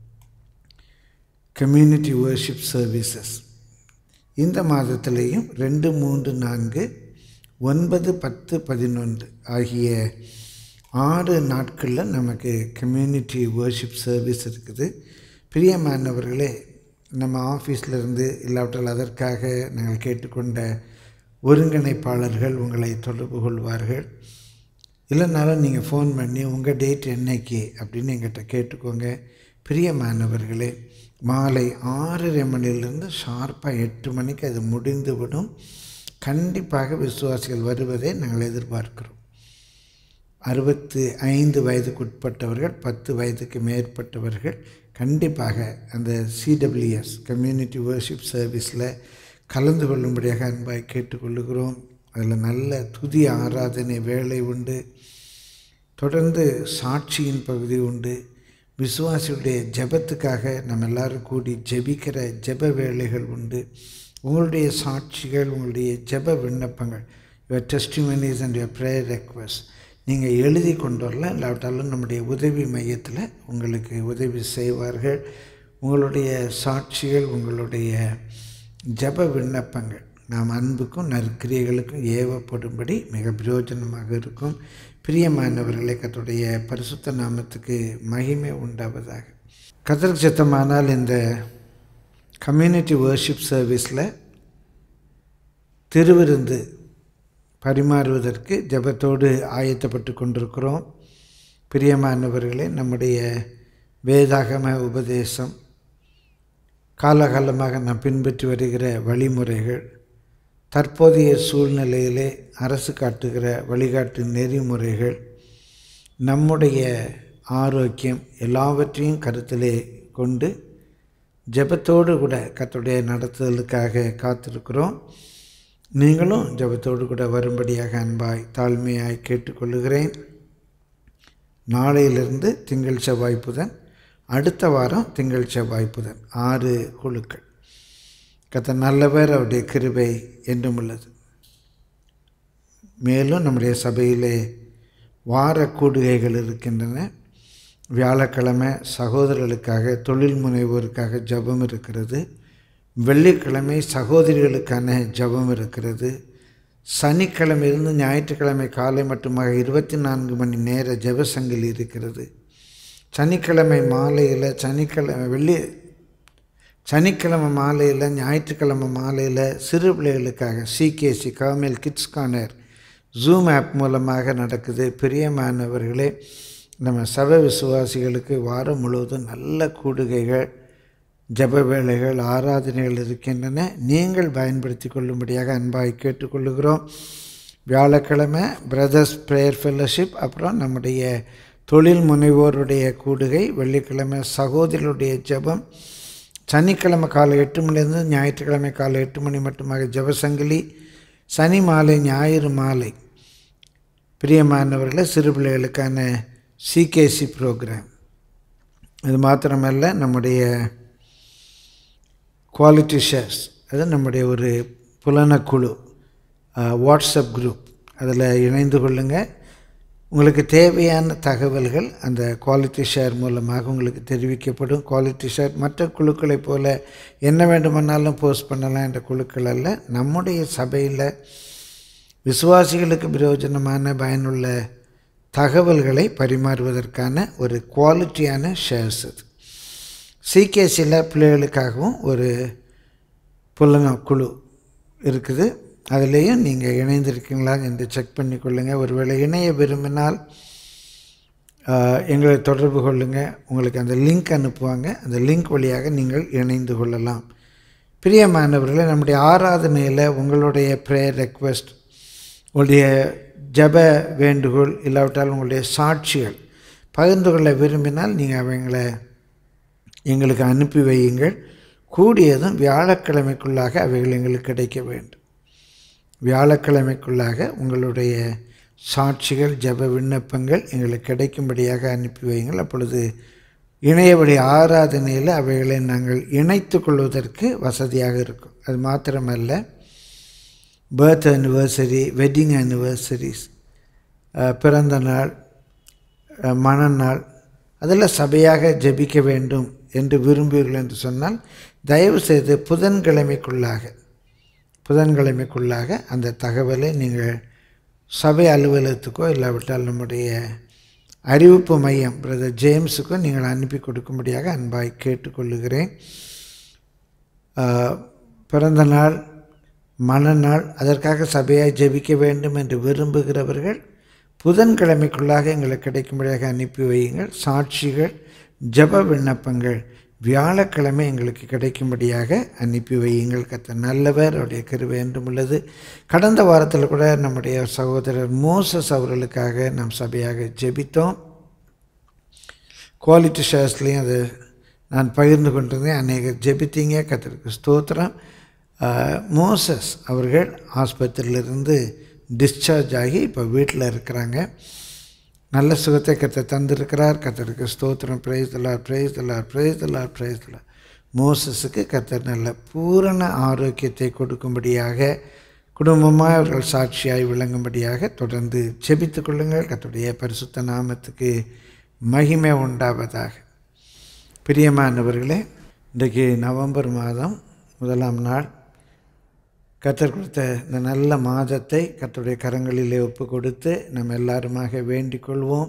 கம்யூனிட்டி வர்ஷிப் சர்வீசஸ் இந்த மாதத்திலேயும் ரெண்டு மூன்று நான்கு ஒன்பது பத்து பதினொன்று ஆகிய ஆறு நாட்களில் நமக்கு கம்யூனிட்டி வர்ஷிப் சர்வீஸ் இருக்குது. பிரியமானவர்களே, நம்ம ஆஃபீஸிலிருந்து இல்லாவிட்டால் அதற்காக நாங்கள் கேட்டுக்கொண்ட ஒருங்கிணைப்பாளர்கள் உங்களை தொடர்பு கொள்வார்கள். இல்லைனாலும் நீங்கள் ஃபோன் பண்ணி உங்கள் டேட் என்னைக்கு அப்படின்னு எங்கிட்ட கேட்டுக்கோங்க. பிரியமானவர்களே, மாலை ஆறரை மணிலிருந்து ஷார்ப்பாக எட்டு மணிக்கு அது முடிந்துவிடும். கண்டிப்பாக விசுவாசிகள் வருவதை நாங்கள் எதிர்பார்க்கிறோம். அறுபத்தி ஐந்து வயதுக்குட்பட்டவர்கள், பத்து வயதுக்கு மேற்பட்டவர்கள் கண்டிப்பாக அந்த சிடபிள்யூஎஸ் கம்யூனிட்டி வர்ஷிப் சர்வீஸில் கலந்து கொள்ளும்படியாக அன்பாய் கேட்டுக்கொள்ளுகிறோம். அதில் நல்ல துதி ஆராதனை வேலை உண்டு. தொடர்ந்து சாட்சியின் பகுதி உண்டு. விசுவாசியுடைய ஜெபத்துக்காக நம்ம எல்லோரும் கூடி ஜெபிக்கிற ஜெப வேலைகள் உண்டு. உங்களுடைய சாட்சிகள், உங்களுடைய ஜெப விண்ணப்பங்கள் your testimonies and your prayer request நீங்கள் எழுதி கொண்டு வரலாம். இல்லாவிட்டாலும் நம்முடைய உதவி மையத்தில் உங்களுக்கு உதவி செய்வார்கள். உங்களுடைய சாட்சிகள், உங்களுடைய ஜப விண்ணப்பங்கள் நாம் அன்புக்கும் நற்கிரியைகளுக்கும் ஏவப்படும்படி மிக பிரயோஜனமாக இருக்கும். பிரியமானவர்களை, கர்த்தருடைய பரிசுத்த நாமத்துக்கு மகிமை உண்டாவதாக. கர்த்தருக்கு சித்தமானால் இந்த கம்யூனிட்டி வர்ஷிப் சர்வீஸில் திருவிருந்து பரிமாறுவதற்கு ஜெபத்தோடு ஆயத்தப்பட்டு கொண்டிருக்கிறோம். பிரியமானவர்களே, நம்முடைய வேதாகம உபதேசம், காலகாலமாக நாம் பின்பற்றி வருகிற வழிமுறைகள், தற்போதைய சூழ்நிலையிலே அரசு காட்டுகிற வழிகாட்டு நெறிமுறைகள், நம்முடைய ஆரோக்கியம் எல்லாவற்றையும் கருத்திலே கொண்டு ஜெபத்தோடு கூட கர்த்தருடைய நடத்துதலுக்காக காத்திருக்கிறோம். நீங்களும் ஜெபத்தோடு கூட வரும்படியாக அன்பாய் தாழ்மையாய் கேட்டுக்கொள்ளுகிறேன். நாளையிலிருந்து திங்கள் செவ்வாய் புதன், அடுத்த வாரம் திங்கள் செவ்வாய் புதன் ஆறு குழுக்கள். கர்த்தர் நல்லவர், அவருடைய கிருபை என்றும் உள்ளது. மேலும் நம்முடைய சபையிலே வார கூடுகைகள் இருக்கின்றன. வியாழக்கிழமை சகோதரர்களுக்காக, தொழில் முனைவோருக்காக ஜெபம் இருக்கிறது. வெள்ளிக்கிழமை சகோதரிகளுக்கான ஜெபம் இருக்கிறது. சனிக்கிழமையிலிருந்து ஞாயிற்றுக்கிழமை காலை மட்டுமாக இருபத்தி நான்கு மணி நேர ஜெப சங்கிலி இருக்கிறது. சனிக்கிழமை மாலையில் சனிக்கிழமை வெள்ளி சனிக்கிழமை மாலையில் ஞாயிற்றுக்கிழமை மாலையில் சிறு பிள்ளைகளுக்காக CKC Carmel kids corner zoom app மூலமாக நடக்குது. பிரியமானவர்களே, நம்ம சபை விசுவாசிகளுக்கு வாரம் முழுவதும் நல்ல கூடுகைகள், ஜெப வேளைகள், ஆராதனைகள் இருக்கின்றன. நீங்கள் பயன்படுத்தி கொள்ளும்படியாக அன்பாய் கேட்டுக்கொள்ளுகிறோம். வியாழக்கிழமை பிரதர்ஸ் ப்ரேயர் ஃபெல்லோஷிப், அப்புறம் நம்முடைய தொழில் முனைவோருடைய கூடுகை, வெள்ளிக்கிழமை சகோதரருடைய ஜெபம், சனிக்கிழமை காலை எட்டு மணிலேருந்து ஞாயிற்றுக்கிழமை காலை எட்டு மணி மட்டுமாக ஜெபசங்கிலி, சனி மாலை ஞாயிறு மாலை பிரியமானவர்களை சிறு பிள்ளைகளுக்கான சிகேசி ப்ரோக்ராம். அது மாத்திரமல்ல, நம்முடைய குவாலிட்டி ஷேர்ஸ், அது நம்முடைய ஒரு புலனக்குழு வாட்ஸ்அப் குரூப், அதில் இணைந்து கொள்ளுங்கள். உங்களுக்கு தேவையான தகவல்கள் அந்த குவாலிட்டி ஷேர் மூலமாக உங்களுக்கு தெரிவிக்கப்படும். குவாலிட்டி ஷேர் மற்ற குழுக்களைப் போல என்ன வேண்டுமானாலும் போஸ்ட் பண்ணலாம் என்ற குழுக்கள் அல்ல. நம்முடைய சபையில் விசுவாசிகளுக்கு பிரயோஜனமான பயனுள்ள தகவல்களை பரிமாறுவதற்கான ஒரு குவாலிட்டியான ஷேர்ஸ். அது சிகேசியில் பிள்ளைகளுக்காகவும் ஒரு புலன குழு இருக்குது. அதுலேயும் நீங்கள் இணைந்திருக்கீங்களா என்று செக் பண்ணிக்கொள்ளுங்கள். ஒருவேளை இணைய விரும்பினால் எங்களை தொடர்பு கொள்ளுங்கள். உங்களுக்கு அந்த லிங்க் அனுப்புவாங்க. அந்த லிங்க் வழியாக நீங்கள் இணைந்து கொள்ளலாம். பிரியமானவர்களே, நம்முடைய ஆராதனையில் உங்களுடைய ப்ரேயர் ரெக்வெஸ்ட், உங்களுடைய ஜப வேண்டுகோள், இல்லாவிட்டால் உங்களுடைய சாட்சிகள் பகிர்ந்து கொள்ள விரும்பினால் நீங்கள் அவங்களை எங்களுக்கு அனுப்பி வையுங்கள். கூடியதும் வியாழக்கிழமைக்குள்ளாக அவைகள் எங்களுக்கு கிடைக்க வேண்டும். வியாழக்கிழமைக்குள்ளாக உங்களுடைய சாட்சிகள், ஜப விண்ணப்பங்கள் எங்களுக்கு கிடைக்கும்படியாக அனுப்பி வையுங்கள். அப்பொழுது இணையவழி ஆராதனையில் அவைகளை நாங்கள் இணைத்து கொள்வதற்கு வசதியாக இருக்கும். அது மாத்திரமல்ல, பர்த் ஆனிவர்சரி, வெட்டிங் ஆனிவர்சரிஸ், பிறந்த நாள், மணநாள், அதில் சபையாக ஜெபிக்க வேண்டும் என்று விரும்புவீர்கள் என்று சொன்னால் தயவு செய்து புதன்கிழமைக்குள்ளாக புதன்கிழமைக்குள்ளாக அந்த தகவலை நீங்கள் சபை அலுவலகத்துக்கோ இல்லாவிட்டால் நம்முடைய அறிவிப்பு மையம் பிரதர் ஜேம்ஸுக்கோ நீங்கள் அனுப்பி கொடுக்கும்படியாக அன்பாய் கேட்டுக்கொள்ளுகிறேன். பிறந்த நாள், மணநாள், அதற்காக சபையாய் ஜெபிக்க வேண்டும் என்று விரும்புகிறவர்கள் புதன்கிழமைக்குள்ளாக எங்களுக்கு கிடைக்கும்படியாக அனுப்பி வையுங்கள். சாட்சிகள், ஜப விண்ணப்பங்கள் வியாழக்கிழமை எங்களுக்கு கிடைக்கும்படியாக அனுப்பி வையுங்கள். கர்த்தர் நல்லவர், அவருடைய கிருபை என்றும் உள்ளது. கடந்த வாரத்தில் கூட நம்முடைய சகோதரர் மோசஸ் அவர்களுக்காக நாம் சபையாக ஜெபித்தோம். குவாலிட்டி ஷேர்ஸ்லேயும் அது நான் பகிர்ந்து கொண்டிருந்தேன். அநேகர் ஜெபித்தீங்க, கர்த்தருக்கு ஸ்தோத்திரம். மோசஸ் அவர்கள் ஆஸ்பத்திரியிலிருந்து டிஸ்சார்ஜ் ஆகி இப்போ வீட்டில் இருக்கிறாங்க. நல்ல சுகத்தை கர்த்தர் தந்திருக்கிறார். கர்த்தருக்கு ஸ்தோத்திரம். Praise the Lord, praise the Lord, praise the Lord, praise the Lord. மோசஸுக்கு கர்த்தர் நல்ல பூரண ஆரோக்கியத்தை கொடுக்கும்படியாக குடும்பமாக அவர்கள் சாட்சியாய் விளங்கும்படியாக தொடர்ந்து ஜெபித்துக் கொள்ளுங்கள். கர்த்தருடைய பரிசுத்த நாமத்துக்கு மகிமை உண்டாவதாக. பிரியமானவர்களே, இன்றைக்கு நவம்பர் மாதம் முதலாம் நாள். கர்த்தர் கொடுத்த இந்த நல்ல மாதத்தை கர்த்தருடைய கரங்களிலே ஒப்பு கொடுத்து நம்ம எல்லாருமாக வேண்டிக் கொள்வோம்.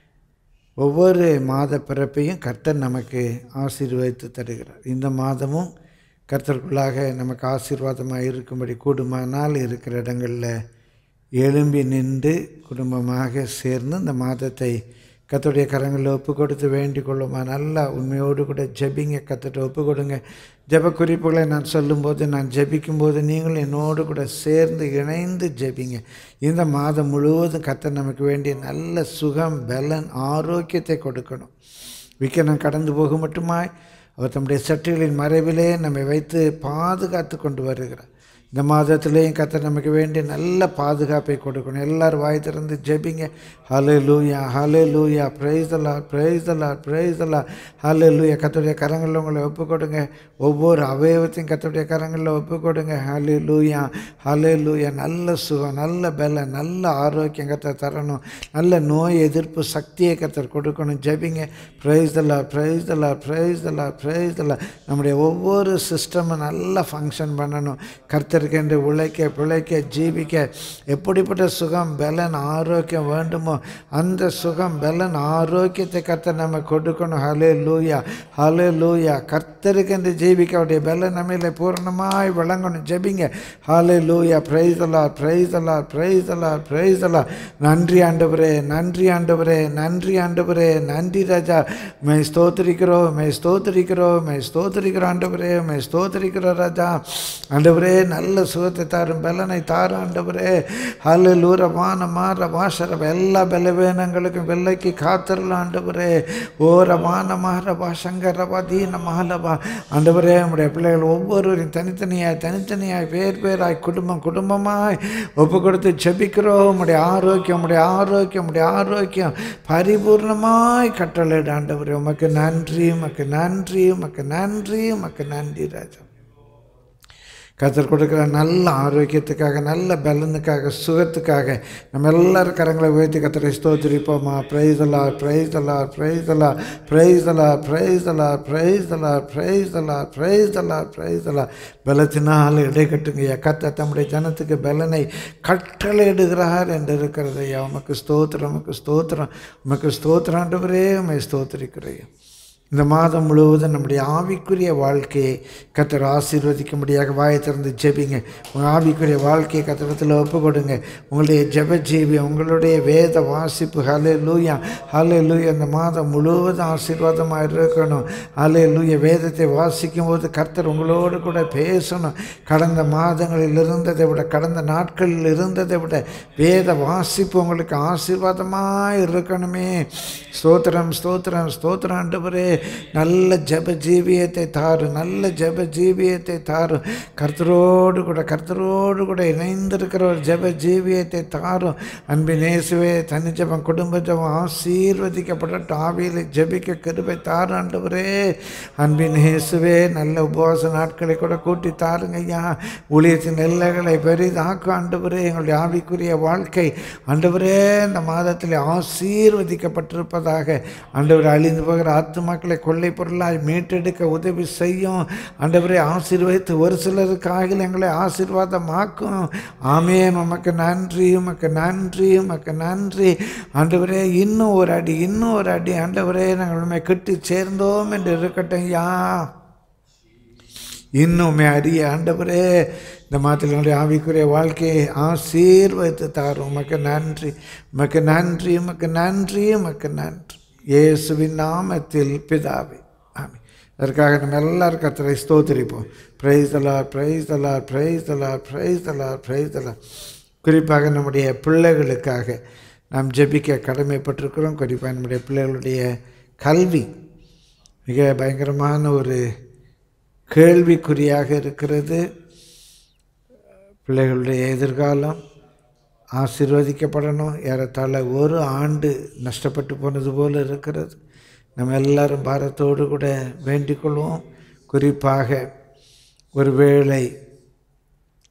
ஒவ்வொரு மாத பிறப்பையும் கர்த்தர் நமக்கு ஆசீர்வதித்து தருகிறார். இந்த மாதமும் கர்த்தருக்குள்ளாக நமக்கு ஆசீர்வாதமாக இருக்கும்படி கூடுமானால் இருக்கிற இடங்களில் எழும்பி நின்று குடும்பமாக சேர்ந்து இந்த மாதத்தை கர்த்தருடைய கரங்களில் ஒப்பு கொடுத்து வேண்டிக் கொள்ளுமா. நல்லா உண்மையோடு கூட ஜெபிங்க. கர்த்தர்கிட்ட ஒப்பு கொடுங்க. ஜெப குறிப்புகளை நான் சொல்லும்போது, நான் ஜெபிக்கும்போது நீங்களும் என்னோடு கூட சேர்ந்து இணைந்து ஜெபிங்க. இந்த மாதம் முழுவதும் கர்த்தர் நமக்கு வேண்டிய நல்ல சுகம், பலன், ஆரோக்கியத்தை கொடுக்கணும். விக்கனம் கடந்து போக மட்டுமாய் அவர் தம்முடைய சட்டைகளின் மறைவிலே நம்மை வைத்து பாதுகாத்து கொண்டு வருகிறார். இந்த மாதத்திலேயும் கர்த்தர் நமக்கு வேண்டிய நல்ல பாதுகாப்பை கொடுக்கணும். எல்லோரும் வாய் திறந்து ஜெபிங்க. Hallelujah, hallelujah, praise the Lord, praise the Lord, praise the Lord, hallelujah. கர்த்தருடைய கரங்களில் உங்களை ஒப்பு கொடுங்க. ஒவ்வொரு அவயவத்தையும் கர்த்தருடைய கரங்களில் ஒப்பு கொடுங்க. ஹல்லேலூயா, ஹல்லேலூயா. நல்ல சுகம், நல்ல பலம், நல்ல ஆரோக்கியம் கர்த்தர் தரணும். நல்ல நோய் எதிர்ப்பு சக்தியை கர்த்தர் கொடுக்கணும். ஜெபிங்க. Praise the Lord, praise the Lord, praise the Lord, praise the Lord. நம்முடைய ஒவ்வொரு சிஸ்டமும் நல்லா ஃபங்க்ஷன் பண்ணணும். கர்த்தர் என்று உழைக்க, பிழைக்க, ஜீவிக்க எப்படிப்பட்ட சுகம், பலன், ஆரோக்கியம் வேண்டுமோ அந்த சுகம், பலன், ஆரோக்கியத்தை கர்த்தர் நம்ம கொடுக்கணும். ஹல்லேலூயா, ஹல்லேலூயா. கர்த்தருக்கு என்று ஜீவிக்க அவருடைய பலன் நம்மிலே பூரணமாய் விளங்கணும். ஜெபிங்க. Hallelujah, praise the Lord, praise the Lord, praise the Lord, praise the Lord. நன்றி ஆண்டவரே, நன்றி ஆண்டவரே, நன்றி ஆண்டவரே, நன்றி ராஜா. மை ஸ்தோத்திரிக்கிறோம், மை ஸ்தோத்திரிக்கிறோம், மை ஸ்தோத்திரிக்கிறோம் ஆண்டவரே, மை ஸ்தோத்திரிக்கிறோம் ராஜா. ஆண்டவரே, நல்ல சுகத்தை தாரும், பலனை தாரும் ஆண்டவரே. ஹல்லேலூயா. வானமாற வாசர எல்லா பலவீனங்களுக்கும் வெள்ளைக்கு காத்திரலாம் ஆண்டவரே. ஓரமான மாறவா சங்கரவா தீன மகளவா ஆண்டவரே. நம்முடைய பிள்ளைகள் ஒவ்வொருவரையும் தனித்தனியாய் தனித்தனியாய் பேர் பேராய் குடும்பம் குடும்பமாய் ஒப்பு கொடுத்து ஜெபிக்கிறோம். உம்முடைய ஆரோக்கியம், உம்முடைய ஆரோக்கியம், உம்முடைய ஆரோக்கியம் பரிபூர்ணமாய் கட்டளையிட ஆண்டவரே. உமக்கு நன்றி, உமக்கு நன்றி, உமக்கு நன்றி, உமக்கு நன்றி ராஜா. கர்த்தர் கொடுக்குற நல்ல ஆரோக்கியத்துக்காக, நல்ல பலனுக்காக, சுகத்துக்காக நம்ம எல்லாரும் கரங்களை உயர்த்தி கர்த்தரை ஸ்தோத்திரிப்போமா. Praise the Lord, praise the Lord, praise the Lord, praise the Lord, praise the Lord, praise the Lord, praise the Lord, praise the Lord, praise the Lord. பலத்தினால் இடை கட்டுங்கய்யா. கர்த்தர் தம்முடைய ஜனத்துக்கு பலனை கட்டளையிடுகிறார் என்று இருக்கிறது ஐயா. உமக்கு ஸ்தோத்திரம், உமக்கு ஸ்தோத்திரம், உமக்கு ஸ்தோத்திரம் ஆண்டவரே. உம்மை ஸ்தோத்திரிக்கிறேன். இந்த மாதம் முழுவதும் நம்முடைய ஆவிக்குரிய வாழ்க்கையை கர்த்தர் ஆசீர்வதிக்கும்படியாக வாயை திறந்து ஜெபிங்க. உங்கள் ஆவிக்குரிய வாழ்க்கையை கர்த்தரிடத்தில் ஒப்பு கொடுங்க. உங்களுடைய ஜெப ஜீவி, உங்களுடைய வேத வாசிப்பு, ஹல்லேலூயா, ஹல்லேலூயா, இந்த மாதம் முழுவதும் ஆசீர்வாதமாக இருக்கணும். ஹல்லேலூயா. வேதத்தை வாசிக்கும் போது கர்த்தர் உங்களோடு கூட பேசணும். கடந்த மாதங்களில் இருந்ததை விட, கடந்த நாட்களில் இருந்ததை விட வேத வாசிப்பு உங்களுக்கு ஆசீர்வாதமாக இருக்கணுமே. ஸ்தோத்திரம், ஸ்தோத்திரம், ஸ்தோத்திரம் ஆண்டவரே. நல்ல ஜெப ஜீவியத்தை தாரு, நல்ல ஜெப ஜீவியத்தை தாரு. கர்த்தரோடு கூட கர்த்தரோடு கூட இணைந்திருக்கிற ஒரு ஜெப ஜீவியத்தை தாரும். அன்பின் இயேசுவே, தனி ஜெபம், குடும்ப ஜெபம் ஆசீர்வதிக்கப்பட்ட ஆவியில் ஜெபிக்க கிருபை தாரு ஆண்டவரே. அன்பின் இயேசுவே, நல்ல உபவாச நாட்களை கூட கூட்டி தாருங்க ஐயா. ஊழியத்தின் எல்லைகளை பெரிதாக்கும் ஆண்டவரே. எங்களுடைய ஆவிக்குரிய வாழ்க்கை ஆண்டவரே இந்த மாதத்தில் ஆசீர்வதிக்கப்பட்டிருப்பதாக ஆண்டவரே. அழிந்து போகிற ஆத்துமாக்களை கொள்ளை பொருளாய் மீட்டெடுக்க உதவி செய்யும் ஆண்டவரே. ஆசீர்வதித்து ஒரு சிலருக்காக எங்களை ஆசீர்வாதமாக்கும். ஆமென். உமக்கு நன்றி, உமக்கு நன்றி, உமக்கு நன்றி ஆண்டவரே. இன்னும் ஒரு அடி, இன்னும் ஒரு அடி ஆண்டவரே. நாங்கள் உண்மை கிட்டி சேர்ந்தோம் என்று இருக்கட்டும் யா. இன்னுமே அறிய ஆண்டவரே, இந்த மாதத்தில் என்னுடைய ஆவிக்குரிய வாழ்க்கையை ஆசீர்வதித்து தாரும். உமக்கு நன்றி, உமக்கு நன்றி, உமக்கு நன்றி, உமக்கு நன்றி. இயேசுவின் நாமத்தில் பிதாவே, ஆமென். அதற்காக நம்ம எல்லாரும் கர்த்தரை ஸ்தோத்திரிப்போம். Praise the Lord, praise the Lord, praise the Lord, praise the Lord, praise the Lord. குறிப்பாக நம்முடைய பிள்ளைகளுக்காக நாம் ஜெபிக்க கடமைப்பட்டிருக்கிறோம். குறிப்பாக நம்முடைய பிள்ளைகளுடைய கல்வி மிக பயங்கரமான ஒரு கேள்விக்குறியாக இருக்கிறது. பிள்ளைகளுடைய எதிர்காலம் ஆசீர்வதிக்கப்படணும். ஏறத்தாழ ஒரு ஆண்டு நஷ்டப்பட்டு போனது போல் இருக்கிறது. நம்ம எல்லாரும் பாரத்தோடு கூட வேண்டிக் கொள்வோம். குறிப்பாக ஒருவேளை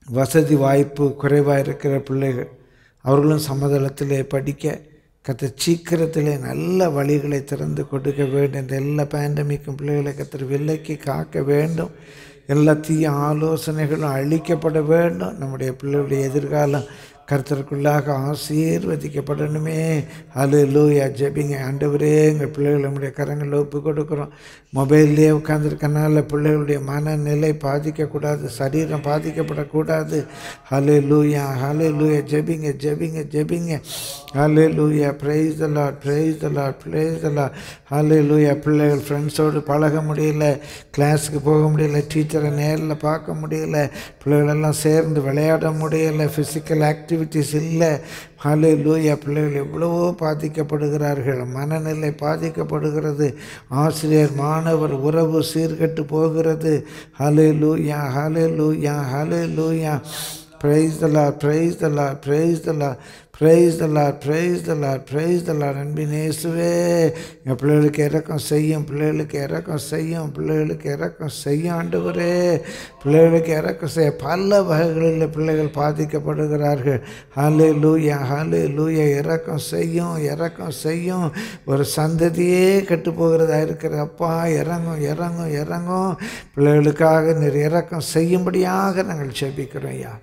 வசதி வாய்ப்பு குறைவாக இருக்கிற பிள்ளைகள் அவர்களும் சமதளத்திலே படிக்க கர்த்தர் சீக்கிரத்திலே நல்ல வழிகளை திறந்து கொடுக்க வேண்டும். இந்த எல்லா பேண்டமிக்கும் பிள்ளைகளை கர்த்தர் விலக்கி காக்க வேண்டும். எல்லா தீய ஆலோசனைகளும் அழிக்கப்பட வேண்டும். நம்முடைய பிள்ளைகளுடைய எதிர்காலம் கர்த்தருக்குள்ளாக ஆசீர்வதிக்கப்படணுமே. ஹல்லேலூயா. ஜெபிங்க. ஆண்டவரே, எங்கள் பிள்ளைகள் நம்முடைய கரங்களில் ஒப்பு கொடுக்குறோம். மொபைல்லே உட்காந்துருக்கனால பிள்ளைகளுடைய மனநிலை பாதிக்கக்கூடாது, சரீரம் பாதிக்கப்படக்கூடாது. ஹல்லேலூயா, ஹல்லேலூயா. ஜெபிங்க, ஜெபிங்க, ஜெபிங்க. Hallelujah. Praise the Lord, praise the Lord, praise the Lord. Hallelujah. பிள்ளைகள் ஃப்ரெண்ட்ஸோடு பழக முடியல, கிளாஸுக்கு போக முடியல, டீச்சரை நேரில் பார்க்க முடியல, பிள்ளைகளெல்லாம் சேர்ந்து விளையாட முடியலை, ஃபிசிக்கல் ஆக்டிவிட்டிஸ் இல்லை. ஹல்லேலூயா. பிள்ளைகள் எவ்வளவோ பாதிக்கப்படுகிறார்கள், மனநிலை பாதிக்கப்படுகிறது, ஆசிரியர் மாணவர் உறவு சீர்கெட்டு போகிறது. ஹல்லேலூயா, ஹல்லேலூயா, ஹல்லேலூயா. Praise the Lord, praise the Lord, praise the Lord, praise the Lord, praise the Lord, praise the Lord. அன்பின் இயேசுவே, என் பிள்ளைகளுக்கு இரக்கம் செய்யும், பிள்ளைகளுக்கு இரக்கம் செய்யும், பிள்ளைகளுக்கு இரக்கம் செய்யும். ஆண்டவரே, பிள்ளைகளுக்கு இரக்கம் செய்ய பல வகைகளில் பிள்ளைகள் பாதிக்கப்படுகிறார்கள். ஹல்லேலூயா, ஹல்லேலூயா. இரக்கம் செய்யும், இரக்கம் செய்யும். ஒரு சந்ததியே கெட்டு போகிறதா இருக்கிற அப்பா, இறங்கும், இறங்கும், இறங்கும். பிள்ளைகளுக்காக நீர் இரக்கம் செய்யும்படியாக நாங்கள் ஜெபிக்கிறோம் ஐயா.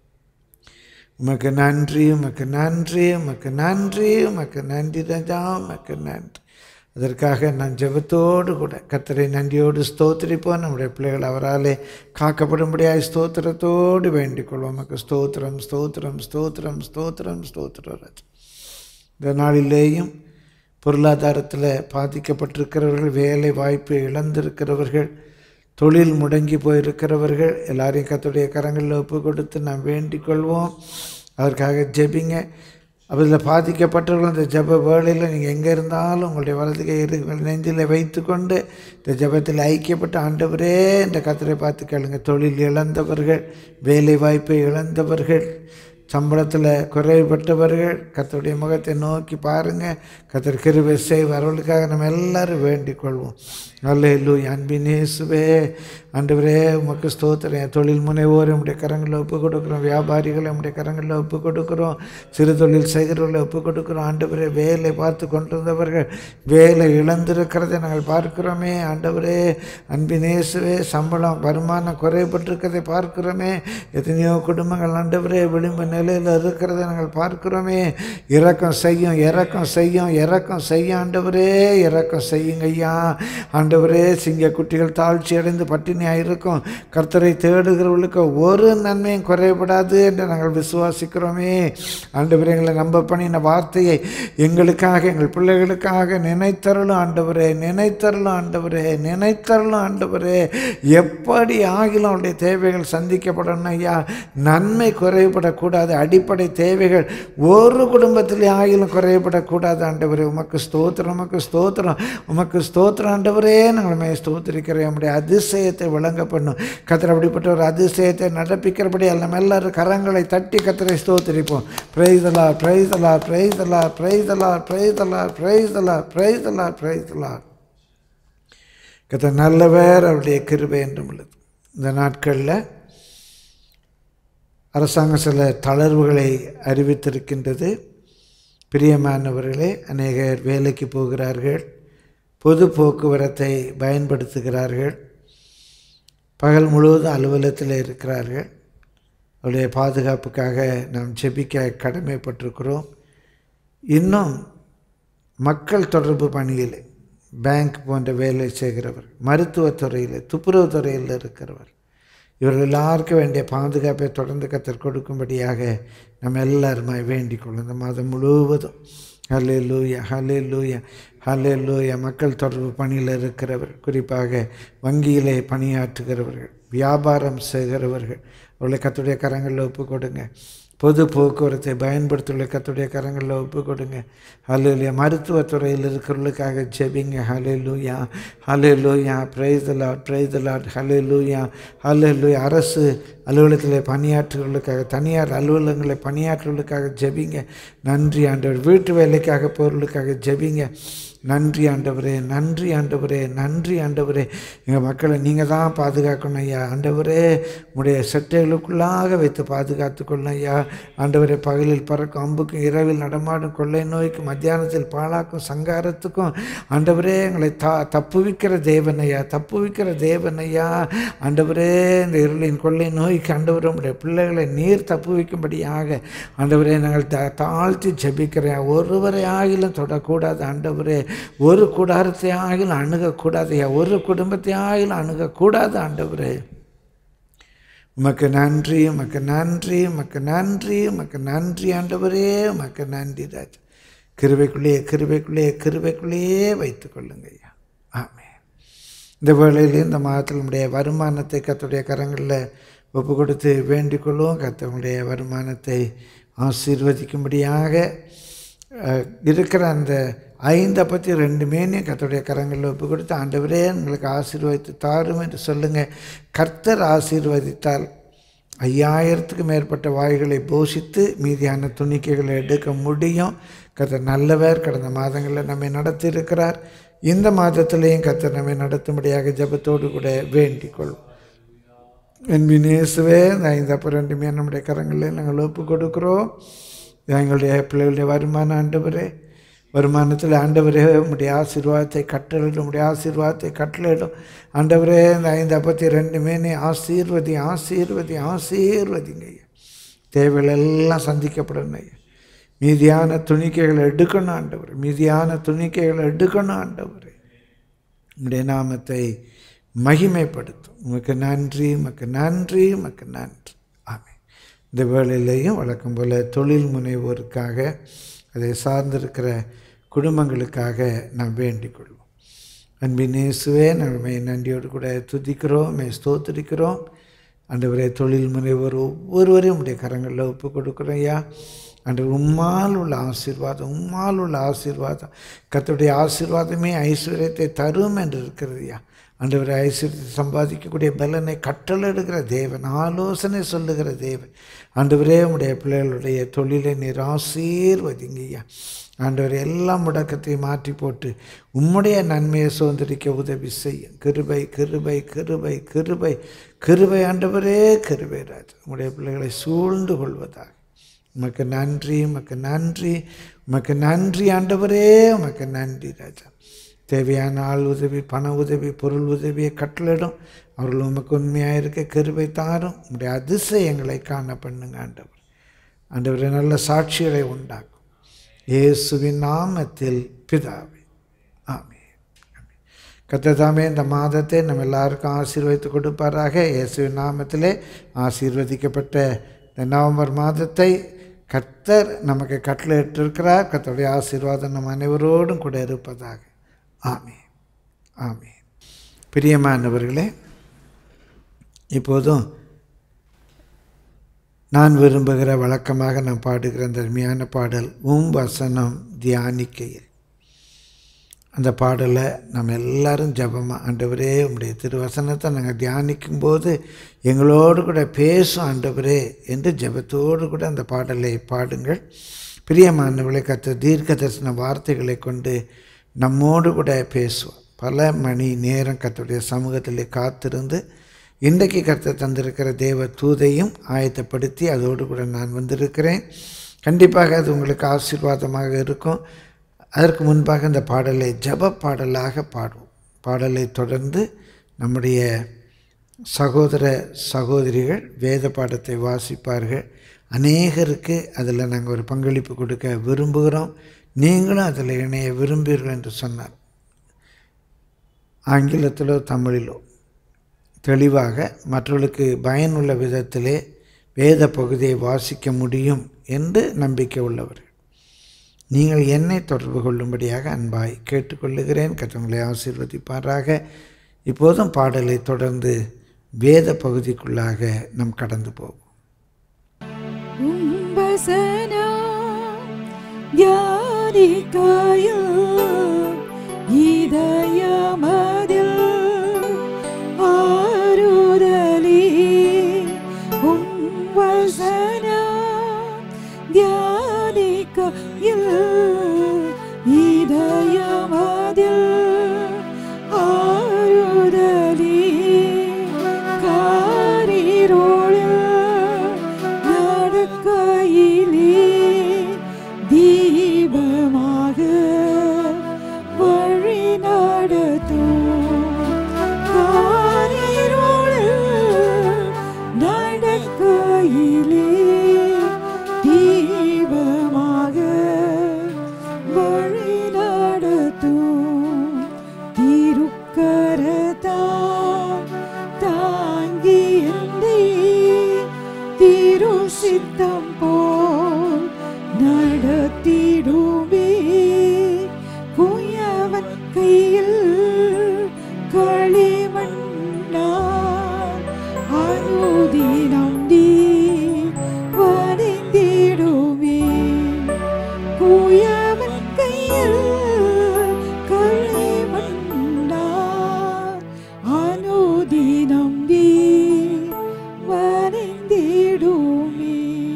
உமக்கு நன்றி, உமக்கு நன்றி, உமக்கு நன்றி, உமக்கு நன்றி ராஜா, உமக்கு நன்றி. அதற்காக நான் ஜெபத்தோடு கூட கர்த்தரை நன்றியோடு ஸ்தோத்திரிப்போம். நம்முடைய பிள்ளைகள் அவராலே காக்கப்படும்படியாய் ஸ்தோத்திரத்தோடு வேண்டிக் கொள்வோம். உமக்கு ஸ்தோத்திரம், ஸ்தோத்திரம், ஸ்தோத்திரம், ஸ்தோத்திரம், ஸ்தோத்திரம் ராஜா. இந்த நாளிலேயும் பொருளாதாரத்தில் பாதிக்கப்பட்டிருக்கிறவர்கள், வேலை வாய்ப்பு இழந்திருக்கிறவர்கள், தொழில் முடங்கி போயிருக்கிறவர்கள் எல்லாரையும் கர்த்தருடைய கரங்களில் ஒப்பு கொடுத்து நாம் வேண்டிக் கொள்வோம். அதற்காக ஜெபிங்க. அதில் பாதிக்கப்பட்டவர்கள் இந்த ஜெப வேளையில் நீங்கள் எங்கே இருந்தாலும் உங்களுடைய வலது கை உங்கள் நெஞ்சில் வைத்து கொண்டு இந்த ஜெபத்தில் ஐக்கியப்பட்ட ஆண்டவரே இந்த கர்த்தரை பார்த்து கேளுங்க. தொழில் இழந்தவர்கள், வேலை வாய்ப்பை இழந்தவர்கள், சம்பளத்தில் குறைபட்டவர்கள் கர்த்தருடைய முகத்தை நோக்கி பாருங்கள். கர்த்தர் கிருபை செய்வார். அவர்களுக்காக நம்ம எல்லாரும் வேண்டிக் கொள்வோம். அல்லேலூயா. அன்பின் இயேசுவே, ஆண்டவரே உமக்கு ஸ்தோத்திரம். தொழில் முனைவோர் நம்முடைய கரங்களில் ஒப்பு கொடுக்குறோம், வியாபாரிகளை நம்முடைய கரங்களில் ஒப்பு கொடுக்குறோம், சிறு தொழில் செய்கிறவர்களை ஒப்பு கொடுக்குறோம். ஆண்டவரே, வேலை பார்த்து கொண்டிருந்தவர்கள் வேலை இழந்திருக்கிறதை நாங்கள் பார்க்கிறோமே. ஆண்டவரே, அன்பின் இயேசுவே, சம்பளம் வருமானம் குறைபட்டிருக்கிறதை பார்க்கிறோமே. எத்தனையோ குடும்பங்கள் ஆண்டவரே விளிம்பு நிலையில் இருக்கிறதை நாங்கள் பார்க்கிறோமே. இரக்கம் செய்யும், இரக்கம் செய்யும், இரக்கம் செய்யும். ஆண்டவரே, இரக்கம் செய்யுங்க ஐயா. ஆண்டவரே, சிங்க குட்டிகள் தாழ்ச்சி அடைந்து பட்டினியாக இருக்கும். கர்த்தரை தேடுகிறவர்களுக்கு ஒரு நன்மையும் குறைபடாது என்று நாங்கள் விசுவாசிக்கிறோமே. ஆண்டவரே, எங்களை நம்ப பண்ணின வார்த்தையை எங்களுக்காக எங்கள் பிள்ளைகளுக்காக நினைத்தருளும் ஆண்டவரே, நினைத்தருளும் ஆண்டவரே, நினைத்தருளும் ஆண்டவரே. எப்படி ஆகிலும் அவருடைய தேவைகள் சந்திக்கப்படணும் ஐயா. நன்மை குறைபடக்கூடாது. அடிப்படை தேவைகள் ஒரு குடும்பத்திலே ஆகிலும் குறைபடக்கூடாது ஆண்டவரே. உமக்கு ஸ்தோத்திரம், உமக்கு ஸ்தோத்திரம், உமக்கு ஸ்தோத்திரம் ஆண்டவரே. நாங்களுமே ஸ்தோத்திரிக்கிறோம். நம்முடைய அதிசயத்தை விளங்க பண்ணும் கர்த்தர். அப்படிப்பட்ட ஒரு அதிசயத்தை நடப்பிக்கிறபடி நம்ம எல்லாரும் கரங்களை தட்டி கர்த்தரை ஸ்தோத்திரிப்போம். Praise the Lord, praise the Lord, praise the Lord, praise the Lord, praise the Lord, praise the Lord, praise the Lord, praise the Lord. கர்த்தர் நல்லவர், அவருடைய கிருபை என்றும் உள்ளது. இந்த நாட்களில் அரசாங்கம் சில தளர்வுகளை அறிவித்திருக்கின்றது. பிரியமானவர்களே, அநேகர் வேலைக்கு போகிறார்கள், பொது போக்குவரத்தை பயன்படுத்துகிறார்கள், பகல் முழுவதும் அலுவலகத்தில் இருக்கிறார்கள். அவருடைய பாதுகாப்புக்காக நாம் ஜெபிக்க கடமைப்பட்டிருக்கிறோம். இன்னும் மக்கள் தொடர்பு பணியில் பேங்க் போன்ற வேலை செய்கிறவர், மருத்துவத்துறையில், துப்புரவு துறையில் இருக்கிறவர், இவர்கள் எல்லாருக்கும் வேண்டிய பாதுகாப்பை தொடர்ந்து கர்த்தர் கொடுக்கும்படியாக நம்ம எல்லாருமே வேண்டிக் கொள்ளும். இந்த மாதம் முழுவதும் ஹல்லேலூயா, ஹல்லேலூயா, ஹல்லேலூயா. மக்கள் தொடர்பு பணியில் இருக்கிறவர், குறிப்பாக வங்கியிலே பணியாற்றுகிறவர்கள், வியாபாரம் செய்கிறவர்கள், அவர்களை கர்த்தருடைய கரங்களில் ஒப்பு கொடுங்க. பொது போக்குவரத்தை பயன்படுத்துள்ள கர்த்தருடைய கரங்களில் ஒப்பு கொடுங்க. ஹல்லேலூயா. மருத்துவத்துறையில் இருக்கிறவர்களுக்காக ஜெபிங்க. Hallelujah, hallelujah. Praise the Lord, praise the Lord. Hallelujah, hallelujah. அரசு அலுவலகத்தில் பணியாற்றுவர்களுக்காக, தனியார் அலுவலகங்களில் பணியாற்றுவர்களுக்காக ஜெபிங்க. நன்றி ஆண்டவர். வீட்டு வேலைக்காக போகிறவர்களுக்காக ஜெபிங்க. நன்றி ஆண்டவரே, நன்றி ஆண்டவரே, நன்றி ஆண்டவரே. எங்கள் மக்களை நீங்கள் தான் பாதுகாக்கணும் ஐயா. ஆண்டவரே உடைய செட்டைகளுக்குள்ளாக வைத்து பாதுகாத்து கொள்ளணும் ஐயா. ஆண்டவரே பகலில் பறக்கும் அம்புக்கும் இரவில் நடமாடும் கொள்ளை நோய்க்கும் மத்தியானத்தில் பாழாக்கும் சங்காரத்துக்கும் ஆண்டவரே எங்களை தா தப்புவிக்கிற தேவனையா, தப்புவிக்கிற தேவனையா. ஆண்டவரே இந்த இருளின் கொள்ளை நோய்க்கு ஆண்டவரே உடைய பிள்ளைகளை நீர் தப்புவிக்கும்படியாக ஆண்டவரே நாங்கள் தா தாழ்த்தி ஜெபிக்கிறேன். ஒருவரை ஆகிலும் தொடக்கூடாது ஆண்டவரே, ஒரு கூடாரத்தை ஆகிலும் அணுகக்கூடாதையா, ஒரு குடும்பத்தை ஆகிலும் அணுகக்கூடாது ஆண்டவரே. உமக்கு நன்றி, உமக்கு நன்றி, உமக்கு நன்றி, உமக்கு நன்றி ஆண்டவரே, உமக்கு நன்றி ராஜா. கிருபைக்குள்ளேயே கிருபைக்குள்ளேயே கிருபைக்குள்ளேயே வைத்துக் கொள்ளுங்க ஐயா. ஆமென். இந்த வேளையில் இந்த மாதத்தில் நம்முடைய வருமானத்தை கர்த்தருடைய கரங்களில் ஒப்பு கொடுத்து வேண்டிக் கொள்வோம். கர்த்தருடைய வருமானத்தை ஆசீர்வதிக்கும்படியாக இருக்கிற அந்த ஐந்தை பற்றி ரெண்டு மேனையும் கர்த்தருடைய கரங்களில் ஒப்பு கொடுத்து ஆண்டவரே எங்களுக்கு ஆசீர்வதித்து தாரும் என்று சொல்லுங்கள். கர்த்தர் ஆசீர்வதித்தால் ஐயாயிரத்துக்கு மேற்பட்ட வாய்களை போஷித்து மீதியான துணிக்கைகளை எடுக்க முடியும். கர்த்தர் நல்லவர். கடந்த மாதங்களில் நம்மை நடத்தி இருக்கிறார். இந்த மாதத்திலேயும் கர்த்தர் நம்மை நடத்தும்படியாக ஜெபத்தோடு கூட வேண்டிக் கொள்வோம். என்பின் இயேசுவே, இந்த ஐந்து ரெண்டுமே நம்முடைய கரங்களில் நாங்கள் ஒப்பு கொடுக்குறோம். எங்களுடைய பிள்ளைகளுடைய வருமானம் ஆண்டவரே, வருமானத்தில் ஆண்டவரே உம்முடைய ஆசீர்வாதத்தை கட்டளிடும், உம்முடைய ஆசீர்வாதத்தை கட்டளிடும் ஆண்டவரே. இந்த ஐந்து ஐம்பத்தி ரெண்டுமே நீ ஆசீர்வதி ஆசீர்வதி ஆசீர்வதிங்க ஐயா. தேவைகள் எல்லாம் சந்திக்கப்படணும் ஐயா. மீதியான துணிக்கைகளை எடுக்கணும் ஆண்டவர், மீதியான துணிக்கைகளை எடுக்கணும் ஆண்டவர். உம்முடைய நாமத்தை மகிமைப்படுத்தும். உமக்கு நன்றி, உமக்கு நன்றி, உமக்கு நன்றி. ஆமென். இந்த வேளையிலேயும் வழக்கம் போல் தொழில் முனைவோருக்காக அதை சார்ந்திருக்கிற குடும்பங்களுக்காக நாம் வேண்டிக் கொள்வோம். அன்பின் இயேசுவே, நம்ம நன்றியோடு கூட துதிக்கிறோம், மே ஸ்தோத்திரிக்கிறோம் ஆண்டவரே. தொழில் முனைவோர் ஒவ்வொருவரையும் உடைய கரங்களில் ஒப்பு கொடுக்குறோம் ஐயா. ஆண்டவர் உம்மால் உள்ள ஆசீர்வாதம், உம்மால் உள்ள ஆசீர்வாதம், கர்த்தருடைய ஆசீர்வாதமே ஐஸ்வர்யத்தை தரும் என்று இருக்கிறது ஐயா. ஆண்டவரை ஐஸ்வர்யத்தை சம்பாதிக்கக்கூடிய பலனை கட்டளையிடுகிற தேவன், ஆலோசனை சொல்லுகிற தேவன். ஆண்டவரே உடைய பிள்ளைகளுடைய தொழிலை நீர் ஆசீர்வதிங்க ஐயா. ஆண்டவர் எல்லா முடக்கத்தையும் மாற்றி போட்டு உம்முடைய நன்மையை சுதந்திரிக்க உதவி செய்யும். கிருபை கிருபை கிருபை கிருபை கிருபை ஆண்டவரே, கிருபை ராஜா உம்முடைய பிள்ளைகளை சூழ்ந்து கொள்வதாக. உமக்கு நன்றி, உமக்கு நன்றி, உமக்கு நன்றி ஆண்டவரே, உமக்கு நன்றி ராஜா. தேவையான ஆள் உதவி, பண உதவி, பொருள் உதவியை கட்டளிடும். அவர்கள் உமக்கு உண்மையாக இருக்க கிருபை தாரும். உங்களுடைய அதிசயங்களை காண பண்ணுங்க ஆண்டவர். ஆண்டவரை நல்ல சாட்சிகளை உண்டாக்கும். இயேசுவின் நாமத்தில் பிதாவே, ஆமென். கர்த்தர் தாமே இந்த மாதத்தை நம்ம எல்லாருக்கும் ஆசீர்வதித்து கொடுப்பாராக. இயேசுவின் நாமத்திலே ஆசீர்வதிக்கப்பட்ட இந்த நவம்பர் மாதத்தை கர்த்தர் நமக்கு கட்டளையிட்டிருக்கிறார். கர்த்தருடைய ஆசீர்வாதம் நம் அனைவரோடும் கூட இருப்பதாக. ஆமென், ஆமென். பிரியமானவர்களே, இப்போதும் நான் விரும்புகிற வழக்கமாக நான் பாடுகிற அந்த அருமையான பாடல் உம் வசனம் தியானிக்கையில். அந்த பாடலை நம்ம எல்லாரும் ஜபமாக ஆண்டவரே உம்முடைய திருவசனத்தை நாங்கள் தியானிக்கும்போது எங்களோடு கூட பேசும் ஆண்டவரே என்று ஜபத்தோடு கூட அந்த பாடலை பாடுங்கள். பிரியமானவர்களை, கர்த்தர் தீர்க்க தரிசன வார்த்தைகளை கொண்டு நம்மோடு கூட பேசுவோம். பல மணி நேரம் கர்த்தருடைய சமூகத்தில் காத்திருந்து இன்றைக்கு கர்த்தர் தந்திருக்கிற தேவ தூதையும் ஆயத்தப்படுத்தி அதோடு கூட நான் வந்திருக்கிறேன். கண்டிப்பாக அது உங்களுக்கு ஆசீர்வாதமாக இருக்கும். அதற்கு முன்பாக இந்த பாடலை ஜப பாடலாக பாடுவோம். பாடலை தொடர்ந்து நம்முடைய சகோதர சகோதரிகள் வேத பாடத்தை வாசிப்பார்கள். அநேகருக்கு அதில் நாங்கள் ஒரு பங்களிப்பு கொடுக்க விரும்புகிறோம். நீங்களும் அதில் இணைய விரும்புகிறீர்கள் என்று சொன்னார். ஆங்கிலத்திலோ தமிழிலோ தெளிவாக மற்றவர்களுக்கு பயனுள்ள விதத்திலே வேத பகுதியை வாசிக்க முடியும் என்று நம்பிக்கை உள்ளவர்கள் நீங்கள் என்னை தொடர்பு கொள்ளும்படியாக அன்பாய் கேட்டுக்கொள்ளுகிறேன். கர்த்தர் ஆசீர்வதிப்பாராக. இப்போதும் பாடலை தொடர்ந்து வேத பகுதிக்குள்ளாக நாம் கடந்து போவோம். இதயமதில் சித்தம் போல் நடத்திடுவே குயவன் கையில் களிமண்ணால் அனுதினம் நீ வரைந்திடுவே குயவன் கையில் களிமண்ணால் அனுதினம் நீ வரைந்திடுவே.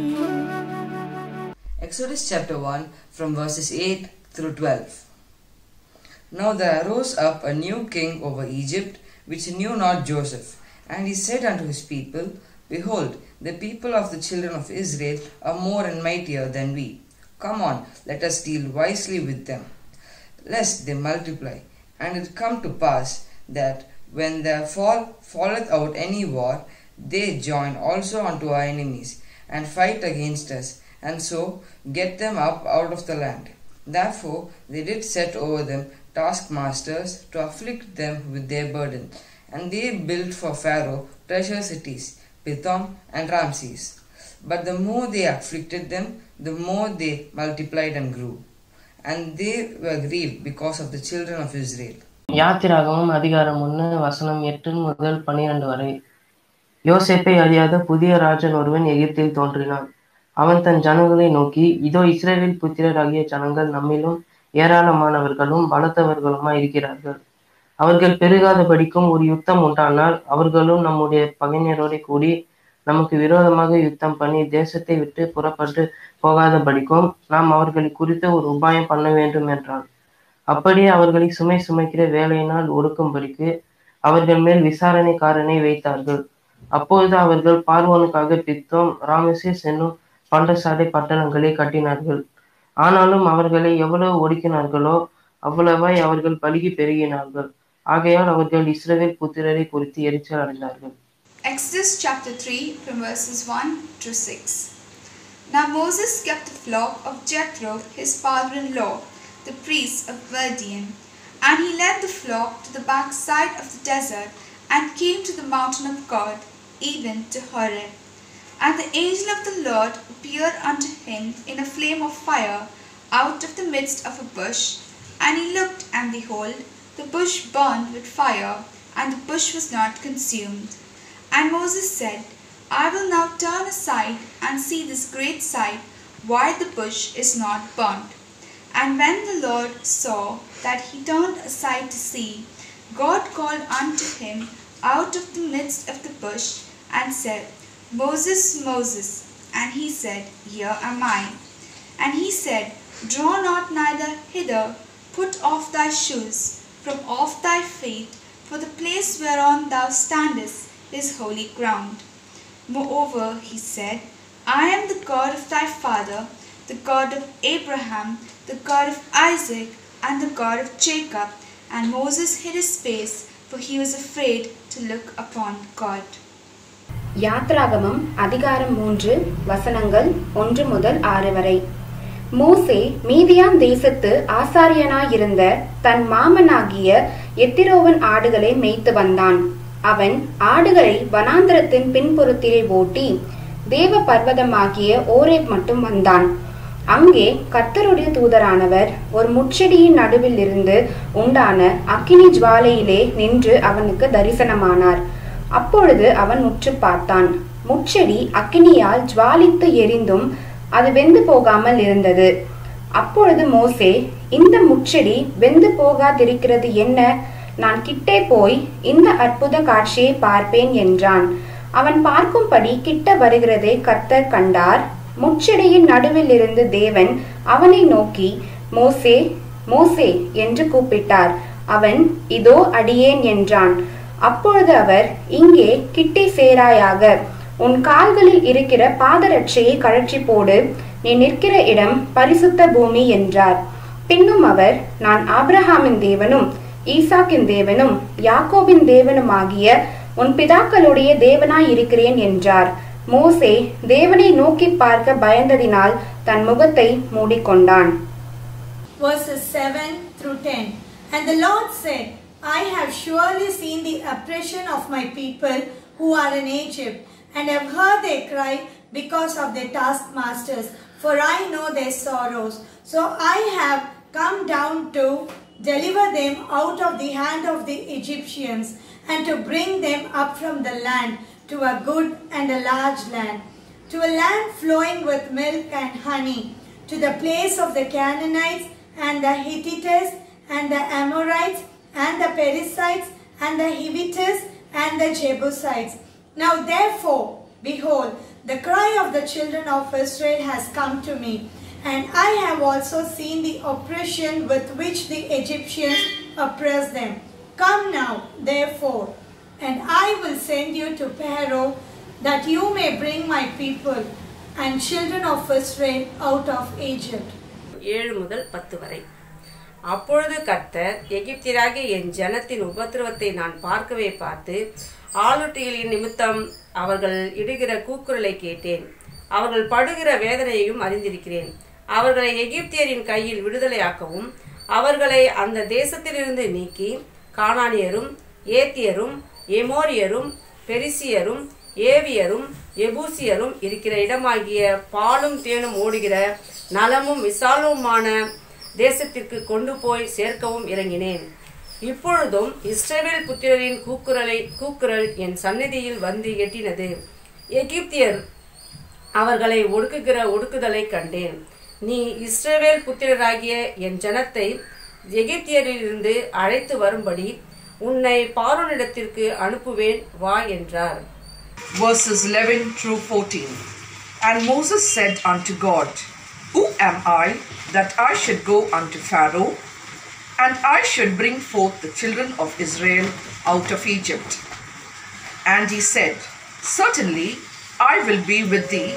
Exodus chapter one from verses eight through twelve. Now there arose up a new king over Egypt, which knew not Joseph. And he said unto his people, Behold, the people of the children of Israel are more and mightier than we. Come on, let us deal wisely with them, lest they multiply. And it come to pass that when there fall falleth out any war, they join also unto our enemies, and fight against us, and so get them up out of the land. Therefore they did set over them taskmasters to afflict them with their burden. And they built for Pharaoh treasure cities, Pithom and Ramses. But the more they afflicted them, the more they multiplied and grew. And they were grieved because of the children of Israel. யாத்திராகமம் அதிகாரம் ஒன்று வசனம் எட்டு முதல் பனிரெண்டு வரை. யோசேப்பை அறியாத புதிய ராஜன் ஒருவன் எகிப்தில் தோன்றினான். அவன் தன் ஜனங்களை நோக்கி, இதோ இஸ்ரவேல் புத்திரராகிய ஜனங்கள் நம்மிலும் ஏராளமானவர்களும் பலத்தவர்களுமாய் இருக்கிறார்கள். அவர்கள் பெருகாதபடிக்கும் ஒரு யுத்தம் உண்டானால் அவர்களும் நம்முடைய பகைஞரோட கூடி நமக்கு விரோதமாக யுத்தம் பண்ணி தேசத்தை விட்டு புறப்பட்டு போகாதபடிக்கும் நாம் அவர்களை குறித்து ஒரு உபாயம் பண்ண வேண்டும் என்றான். அப்படியே அவர்களை சுமை சுமைக்கிற வேலையினால் ஒடுக்கும்படிக்கு அவர்கள் மேல் விசாரணைக்காரனை வைத்தார்கள். அப்பொழுது அவர்கள் பார்வோனுக்காக பித்தோம் ராமசேஸ் என்னும் பண்டசாலை பட்டணங்களை கட்டினார்கள். ஆனாலும் அவர்களை எவ்வளவு ஒடுக்கினார்களோ அவ்வளவாய் அவர்கள் பலுகி பெருகினார்கள். ஆகையால் அவர்கள் இஸ்ரவேல் புத்திரரை குறித்து எரிச்சல் அடைந்தார்கள். Exodus chapter three from verses one to six. Now Moses kept the flock of Jethro, his father-in-law, the priest of Midian, and he led the flock to the backside of the desert and came to the mountain of God, even to Horeb. And the angel of the Lord appeared unto him in a flame of fire out of the midst of a bush. And he looked, and behold, the bush burned with fire, and the bush was not consumed. And Moses said, I will now turn aside and see this great sight, why the bush is not burnt. And when the Lord saw that he turned aside to see, God called unto him out of the midst of the bush, and said, Moses, Moses. And he said, Here am I. And he said, Draw not neither hither, put off thy shoes from off thy feet, for the place whereon thou standest is holy ground. Moreover, he said, I am the God of thy father, the God of Abraham, the God of Isaac, and the God of Jacob. And Moses hid his face, for he was afraid to look upon God. யாத்ராகமம் அதிகாரம் மூன்று வசனங்கள் ஒன்று முதல் ஆறு வரை. மோசே மீதியான் தேசத்து ஆசாரியனாயிருந்த தன் மாமனாகிய எத்திரோவன் ஆடுகளை மேய்த்து வந்தான். அவன் ஆடுகளை வனாந்திரத்தின் பின்புறத்திலே ஓட்டி தேவ பர்வதமாகிய ஓரேப் மட்டும் வந்தான். அங்கே கர்த்தருடைய தூதரானவர் ஒரு முட்செடியின் நடுவில் இருந்து உண்டான அக்கினி ஜுவாலையிலே நின்று அவனுக்கு தரிசனமானார். அப்பொழுது அவன் உற்று பார்த்தான். முட்செடி அக்கினியால் ஜுவாலித்து எரிந்தும் அது வெந்து போகாமல் இருந்தது. அப்பொழுது மோசே, இந்த முட்செடி வெந்து போகாதிருக்கிறது என்ன? நான் கிட்டே போய் இந்த அற்புத காட்சியை பார்ப்பேன் என்றான். அவன் பார்க்கும்படி கிட்ட வருகிறதை கர்த்தர் கண்டார். முட்செடியின் நடுவில் இருந்து தேவன் அவனை நோக்கி, மோசே, மோசே என்று கூப்பிட்டார். அவன், இதோ அடியேன் என்றான். அப்பொழுது அவர், இங்கே கிட்டே சேராயாக, உன் கால்களில் இருக்கிற பாதரட்சையை கழற்றி போடு, நீ நிற்கிற இடம் பரிசுத்த பூமி என்றார். பின்னும் அவர், நான் ஆபிரகாமின் தேவனும் ஈசாக்கின் தேவனும் யாக்கோபின் தேவனுமாகிய உன் பிதாக்களுடைய தேவனாய் இருக்கிறேன் என்றார். மோசே தேவனை நோக்கி பார்க்க பயந்ததினால் தன் முகத்தை மூடிக்கொண்டான். Verses seven through ten. And the Lord said, I have surely seen the oppression of my people who are in Egypt, and have heard their cry because of their taskmasters, for I know their sorrows. So I have come down to deliver them out of the hand of the Egyptians, and to bring them up from the land to a good and a large land, to a land flowing with milk and honey, to the place of the Canaanites and the Hittites and the Amorites and the Perizzites and the Hivites and the Jebusites. Now therefore, behold, the cry of the children of Israel has come to me, and I have also seen the oppression with which the Egyptians oppress them. Come now, therefore, and I will send you to Pharaoh, that you may bring my people and children of Israel out of Egypt. ஏழு முதல் பத்து வரை. அப்பொழுது கர்த்தர், எகிப்தியராகிய என் ஜனத்தின் உபத்திரவத்தை நான் பார்க்கவே பார்த்து, ஆளுட்டிகளின் நிமித்தம் அவர்கள் இடுகிற கூக்குரலை கேட்டேன். அவர்கள் படுகிற வேதனையையும் அறிந்திருக்கிறேன். அவர்களை எகிப்தியரின் கையில் விடுதலையாக்கவும், அவர்களை அந்த தேசத்திலிருந்து நீக்கி, கானானியரும் ஏத்தியரும் எமோரியரும் பெரிசியரும் ஏவியரும் எபூசியரும் இருக்கிற இடமாகிய பாலும் தேனும் ஓடுகிற நலமும் விசாலமுமான தேசத்திற்கு கொண்டு போய் சேர்க்கவும் இறங்கினேன். இப்பொழுதும் இஸ்ரவேல் புத்திரரின் கூக்குரலை கூக்குரல் என் சந்நிதியில் வந்து எட்டினது. எகிப்தியர் அவர்களை ஒடுக்குகிற ஒடுக்குதலை கண்டேன். நீ இஸ்ரவேல் புத்திரராகிய என் ஜனத்தை எகிப்தியரிலிருந்து அழைத்து வரும்படி உன்னை பார்வோனிடத்திற்கு அனுப்புவேன் வா என்றார். Verses eleven through fourteen. And Moses said unto God, Who am I that I should go unto Pharaoh, and I should bring forth the children of Israel out of Egypt? And he said, Certainly I will be with thee,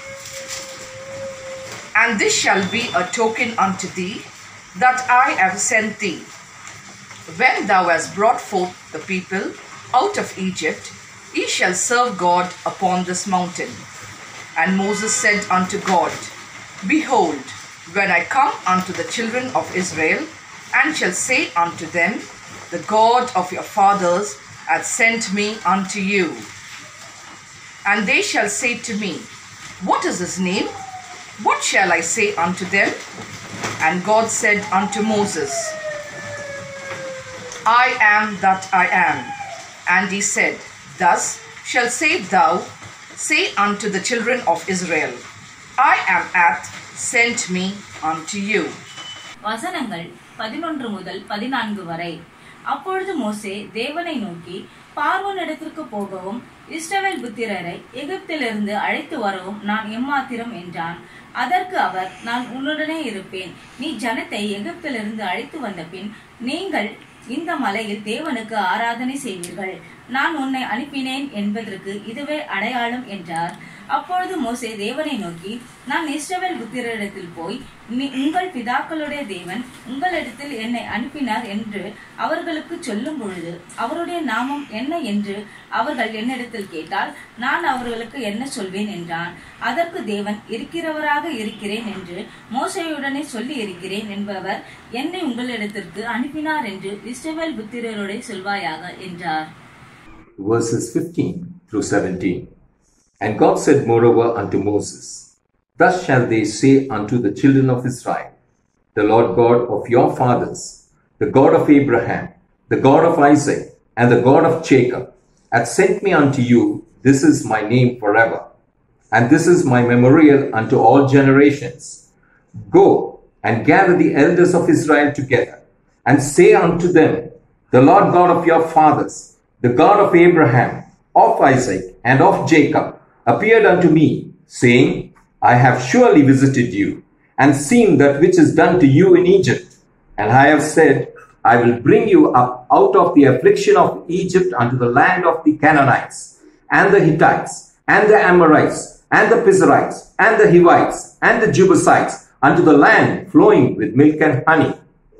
and this shall be a token unto thee that I have sent thee. When thou hast brought forth the people out of Egypt, ye shall serve God upon this mountain. And Moses said unto God, Behold, when I come unto the children of Israel, and shall say unto them, The God of your fathers hath sent me unto you. And they shall say to me, What is his name? What shall I say unto them? And God said unto Moses, I am that I am. And he said, Thus shall say thou, say unto the children of Israel, I am hath sent me unto you. வசனங்கள் பதினொன்று முதல் பதினான்கு வரை. அப்பொழுது மோசே தேவனை நோக்கி, பார்வோனிடத்திற்கு போகவும் இஸ்ரவேல் புத்திரரை எகிப்திலிருந்து அழைத்து வரவும் நான் எம்மாத்திரம் என்றான். அதற்கு அவர், நான் உன்னுடனே இருப்பேன். நீ ஜனத்தை எகிப்திலிருந்து அழைத்து வந்த பின் நீங்கள் இந்த மலையில் தேவனுக்கு ஆராதனை செய்வீர்கள். நான் உன்னை அனுப்பினேன் என்பதற்கு இதுவே அடையாளம் என்றார். அப்பொழுது மோசே தேவனை நோக்கி, நான் இஸ்ரவேல் புத்திரரிடத்தில் போய் உங்கள் பிதாக்களுடைய தேவன் உங்களிடத்தில் என்னை அனுப்பினார் என்று அவர்களுக்கு சொல்லும் பொழுது அவருடைய நாமம் என்ன என்று அவர்கள் என்னிடத்தில் கேட்டால் நான் அவர்களுக்கு என்ன சொல்வேன் என்றான். அதற்கு தேவன், இருக்கிறவராக இருக்கிறேன் என்று மோசேயுடனே சொல்லி இருக்கிறேன் என்பவர் என்னை உங்களிடத்திற்கு அனுப்பினார் என்று இஸ்ரவேல் புத்திரருடைய சொல்வாயாக என்றார். Verses fifteen through seventeen. And God said moreover unto Moses, Thus shall they say unto the children of Israel, The Lord God of your fathers, the God of Abraham, the God of Isaac, and the God of Jacob, hath sent me unto you. This is my name forever, and this is my memorial unto all generations. Go and gather the elders of Israel together, and say unto them, The Lord God of your fathers, the God of Abraham, of Isaac, and of Jacob, appeared unto me, saying, I have surely visited you, and seen that which is done to you in Egypt. And I have said, I will bring you up out of the affliction of Egypt unto the land of the Canaanites, and the Hittites, and the Amorites, and the Perizzites, and the Hivites, and the Jebusites, unto the land flowing with milk and honey.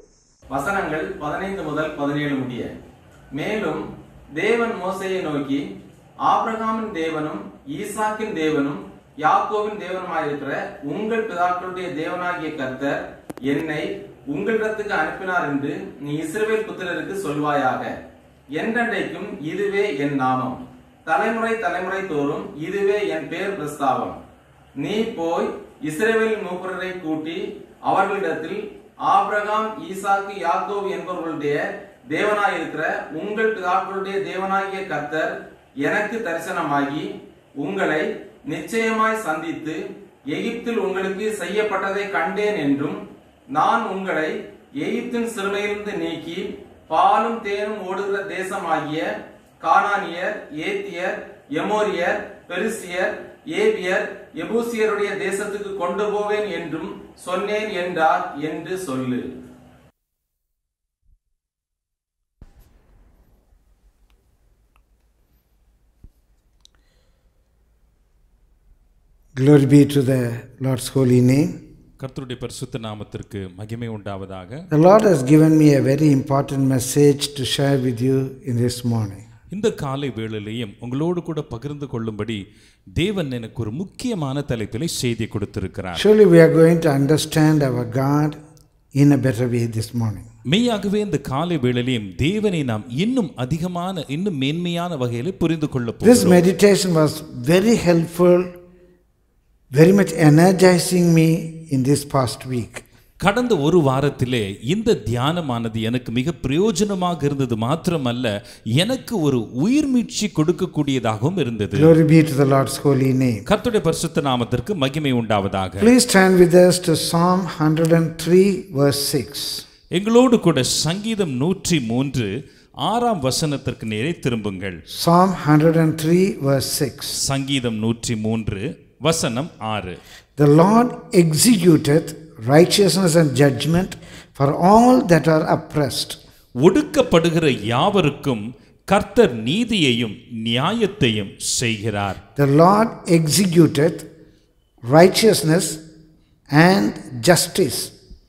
வசனங்கள் பதினைந்து முதல் பதினேழு முடிய. மேலும் தேவன் மோசேயை நோக்கி, ஆபிரகாமின் தேவனும் ஈசாக்கின் தேவனும் யாக்கோவின் தேவனுமாயிருக்கிற உங்கள் பிதாக்களுடைய தேவனாகிய கர்த்தர் என்னை உங்களிடத்துக்கு அனுப்பினார் என்று நீ இஸ்ரவேல் புத்திரருக்கு சொல்வாயாக. என்றென்றைக்கும் இதுவே என் நாமம். தலைமுறை தலைமுறை தோறும் இதுவே என் பேர் பிரஸ்தாபம். நீ போய் இஸ்ரவேலின் மூப்பரை கூட்டி அவர்களிடத்தில் ஆபிரகாம், ஈசாக்கு, யாக்கோபு என்பவர்களுடைய தேவனாயிருக்கிற உங்கள் பிதாக்களுடைய தேவனாகிய கர்த்தர் எனக்கு தரிசனமாகி உங்களை நிச்சயமாய் சந்தித்து எகிப்தில் உங்களுக்கு செய்யப்பட்டதை கண்டேன் என்றும், நான் உங்களை எகிப்தின் சிறுமையிலிருந்து நீக்கி பாலும் தேனும் ஓடுகிற தேசமாகிய கானானியர், ஏத்தியர், எமோரியர், பெரிசியர், ஏவியர், எபூசியருடைய தேசத்துக்கு கொண்டு போவேன் என்றும் சொன்னேன் என்றார் என்று சொல்லு. Glory be to the Lord's holy name. கர்த்தருடைய பரிசுத்த நாமத்திற்கு மகிமை உண்டாவதாக. The Lord has given me a very important message to share with you in this morning. இந்த காலை வேளையிலேயும் உங்களோடு கூட பகிர்ந்து கொள்ளும்படி தேவன் எனக்கு ஒரு முக்கியமான தலைப்பிலே செய்தி கொடுத்திருக்கிறார். Surely we are going to understand our God in a better way this morning. மெய்யாகவே இந்த காலை வேளையிலேயும் தேவனை நாம் இன்னும் அதிகமான இன்னும் மேன்மையான வகையில் புரிந்து கொள்ள போகிறோம். This meditation was very helpful, very much energizing me in this past week. கடந்த ஒரு வாரத்திலே இந்த தியானமானது எனக்கு மிக பிரயோஜனமாக இருந்தது மாத்திரமல்ல, எனக்கு ஒரு உயிர் மீட்சி கொடுக்கக்கூடியதாகவும் இருந்தது. Glory be to the Lord's holy name. கர்த்தருடைய பரிசுத்த நாமத்திற்கு மகிமை உண்டாவதாக. Please stand with us to Psalm one hundred three verse six. எங்களோடு கூட சங்கீதம் நூற்றி மூன்று ஆறாம் வசனத்திற்கு நேரே திரும்புங்கள். Psalm one hundred three verse six. சங்கீதம் நூற்றி மூன்று வசனம் ஆறு. The Lord executeth righteousness and judgment for all that are oppressed. ஒடுக்கப்படுகிற யாவருக்கும் கர்த்தர் நீதியையும் நியாயத்தையும் செய்கிறார். The Lord executeth righteousness and justice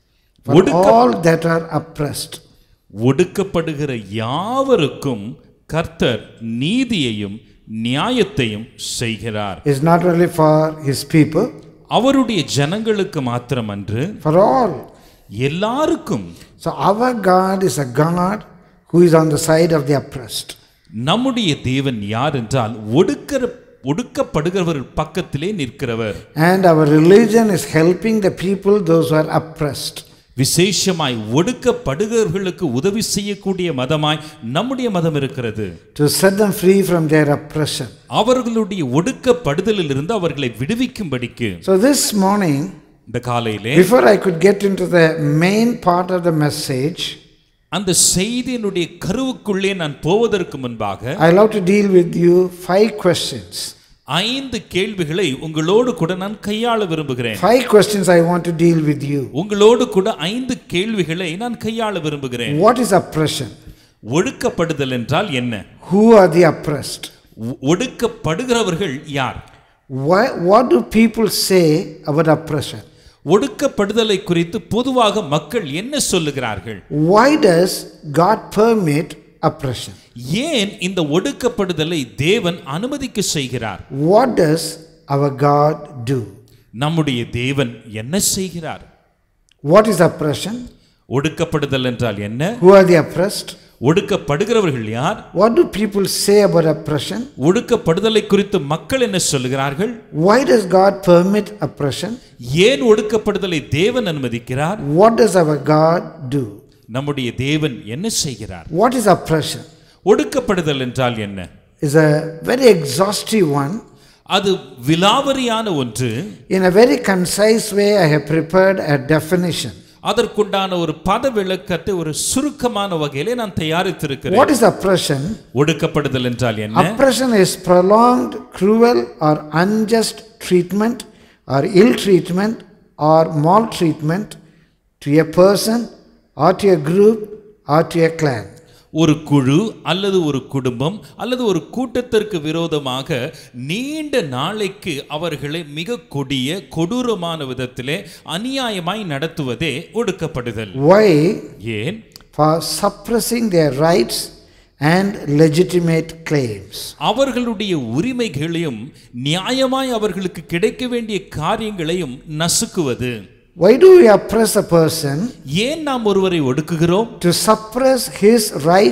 for all that are oppressed. ஒடுக்கப்படுகிற யாவருக்கும் கர்த்தர் நீதியையும் நியாயத்தையும் செய்கிறார். Is not only for his people, அவருடைய ஜனங்களுக்கு மாத்திரமன்று, for all, எல்லாருக்கும். So our God is a God who is on the side of the oppressed. நம்முடைய தேவன் யார் என்றால் ஒடுக்கிற ஒடுக்கப்படுகிறவர் பக்கத்திலே நிற்கிறவர். And our religion is helping the people those who are oppressed. விசேஷமாய் ஒடுக்கப்படுகிறவர்களுக்கு உதவி செய்யக்கூடிய மதமாய் நம்முடைய மதம் இருக்கிறது. To set them free from their oppression. அவர்களுடைய ஒடுக்கப்படுதலில் இருந்து அவர்களை விடுவிக்கும்படிக்கு. So this morning, இந்த காலையிலே, before I could get into the main part of the message, அந்த செய்தியினுடைய கருவுக்குள்ளே நான் போவதற்கு முன்பாக, I love to deal with you five questions. ஐந்து கேள்விகளை உங்களோடு கூட நான் கையாள விரும்புகிறேன். Five questions I want to deal with you. உங்களோடு கூட ஐந்து கேள்விகளை நான் கையாள விரும்புகிறேன். What is oppression? ஒடுக்கப்படுதல் என்றால் என்ன? Who are the oppressed? ஒடுக்கப்படுகிறவர்கள் யார்? Why, what do people say about oppression? ஒடுக்கப்படுதலை குறித்து பொதுவாக மக்கள் என்ன சொல்லுகிறார்கள்? Why does God permit oppression? ஏன் இந்த ஒடுக்கப்படுதலை தேவன் அனுமதிக்க செய்கிறார்? What does our God do? நம்முடைய தேவன் என்ன செய்கிறார்? What is oppression? ஒடுக்கப்படுதல் என்றால் என்ன? Who are the oppressed? ஒடுக்கப்படுகிறவர்கள் யார்? What do people say about oppression? ஒடுக்கப்படுதலை குறித்து மக்கள் என்ன சொல்லுகிறார்கள்? Why does God permit oppression? ஏன் ஒடுக்கப்படுதலை தேவன் அனுமதிக்கிறார்? What does our God do? நம்முடைய தேவன் என்ன செய்கிறார்? What is oppression? ஒடுக்கப்படுதல் என்றால் என்ன? Is a very exhaustive one. அது விலாவரியான ஒன்று. In a very concise way I have prepared a definition. அதற்குண்டான ஒரு பத விளக்கத்தை ஒரு சுருக்கமான வகையிலே நான் தயாரித்திருக்கிறேன். What is oppression? ஒடுக்கப்படுதல் என்றால் என்ன? Oppression is prolonged, cruel or unjust treatment or ill treatment or maltreatment to a person or to a group or to a clan. ஒரு குழு அல்லது ஒரு குடும்பம் அல்லது ஒரு கூட்டத்திற்கு விரோதமாக நீண்ட நாளைக்கு அவர்களை மிக கொடிய கொடூரமான விதத்திலே அநியாயமாய் நடத்துவதே ஒடுக்கப்படுதல். Why? ஏன்? For suppressing their rights and legitimate claims. அவர்களுடைய உரிமைகளையும் நியாயமாய் அவர்களுக்கு கிடைக்க வேண்டிய காரியங்களையும் நசுக்குவது. Why do we oppress a person? ஏன் நாம் ஒருவரை ஒடுக்குகிறோம்? To suppress his rights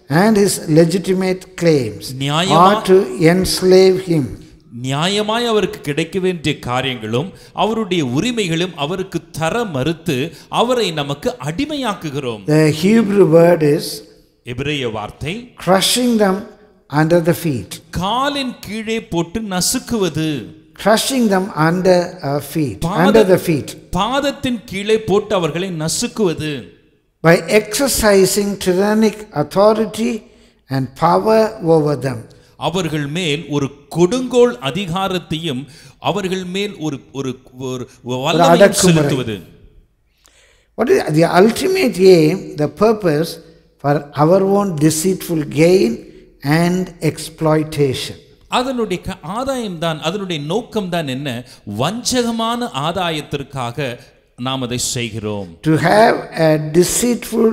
and his legitimate claims நியாயமா- are to enslave him. நியாயமாய் அவருக்கு கிடைக்க வேண்டிய காரியங்களும் அவருடைய உரிமைகளும் அவருக்கு தர மறுத்து அவரை நமக்கு அடிமையாக்குகிறோம். The Hebrew word is எபிரேய வார்த்தை crushing them under the feet. காலின் கீழே போட்டு நசுக்குவது. Crushing them under our feet, பாத- under the feet. பாதத்தின் கீழே போட்டு அவர்களை நசுக்குவது. By exercising tyrannic authority and power over them. அவர்கள் மேல் ஒரு கொடுங்கோல் அதிகாரத்தையும் அவர்கள் மேல் ஒரு ஒரு ஒரு வல்லமையும் அடக்குமுறை. செலுத்துவது. What is the ultimate aim, the purpose for our own deceitful gain and exploitation? அதனுடைய க- ஆதாயம்தான், அதனுடைய நோக்கம்தான் என்ன? வஞ்சகமான ஆதாயத்திற்காக நாம் அதை செய்கிறோம். To have a deceitful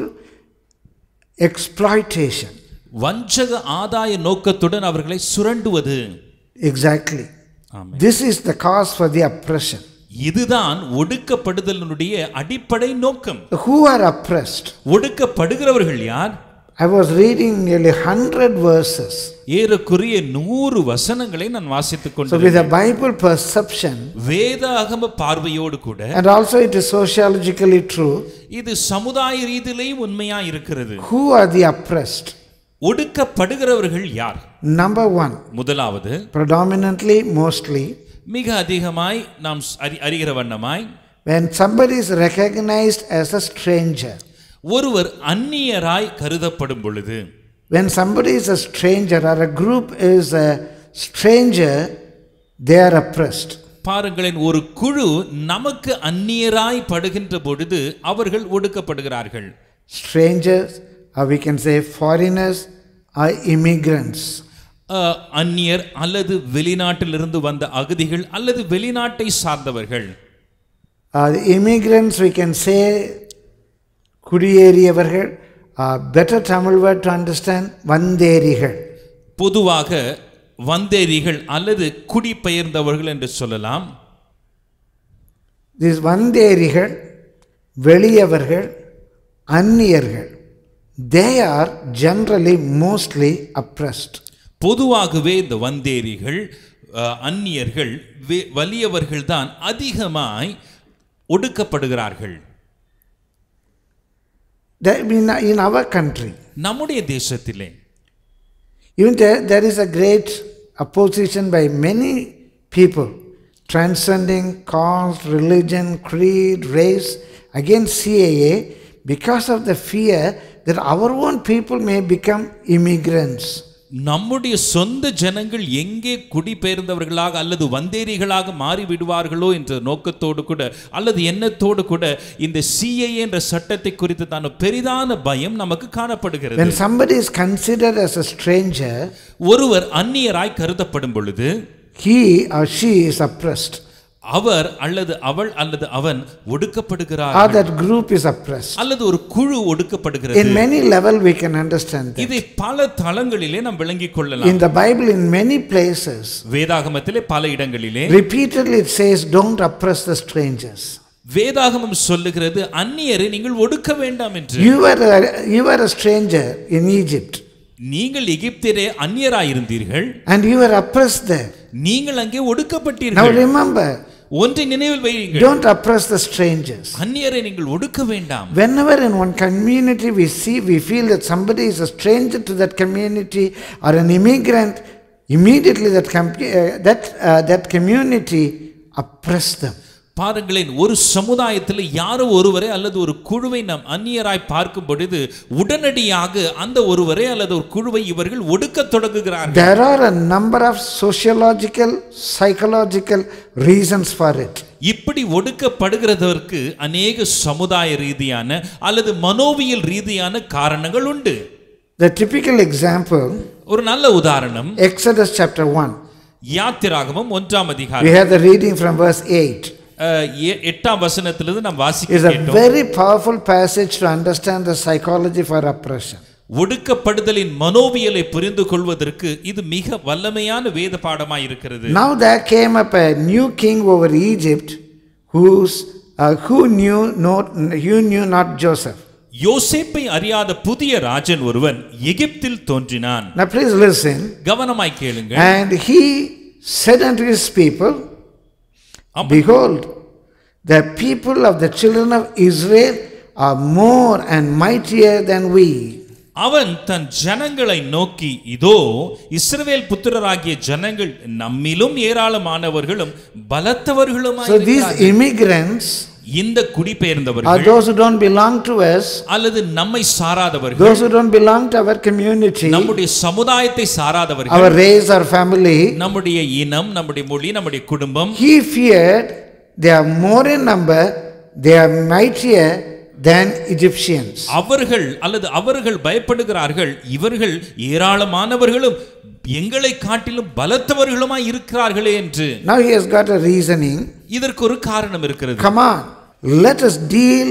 exploitation. வஞ்சக ஆதாய நோக்கத்துடன் அவர்களை சுரண்டுவது. Exactly. Amen. This is the cause for the oppression. இதுதான் ஒடுக்கப்படுதலினுடைய அடிப்படை நோக்கம். Who are oppressed? ஒடுக்கப்படுகிறவர்கள் யார்? I was reading nearly one hundred verses. ஏறக்குறைய நூறு வசனங்களை நான் வாசித்துக் So with a கொண்டிருந்தேன். Bible perception, வேதாகம பார்வையோடு கூட and also it is sociologically true, இது சமுதாய ரீதியிலேயும் உண்மையா இருக்கிறது. who are the oppressed? ஒடுக்கப்படுகிறவர்கள் யார்? Number one, முதலாவது, predominantly, mostly, மிக அதிகமாய் நாம் அறி- அறிகிற வண்ணமாய், when somebody is recognized as a stranger. ஒருவர் அந்நியராய் கருதப்படும் பொழுது, When somebody is a stranger or a group is a stranger, they are oppressed. பாருங்களேன், ஒரு குழு நமக்கு அந்நியராய் படுகின்ற பொழுது அவர்கள் ஒடுக்கப்படுகிறார்கள். Strangers, or we can say foreigners, or immigrants. அஹ், அந்நியர் அல்லது வெளிநாட்டிலிருந்து வந்த அகதிகள் அல்லது வெளிநாட்டை சார்ந்தவர்கள். Uh, the immigrants, we can say குடியேறியவர்கள். uh, better Tamil word to understand, வந்தேரிகள். பொதுவாக வந்தேரிகள் அல்லது குடிபெயர்ந்தவர்கள் என்று சொல்லலாம். These வந்தேரிகள், வெளியவர்கள், அந்நியர்கள், they are generally mostly oppressed. பொதுவாகவே இந்த வந்தேரிகள் அஹ், அந்நியர்கள் வே- வலியவர்கள் தான் அதிகமாய் ஒடுக்கப்படுகிறார்கள். That in, in our country, நம்முடைய தேசத்திலே even there, there is a great opposition by many people transcending caste, religion, creed, race against C A A because of the fear that our own people may become immigrants. நம்முடைய சொந்த ஜனங்கள் எங்கே குடிபெயர்ந்தவர்களாக அல்லது வந்தேரிகளாக மாறிவிடுவார்களோ என்ற நோக்கத்தோடு கூட அல்லது எண்ணத்தோடு கூட இந்த சிஏஏ என்ற சட்டத்தை குறித்து தான பெரிதான பயம் நமக்கு காணப்படுகிறது. When somebody is considered as a stranger, ஒருவர் அந்நியராய் கருதப்படும் பொழுது he or she is oppressed. அவர் அல்லது அவள் அல்லது அவன் ஒடுக்கப்படுகிறார். Or that group is oppressed. அல்லது ஒரு குழு ஒடுக்கப்படுகிறது. In many level we can understand that. இதை பல தளங்களிலே நாம் விளங்கிக் கொள்ளலாம். In the Bible, in many places, வேதாகமத்திலே பல இடங்களிலே repeatedly it says, don't oppress the strangers. வேதாகமம் சொல்லுகிறது அந்நியரை நீங்கள் ஒடுக்க வேண்டாம் என்று. You were a, you were a stranger in Egypt. நீங்கள் எகிப்திலே அந்நியராய் இருந்தீர்கள். And you were oppressed there. நீங்கள் அங்கே Now ஒடுக்கப்பட்டீர்கள். remember, ஒன்றை நினைவில் வையுங்கள். don't oppress the strangers. அந்நியரை நீங்கள் ஒடுக்க வேண்டாம். Whenever in one community we see, we feel that somebody is a stranger to that community or an immigrant, immediately that, com- uh, that, uh, that community oppress them. பாருங்களேன், ஒரு சமுதாயத்தில் யாரோ ஒருவரை அல்லது ஒரு குழுவை நாம் அந்நியராய் பார்க்கும் பொழுது உடனடியாக அந்த ஒருவரை அல்லது ஒரு குழுவை இவர்கள் ஒடுக்க தொடங்குகிறார்கள். There are a number of sociological, psychological reasons for it. இப்படி ஒடுக்கப்படுகிறதற்கு அநேக சமுதாய ரீதியான அல்லது மனோவியல் ரீதியான காரணங்கள் உண்டு. The typical example, ஒரு நல்ல உதாரணம் Exodus chapter one. யாத்திராகமம் ஒன்றாம் We அதிகாரம் have the reading from verse eight. அஹ், எ- எட்டாம் வசனத்திலிருந்து நாம் வாசிக்க It's a கேட்டோம். very powerful passage to understand the psychology for oppression. ஒடுக்கப்படுதலின் மனோவியலை புரிந்து கொள்வதற்கு இது மிக வல்லமையான வேத பாடமாய் இருக்கிறது. Now there came up a new king over Egypt, whose uh, who knew not who knew not Joseph. யோசேப்பை அறியாத புதிய ராஜன் ஒருவன் எகிப்தில் தோன்றினான். Now please listen. கவனமாய் கேளுங்கள். And he said unto his people, behold, the people of the children of Israel are more and mightier than we. அவன் தன் ஜனங்களை நோக்கி, இதோ இஸ்ரவேல் புத்திரராகிய ஜனங்கள் நம்மிலும் ஏராளமானவர்களும் பலத்தவர்களுமாய் So these immigrants இந்த are குடிபெயர்ந்தவர்கள் those who don't belong to us, அல்லது நம்மை சாராதவர்கள், those who don't belong to our community, நம்முடைய சமுதாயத்தை சாராதவர்கள், our race, our family. நம்முடைய இனம், நம்முடைய மொழி, நம்முடைய குடும்பம். He feared they are more in number, they are mightier than Egyptians. அவர்கள் அல்லது அவர்கள் பயப்படுகிறார்கள், இவர்கள் ஏராளமானவர்களும் எங்களை காட்டிலும் பலத்தவர்களுமாய் இருக்கிறார்களே என்று. Now he has got a reasoning. இதற்கு ஒரு காரணம் இருக்கிறது. Come on, let us deal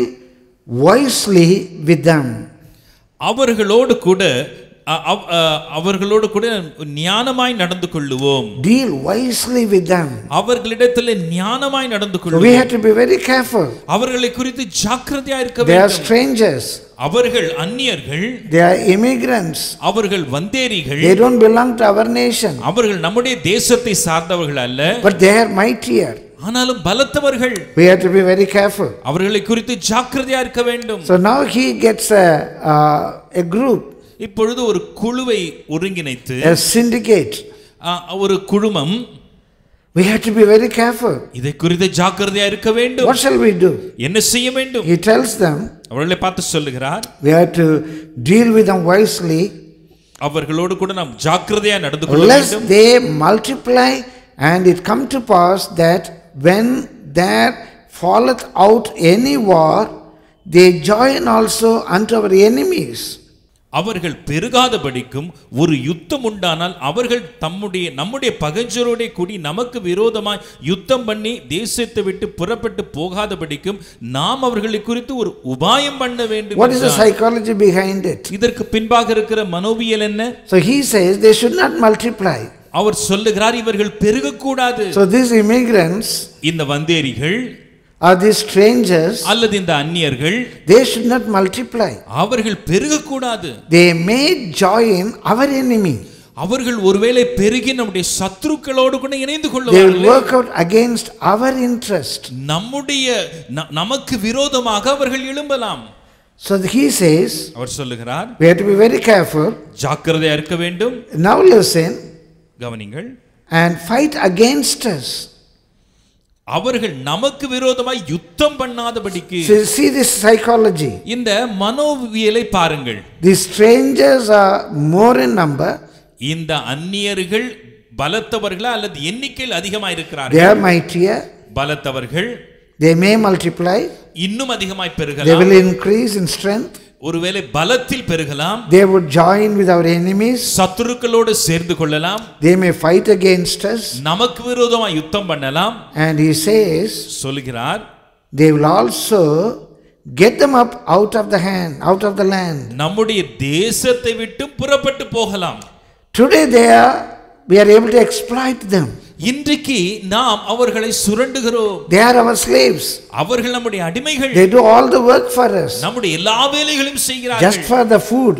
wisely with them. அவர்களோடு கூட அ- அவ- அ- அவர்களோடு கூட ஞானமாய் நடந்து கொள்ளுவோம். Deal wisely with them. அவர்களிடத்தில் ஞானமாய் நடந்து So we கொள்ளுவோம். have to be very careful. அவர்களை குறித்து ஜாக்கிரதையா இருக்க They are வேண்டும். strangers. அவர்கள் அந்நியர்கள், They are immigrants. அவர்கள் வந்தேரிகள், They don't belong to our nation. அவர்கள் நம்முடைய தேசத்தை சார்ந்தவர்கள் அல்ல, But they are mightier. ஆனாலும் பலத்தவர்கள். We have to be very careful. அவர்களை குறித்து ஜாக்கிரதையா இருக்க வேண்டும். So now he gets a, uh, a group, இப்பொழுது ஒரு குழுவை ஒருங்கிணைத்து, a syndicate. ஆ, ஒரு குழுமம். We have to be very careful. இதை குறித்து ஜாக்கிரதையா இருக்க வேண்டும். What shall we do? என்ன செய்ய வேண்டும்? He tells them அவர்களை பார்த்து சொல்லுகிறார், we have to deal with them wisely, அவர்களோடு கூட நாம் ஜாக்கிரதையா நடந்து கொள்ள lest வேண்டும். they multiply and it come to pass that when there falleth out any war, they join also unto our enemies. அவர்கள் பெருகாதபடிக்கும் ஒரு யுத்தம் உண்டானால் அவர்கள் தம்முடைய நம்முடைய பகைஞரோட கூடி நமக்கு விரோதமாய் யுத்தம் பண்ணி தேசத்தை விட்டு புறப்பட்டு போகாதபடிக்கும் நாம் அவர்களை குறித்து ஒரு உபாயம் பண்ண வேண்டும். What is the psychology behind it? இதற்கு பின்பாக இருக்கிற மனோவியல் என்ன? So he says they should not multiply. அவர் சொல்லுகிறார், இவர்கள் பெருகக்கூடாது. So these immigrants, இந்த வந்தேரிகள், are these strangers, அல்லது இந்த அந்நியர்கள், they should not multiply. அவர்கள் பெருகக்கூடாது. They may join our enemy. அவர்கள் ஒருவேளை பெருகி நம்முடைய சத்துருக்களோடு கூட இணைந்து They will கொள்வார்கள். work out against our interest. நம்முடைய ந- நமக்கு விரோதமாக அவர்கள் எழும்பலாம். So he says அவர் சொல்லுகிறார், we have to be very careful. ஜாக்கிரதையா இருக்க வேண்டும். Now listen கவனிங்கள். and fight against us. அவர்கள் நமக்கு விரோதமாய் யுத்தம் பண்ணாதபடிக்கு. So see this psychology. இந்த மனோவியலை பாருங்கள். The strangers are more in number. இந்த அந்நியர்கள் பலத்தவர்களா அல்லது எண்ணிக்கையில் அதிகமாக They இருக்கிறார்கள். are mightier. பலத்தவர்கள் They may multiply. இன்னும் அதிகமாய் They பெருகலாம். will increase in strength. ஒருவேளை பலத்தில் பெருகலாம். They would join with our enemies. சத்துருக்களோடு சேர்ந்து கொள்ளலாம். They may fight against us. நமக்கு விரோதமாய் யுத்தம் பண்ணலாம். And he says சொல்லுகிறார், they will also get them up out of the hand, out of the land. நம்முடைய தேசத்தை விட்டு புறப்பட்டு போகலாம். Today they are, we are able to exploit them. இன்றைக்கு நாம் அவர்களை சுரண்டுகிறோம். They are our slaves. அவர்கள் நம்முடைய அடிமைகள். They do all the work for us. நம்முடைய எல்லா வேலைகளையும் Just செய்கிறார்கள். for the food.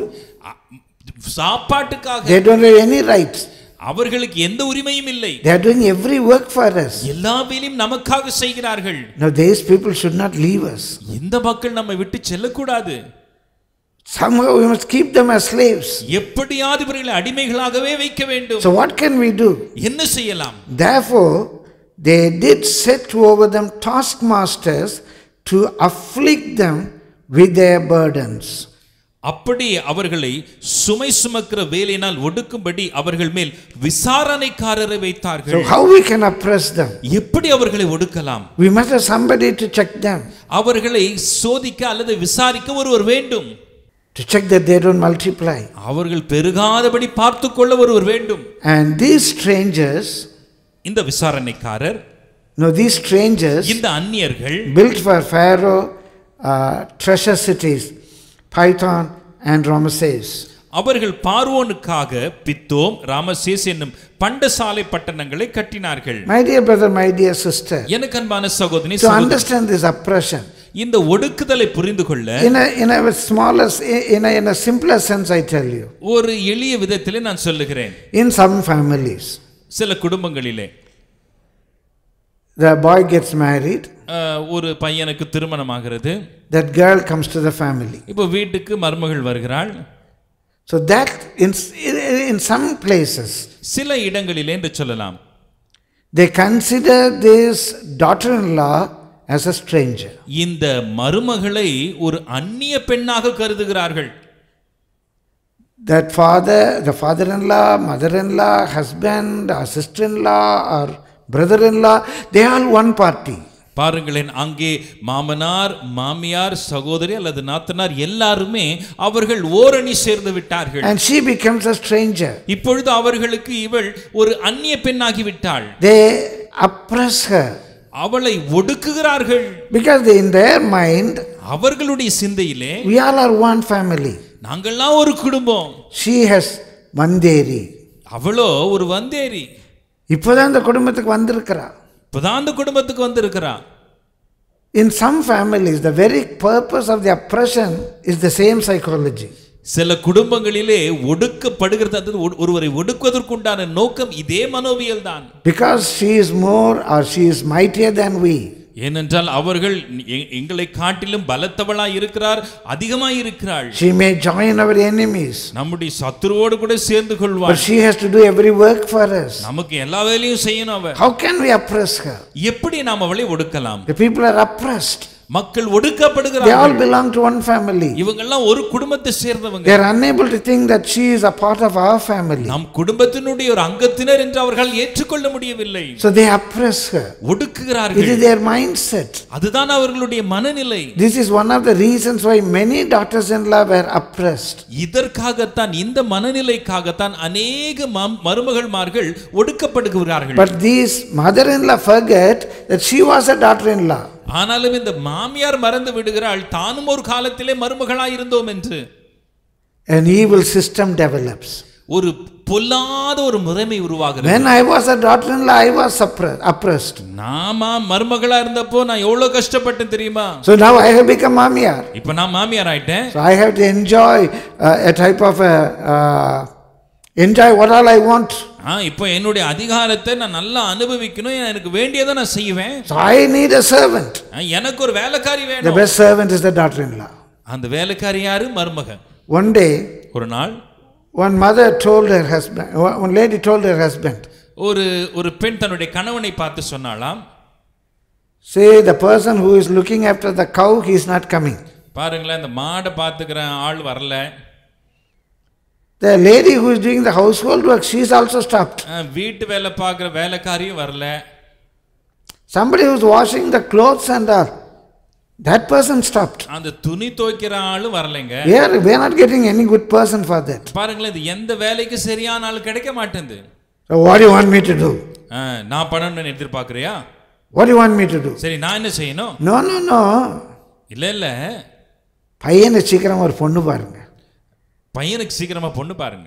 சாப்பாட்டுக்காக. They don't have any rights. அவர்களுக்கு எந்த உரிமையும் இல்லை. They are doing every work for us. எல்லா வேலையும் நமக்காக செய்கிறார்கள். Now these people should not leave us. இந்த மக்கள் நம்மை விட்டு செல்லக்கூடாது. Somehow we must keep them as slaves. எப்படியாவது இவர்களை அடிமைகளாகவே வைக்க வேண்டும். So what can we do? என்ன செய்யலாம்? Therefore they did set over them taskmasters to afflict them with their burdens. அப்படி அவர்களை சுமை சுமக்கிற வேலையினால் ஒடுக்கும்படி அவர்கள் மேல் விசாரணைக்காரரை வைத்தார்கள். So how we can oppress them? எப்படி அவர்களை ஒடுக்கலாம்? We must have somebody to check them. அவர்களை சோதிக்க அல்லது விசாரிக்க ஒருவர் வேண்டும். To check that they don't multiply. அவர்கள் பெருகாதபடி பார்த்துக்கொள்ள ஒருவர் வேண்டும். And these strangers, இந்த விசாரணைக்காரர், no, these strangers இந்த அந்நியர்கள் built for Pharaoh uh, treasure cities, Python and Ramesses. அவர்கள் பார்வோனுக்காக பித்தோம், ராமசேஸ் என்னும் பண்டசாலை பட்டணங்களை கட்டினார்கள். My dear brother, my dear sister, எனக்கு அன்பான சகோதரி, to understand this oppression, இந்த ஒடுக்குதலை புரிந்து கொள்ள In a, in a smaller, in a, in a simpler sense, I tell you. ஒரு எளிய விதத்திலே நான் சொல்லுகிறேன். In some families, சில குடும்பங்களிலே the boy gets married. ஒரு பையனுக்கு திருமணமாகிறது. That girl comes to the family. இப்போ வீட்டுக்கு மருமகள் வருகிறாள். So that in in some places, சில இடங்களிலே என்று சொல்லலாம், they consider this daughter-in-law as a stranger. இந்த மருமகளை ஒரு அந்நிய பெண்ணாக கருதுகிறார்கள். That father, the father-in-law, mother-in-law, husband, or sister-in-law, or brother-in-law, they are one party. பாருங்களேன், அங்கே மாமனார் மாமியார் சகோதரி அல்லது நாத்தனார் எல்லாருமே அவர்கள் ஓரணி சேர்ந்து விட்டார்கள். And she becomes a stranger. இப்பொழுது அவர்களுக்கு இவள் ஒரு அந்நிய பெண்ணாகி விட்டாள். They oppress her. அவளை ஒடுக்குகிறார்கள். Because in their mind, அவர்களுடைய சிந்தையிலே, we all are one family. நாங்கள்லாம் ஒரு குடும்பம். She has வந்தேரி. அவளோ ஒரு வந்தேரி. இப்போதான் அந்த குடும்பத்துக்கு வந்திருக்கிறா. இப்போதான் அந்த குடும்பத்துக்கு வந்திருக்கிறா. In some families, the very purpose of the oppression is the same psychology. சில குடும்பங்களிலே ஒடுக்கப்படுகிறது, ஒருவரை ஒடுக்குவதற்குண்டான நோக்கம் இதே மனோவியல் தான். Because she is more or she is mightier than we. ஏனென்றால் அவர்கள் எங்களை காட்டிலும் பலத்தவளாய் இருக்கிறார், அதிகமாய் இருக்கிறாள். She may join our enemies. நம்முடைய சத்துருவோடு கூட சேர்ந்து கொள்வாள். But she has to do every work for us. நமக்கு எல்லா வேலையும் செய்யணும் அவ. How can we oppress her? எப்படி நாம் அவளை ஒடுக்கலாம்? The people are oppressed. மக்கள் ஒடுக்கப்படுகிறார்கள். They all belong to one family. இவங்க எல்லாம் ஒரு குடும்பத்தை சேர்ந்தவங்க. They are unable to think that she is a part of our family. நம் குடும்பத்தினுடைய ஒரு அங்கத்தினர் என்று அவர்கள் ஏற்றுக்கொள்ள முடியவில்லை. So they oppress her. ஒடுக்குகிறார்கள். It is their mindset. அதுதான் அவர்களுடைய மனநிலை. This is one of the reasons why many daughters-in-law were oppressed. இதற்காகத்தான், இந்த மனநிலைக்காகத்தான் அநேக மருமகள்மார்கள் ஒடுக்கப்படுகிறார்கள். But these mother-in-law forget that she was a daughter-in-law. ஆனாலும் இந்த மாமியார் மறந்து விடுகிறாள், தானும் ஒரு காலத்திலே மருமகளாய் இருந்தோம் என்று. An evil system develops. ஒரு பொல்லாத ஒரு முறைமை உருவாகிறது. When I was a daughter-in-law, I was oppressed. நாம மருமகளா இருந்தப்போ நான் எவ்வளவு கஷ்டப்பட்டேன் தெரியுமா? So now I have become mamiyar. இப்போ நான் மாமியார் ஆயிட்டேன். So I have to enjoy uh, a type of a uh, enjoy what all I want. ஆ, இப்போ என்னுடைய அதிகாரத்தை நான் நல்லா அனுபவிக்கணும், எனக்கு வேண்டியதை நான் செய்வேன். So I need a servant. எனக்கு ஒரு வேலைக்காரி வேணும். The best servant is the daughter-in-law. அந்த வேலைக்காரி யாரு? மருமகன். One day, ஒரு நாள், one mother told her husband, one lady told her husband, ஒரு ஒரு பெண் தன்னுடைய கணவனை பார்த்து சொன்னாளாம், say the person who is looking after the cow, he is not coming. பாருங்களேன், இந்த மாடை பார்த்துக்கிற ஆள் வரல. The lady who is doing the household work, she is also stopped. வீட்டு வேலை பார்க்குற வேலைக்காரியும் வரல. Somebody who is washing the clothes and all, that person stopped. அந்த துணி துவைக்கிற ஆளும் வரலைங்க. Here we are not getting any good person for that. பாருங்களேன், இது எந்த வேலைக்கு சரியான ஆள் கிடைக்க மாட்டேங்குது. So what do you want me to do? நான் பண்ணணும்னு எதிர்பார்க்கறியா? What do you want me to do? சரி, நான் என்ன செய்யணும்? No no no. இல்ல இல்ல, பையனை சீக்கிரமா ஒரு பொண்ணு பாருங்க. பையனுக்கு சீக்கிரமா பொண்ணு பாருங்க.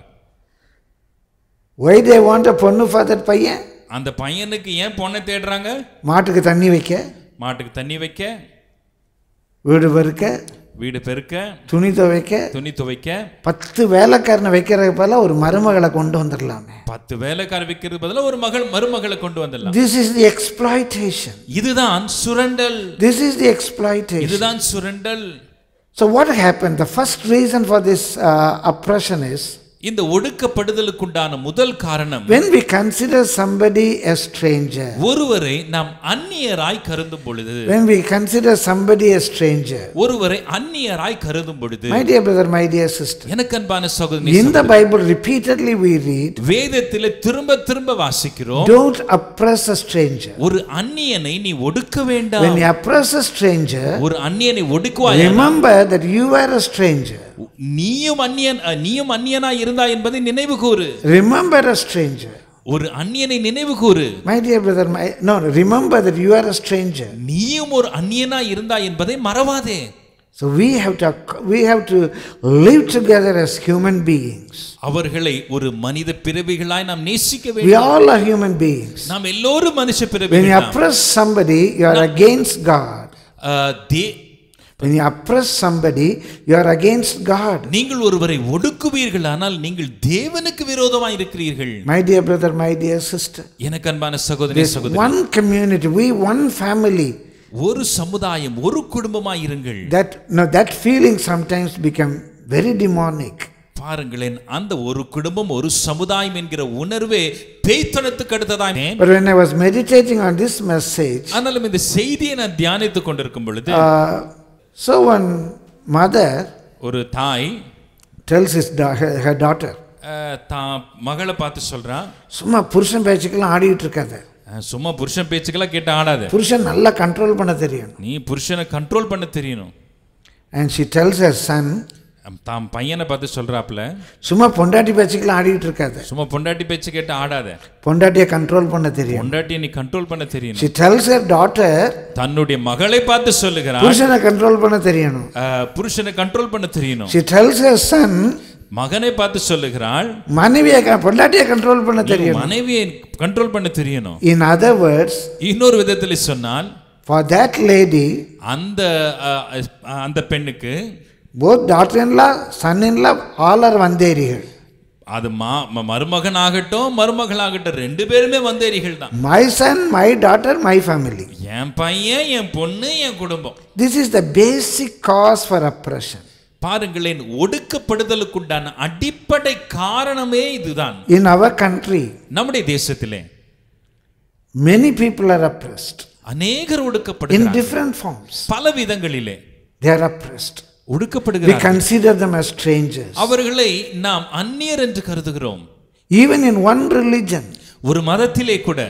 Why they want a பொண்ணு for that பையன்? அந்த பையனுக்கு ஏன் பொண்ணை தேடுறாங்க? மாட்டுக்கு தண்ணி வைக்க, மாட்டுக்கு தண்ணி வைக்க, வீடு பெருக்க, வீடு பெருக்க, துணி துவைக்க, துணி துவைக்க, பத்து வேலைக்காரனை வைக்கிறதுக்கு பதிலா ஒரு மருமகளை கொண்டு வந்துடலாமே. பத்து வேலைக்கார வைக்கிறது பதிலா ஒரு மகள் மருமகளை கொண்டு வந்துடலாம். This is the exploitation. இதுதான் சுரண்டல். This is the exploitation. இதுதான் சுரண்டல். So what happened? The first reason for this uh, oppression is, இந்த ஒடுக்கப்படுதலுக்குண்டான முதல் காரணம், when we consider somebody a stranger, ஒருவரை நாம் அந்நியராய் கருதும் பொழுது, when we consider somebody a stranger, ஒருவரை அந்நியராய் கருதும் பொழுது, my dear brother, my dear sister, எனக்கு அன்பான சகோதரி, in the Bible repeatedly we read, வேதத்திலே திரும்ப திரும்ப வாசிக்கிறோம், don't oppress a stranger. ஒரு அந்நியனை நீ ஒடுக்க வேண்டாம். When you oppress a stranger, ஒரு அந்நியனை ஒடுக்குவாய், remember that you are a stranger. நீயும் அந்நியன், நீயும் அந்நியனாய் இருந்தாய் என்பதை நினைவு கூறு. Remember a stranger. ஒரு அந்நியனை நினைவு கூறு. My dear brother, my, no, remember that you are a stranger. நீயும் ஒரு அந்நியனாய் இருந்தாய் என்பதை மறவாதே. So we have to we have to live together as human beings. அவர்களை ஒரு மனித பிறவிகளாய் நாம் நேசிக்க வேண்டும். We all are human beings. நாம் எல்லோரும் மனுஷ பிறவிகள். When you oppress somebody, you are against God. When you oppress somebody, you are against God. நீங்கள் ஒருவரை ஒடுக்குவீர்கள் ஆனால் நீங்கள் தேவனுக்கு விரோதமாய் இருக்கிறீர்கள். My dear brother, my dear sister. எனக்கு அன்பான சகோதரி சகோதரி. One community, we one family. ஒரு சமுதாயம், ஒரு குடும்பமாய் இருங்கள். That no, that feeling sometimes become very demonic. பாருங்களேன், அந்த ஒரு குடும்பம் ஒரு சமுதாயம் என்கிற உணர்வே பேய்த்தனத்துக்கு அடுத்ததாய். But when I was meditating on this message, ஆனாலும் இந்த செய்தியை நான் தியானித்துக் கொண்டிருக்கும் பொழுது, so one mother, ஒரு தாய் tells his her daughter, தான் மகளை பார்த்து சொல்றா, சும்மா புருஷன் பேச்சுக்கெல்லாம் ஆடிட்டு இருக்காத. சும்மா புருஷன் பேச்சுக்கெல்லாம் கேட்டு ஆடாத. புருஷன் நல்லா கண்ட்ரோல் பண்ண தெரியணும். நீ புருஷனை கண்ட்ரோல் பண்ண தெரியணும். And she tells her son, தாம் பையனை பார்த்து சொல்றாப்ல, சும்மா பொண்டாட்டி பேச்சுக்கெல்லாம் ஆடிட்டு இருக்காத. சும்மா பொண்டாட்டி பேச்சு கேட்டு ஆடாத. பொண்டாட்டியை கண்ட்ரோல் பண்ண தெரியும். பொண்டாட்டியை நீ கண்ட்ரோல் பண்ண தெரியணும். She tells her daughter, தன்னுடைய மகளை பார்த்து சொல்லுகிறார், புருஷனை கண்ட்ரோல் பண்ண தெரியணும். புருஷனை கண்ட்ரோல் பண்ண தெரியணும். She tells her son, மகனை பார்த்து சொல்லுகிறாள், மனைவியை பொண்டாட்டியை கண்ட்ரோல் பண்ண தெரியணும். மனைவியை கண்ட்ரோல் பண்ண தெரியணும். In other words, இன்னொரு விதத்தில் சொன்னால், for that lady, அந்த அந்த பெண்ணுக்கு both daughter-in-law, son-in-law, all are வந்தேரிகள். அது மருமகன் ஆகட்டும் மருமகள் ஆகட்டும் ரெண்டு பேருமே வந்தேரிகள் தான். My son, my daughter, my family. என் பையன், என் பொண்ணு, என் குடும்பம். This is the basic cause for oppression. பாருங்களேன், ஒடுக்கப்படுதலுக்குண்டான அடிப்படை காரணமே இதுதான். In our country, நம்முடைய தேசத்திலே many people are oppressed. அநேகர் ஒடுக்கப்படுகிறார்கள். In different forms. பல விதங்களிலே they are oppressed. ஒடுக்கப்படுகிறார்கள். We consider them as strangers. அவர்களை நாம் அந்நியர் என்று கருதுகிறோம். Even in one religion, ஒரு மதத்திலே கூட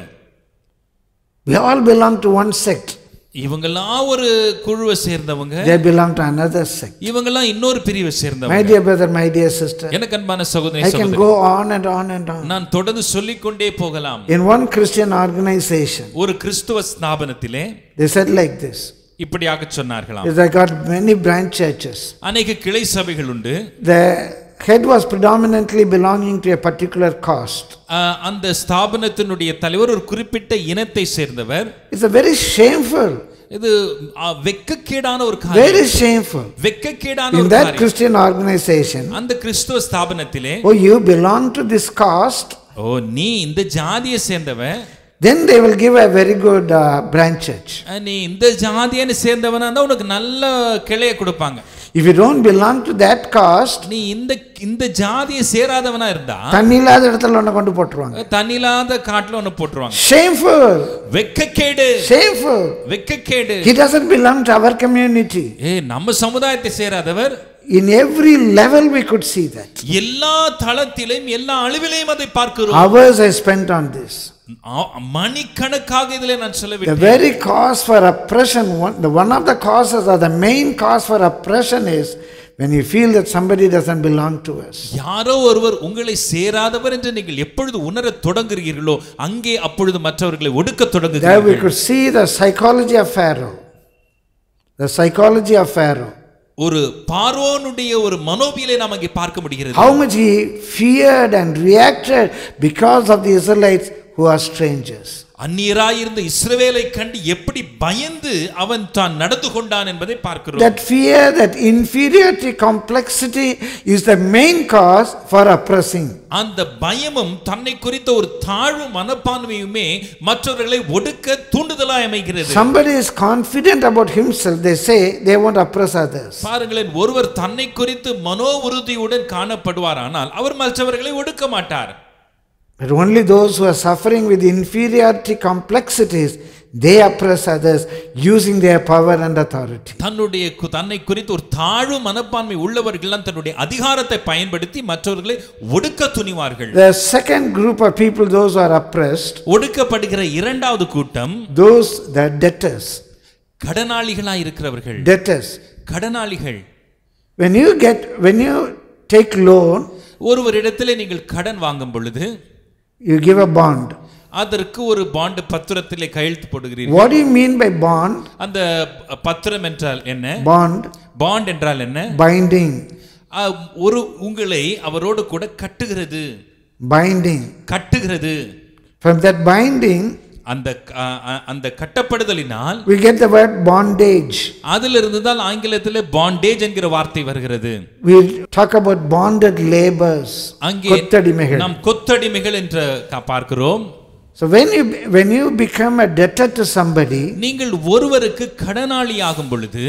we all belong to one sect. இவங்கெல்லாம் ஒரு குழுவை சேர்ந்தவங்க. They belong to another sect. இவங்கெல்லாம் இன்னொரு பிரிவை சேர்ந்தவங்க. My dear brother, my dear sister, எனக்கு அன்பான சகோதரி I can go on and on and on. நான் தொடர்ந்து சொல்லிக் கொண்டே போகலாம். In one Christian organization, ஒரு கிறிஸ்துவ ஸ்தாபனத்திலே they said like this. இப்படியாக சொன்னார்களாம். They got many branch churches. அநேக கிளை சபைகள் உண்டு. The head was predominantly belonging to a particular caste. அந்த ஸ்தாபனத்தினுடைய தலைவர் ஒரு குறிப்பிட்ட இனத்தை சேர்ந்தவர். It's a very shameful. இது வெட்கக்கேடான ஒரு காரியம். Very shameful. வெட்கக்கேடான ஒரு காரியம். In that Christian organization, அந்த கிறிஸ்துவ ஸ்தாபனத்திலே, oh, you belong to this caste. ஓ, நீ இந்த ஜாதியை சேர்ந்தவன். Then they will give a very good uh, branch church. நீ இந்த ஜாதியை சேர்ந்தவனா இருந்தா உனக்கு நல்ல கிளையை கொடுப்பாங்க. If you don't belong to that caste, நீ இந்த இந்த ஜாதியை சேராதவனா இருந்தா தண்ணி இல்லாத இடத்துல ஒண்ணு கொண்டு போட்டுருவாங்க. தண்ணி இல்லாத காட்டுல ஒண்ணு போட்டுருவாங்க. Shameful. வெட்கக்கேடு. Shameful. வெட்கக்கேடு. He doesn't belong to our community. ஏ, நம்ம சமுதாயத்தை சேராதவர். In every level we could see that. எல்லா தளத்திலும் எல்லா அளவிலும் அதை பார்க்கிறோம். Hours I spent on this. மணிக்கணக்காக இதிலே நான் செலவிட்டேன். The very cause for oppression, one, the one of the causes or the main cause for oppression is when you feel that somebody doesn't belong to us. யாரோ ஒருவர் உங்களை சேராதவர் என்று நீங்கள் எப்பொழுது உணரத் தொடங்குகிறீர்களோ அங்கே அப்பொழுது மற்றவர்களை ஒடுக்க தொடங்குகிறீர்கள். There we could see the psychology of Pharaoh. The psychology of Pharaoh. ஒரு பார்வோனுடைய ஒரு மனோபியலை நாம் அங்கே பார்க்க முடிகிறது. How much he feared and reacted because of the Israelites who are strangers. அந்நியராயிருந்த இஸ்ரவேலை கண்டு எப்படி பயந்து அவன் தான் நடந்து கொண்டான் என்பதை பார்க்கிறோம். That fear, that inferiority complexity is the main cause for oppressing. அந்த பயமும் தன்னை குறித்த ஒரு தாழ்வு மனப்பான்மையுமே மற்றவர்களை ஒடுக்க தூண்டுதலாய் அமைகிறது. Somebody is confident about himself, they say they won't oppress others. பாருங்களேன், ஒருவர் தன்னை குறித்து மனோ உறுதியுடன் காணப்படுவாரானால் அவர் மற்றவர்களை ஒடுக்க மாட்டார். But only those who are suffering with inferiority complexities, they oppress others using their power and authority. தன்னுடைய தன்னை குறித்து ஒரு தாழ்வு மனப்பான்மை உள்ளவர்கள் தன்னுடைய அதிகாரத்தை பயன்படுத்தி மற்றவர்களை ஒடுக்க துணிவார்கள். The second group of people, those who are oppressed, ஒடுக்கப்படுகிற இரண்டாவது கூட்டம், those the debtors. கடனாளிகளாய் இருக்கிறவர்கள். Debtors. கடனாளிகள். When you get when you take loan, ஒருவரிடத்திலே நீங்கள் கடன் வாங்கும் பொழுது you give a bond. அதற்கு ஒரு பாண்ட் பத்திரத்திலே கையெழுத்து போடுகிறீர்கள். What do you mean by bond? அந்த பத்திரம் என்றால் என்ன? Bond. பாண்ட் என்றால் என்ன? Binding. ஒரு உங்களை அவரோடு கூட கட்டுகிறது. Binding. கட்டுகிறது. From that binding, அந்த அந்த கட்டப்படுதலினால் we get the word bondage. அதிலிருந்து தான் ஆங்கிலத்திலே bondage என்கிற வார்த்தை வருகிறது. We talk about bonded labors. அங்கே கொத்தடிமைகள். நாம் கொத்தடிமைகள் என்று பார்க்கிறோம். So when you when you become a debtor to somebody, நீங்கள் ஒருவருக்கு கடனாளி ஆகும் பொழுது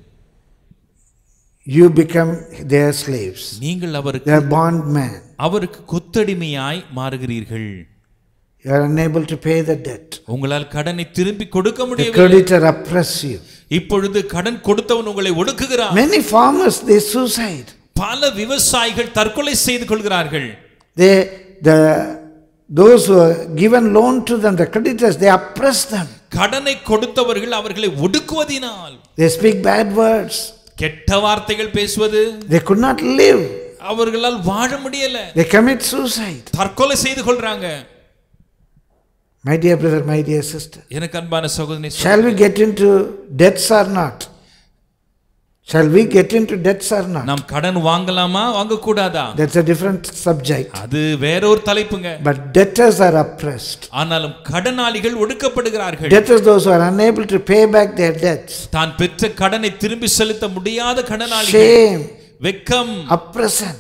you become their slaves. நீங்கள் அவருக்கு their bondman. அவருக்கு கொத்தடிமையாய் மாறுகிறீர்கள். You are unable to pay the debt. உங்களால் கடனை திருப்பி கொடுக்க முடியவில்லை. The creditor oppress you. இப்பொழுது கடன் கொடுத்தவன் உங்களை ஒடுக்குகிறான். Many farmers they suicide. பல விவசாயிகள் தற்கொலை செய்து கொள்கிறார்கள். They the those who are given loan to them, the creditors, they oppress them. கடனை கொடுத்தவர்கள் அவர்களை ஒடுக்குவதினால் they speak bad words. கெட்ட வார்த்தைகள் பேசுவது. They could not live. அவர்களால் வாழ முடியல. They commit suicide. தற்கொலை செய்து கொள்றாங்க. My dear brother, my dear sister, எனக்கு அன்பான சகோதரனே, shall we get into debts or not? Shall we get into debts or not? நாம் கடன் வாங்கலாமா வாங்க கூடாதா? That's a different subject. அது வேற ஒரு தலைப்புங்க. But debtors are oppressed. ஆனாலும் கடனாளிகள் ஒடுக்கப்படுகிறார்கள். Debtors, those who are unable to pay back their debts. தான் பெற்ற கடனை திரும்பி செலுத்த முடியாத கடனாளிகள். Shame, வெட்கம், oppression.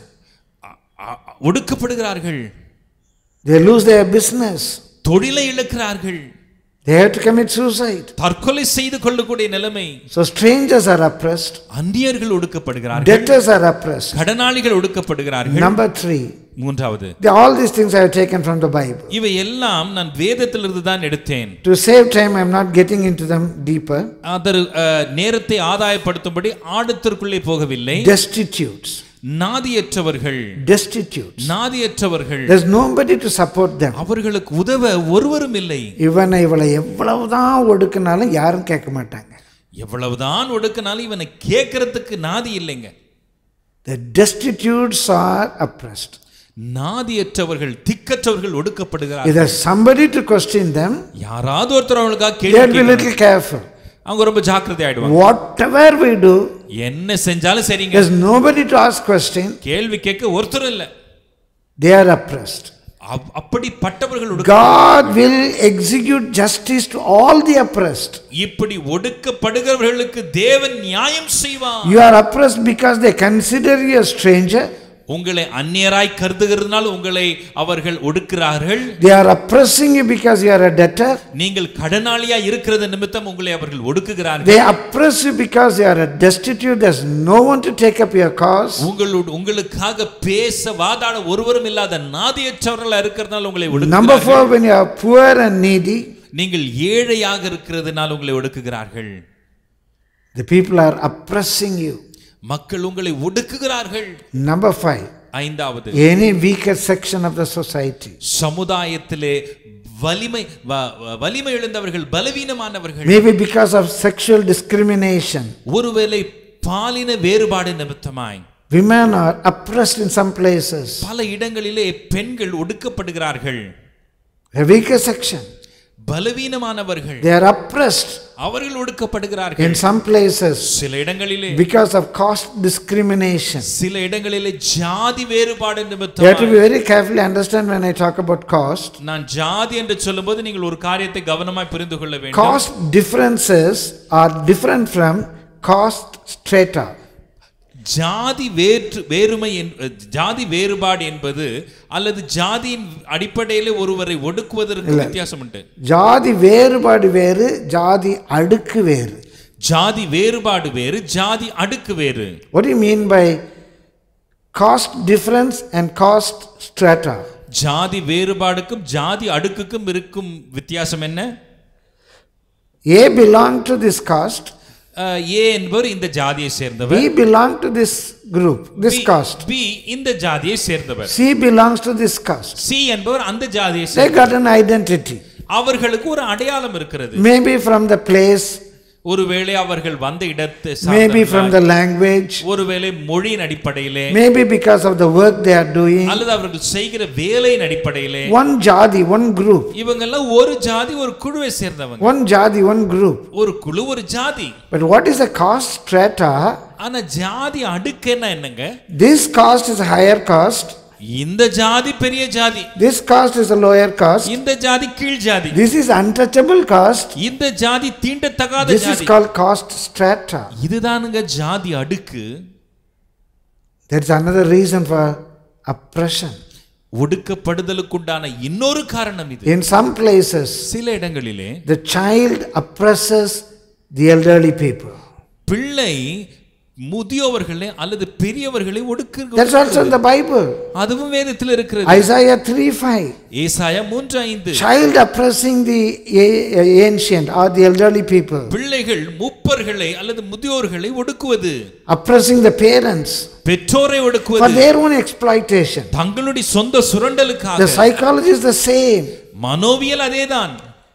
ஒடுக்கப்படுகிறார்கள். They lose their business. தொழிலை இழக்கிறார்கள். They have to commit suicide. தற்கொலை செய்து கொள்ளக்கூடிய நிலைமை. So strangers are oppressed. அந்நியர்கள் ஒடுக்கப்படுகிறார்கள். Debtors are oppressed. கடனாளிகள் ஒடுக்கப்படுகிறார்கள். Number three. மூன்றாவது. All these things I have taken from the Bible. இவை எல்லாம் நான் வேதத்திலிருந்து தான் எடுத்தேன். To save time I am not getting into them deeper. Other நேரத்தை ஆதாயப்படுத்தும்படி ஆழத்திற்குள்ளே போகவில்லை. Destitutes. நாதியற்றவர்கள். Destitutes. நாதியற்றவர்கள். There's nobody to support them. அவர்களுக்கு உதவ ஒருவரும் இல்லை. இவனை இவளை எவ்வளவுதான் ஒடுக்குனாலும் யாரும் கேட்க மாட்டாங்க. எவ்வளவுதான் ஒடுக்குனாலும் இவனை கேட்கறதுக்கு நாதி இல்லைங்க. The destitutes are oppressed. நாதியற்றவர்கள், திக்கற்றவர்கள் ஒடுக்கப்படுகிறார்கள். If there's somebody to question them, யாராவது ஒருத்தர் அவங்களுக்காக கேள்வி கேட்கணும். They will be little careful. அவங்க ரொம்ப ஜாக்கிரதை ஆயிடுவாங்க. Whatever we do, என்ன செஞ்சாலும் சரிங்க. There's nobody to ask question. கேள்வி கேட்க ஒருத்தர் இல்ல. They are oppressed. அப்படிப்பட்டவர்கள் God will execute justice to all the oppressed. இப்படி ஒடுக்கப்படுகிறவர்களுக்கு தேவன் நியாயம் செய்வார். You are oppressed because they consider you a stranger. உங்களை அந்நியராய் கருதுகிறதுனால உங்களை அவர்கள் ஒடுக்குறார்கள். They are oppressing you because you are a debtor. நீங்கள் கடனாளியாய் இருக்கிறது நிமித்தம் உங்களை அவர்கள் ஒடுக்குகிறார்கள். They oppress you because you are a destitute. There's no one to take up your cause. உங்களோடு உங்களுக்காக பேச வாதாட ஒருவரும் இல்லாத நாதியற்றவர்களாக இருக்கிறதுனால உங்களை ஒடுக்குகிறார்கள். Number four, when you are poor and needy, நீங்கள் ஏழையாக இருக்கிறதுனால உங்களை ஒடுக்குகிறார்கள். The people are oppressing you. மக்கள் உங்களை ஒடுக்குகிறார்கள். Number five, ஐந்தாவது, any weaker section of the society. சமுதாயத்திலே வலிமை வலிமை இழந்தவர்கள், பலவீனமானவர்கள். Maybe because of sexual discrimination. ஒருவேளை பாலின வேறுபாடு நிமித்தமாய். Women are oppressed in some places. பல இடங்களிலே பெண்கள் ஒடுக்கப்படுகிறார்கள். A weaker section. பலவீனமானவர்கள். They are oppressed. அவர்கள் ஒடுக்கப்படுகிறார்கள். In some places. சில இடங்களிலே because of caste discrimination. சில இடங்களிலே ஜாதி வேறுபாடு நிமித்தமாய். You have to be very carefully understand when I talk about caste. நான் ஜாதி என்று சொல்லும்போது நீங்கள் ஒரு காரியத்தை கவனமாய் புரிந்து கொள்ள வேண்டும். Caste differences are different from caste strata. ஜாதி வேற்று வேறுமை ஜாதி வேறுபாடு என்பது அல்லது ஜாதியின் அடிப்படையில் ஒருவரை ஒடுக்குவதற்கு வித்தியாசம் உண்டு. ஜாதி வேறுபாடு வேறு, ஜாதி அடுக்கு வேறு. ஜாதி வேறுபாடு வேறு, ஜாதி அடுக்கு வேறு. What do you mean by caste difference and caste strata? ஜாதி வேறுபாடுக்கும் ஜாதி அடுக்குக்கும் இருக்கும் வித்தியாசம் என்ன? A belong to this caste. ஏ என்பவர் இந்த ஜாதியை சேர்ந்தவர். B belong to this group, this caste. B இந்த ஜாதியை சேர்ந்தவர். C belongs to this caste. C என்பவர் அந்த ஜாதியை சேர்ந்தவர். They got an identity. அவர்களுக்கு ஒரு அடையாளம் இருக்கிறது. Maybe from the place. ஒருவேளை அவர்கள் வந்த இடத்தை maybe from the language. ஒருவேளை மொழியின் அடிப்படையிலே. maybe because of the work they are doing. அல்லது அவர்கள் செய்கிற வேலையின் அடிப்படையிலே. one ஜாதி, one group. இவங்க எல்லாம் ஒரு ஜாதி, ஒரு குழுவை சேர்ந்தவங்க. one ஜாதி, one group. ஒரு குழு, ஒரு ஜாதி. but what is a caste strata? ஆனா ஜாதி அடுக்கு என்ன என்னங்க? this caste is a higher caste. இந்த ஜாதி பெரிய ஜாதி. This caste is a lower caste. இந்த ஜாதி கீழ் ஜாதி. This is untouchable caste. இந்த ஜாதி தீண்டத்தகாத ஜாதி. This is called caste strata. இதுதானுங்க ஜாதி அடுக்கு. There is another reason for oppression. ஒடுக்கப்படுதலுக்குண்டான இன்னொரு காரணம் இது. In some places, சில இடங்களிலே the child oppresses the elderly people. பிள்ளை முதியோர்களை அல்லது பெரியவர்களை ஒடுக்குகிறது. That's also in the Bible. அதுவும் வேதத்தில் இருக்கிறது. Isaiah three five. ஏசாயா மூன்று ஐந்து. Child oppressing the ancient or the elderly people. பிள்ளைகள் மூப்பர்களை அல்லது முதியோர்களை ஒடுக்குவது. Oppressing the parents. பெற்றோரை ஒடுக்குவது. For their own exploitation. தங்களுடைய சொந்த சுரண்டலுக்காக. The psychology is the same. மனோவியல் அதேதான்.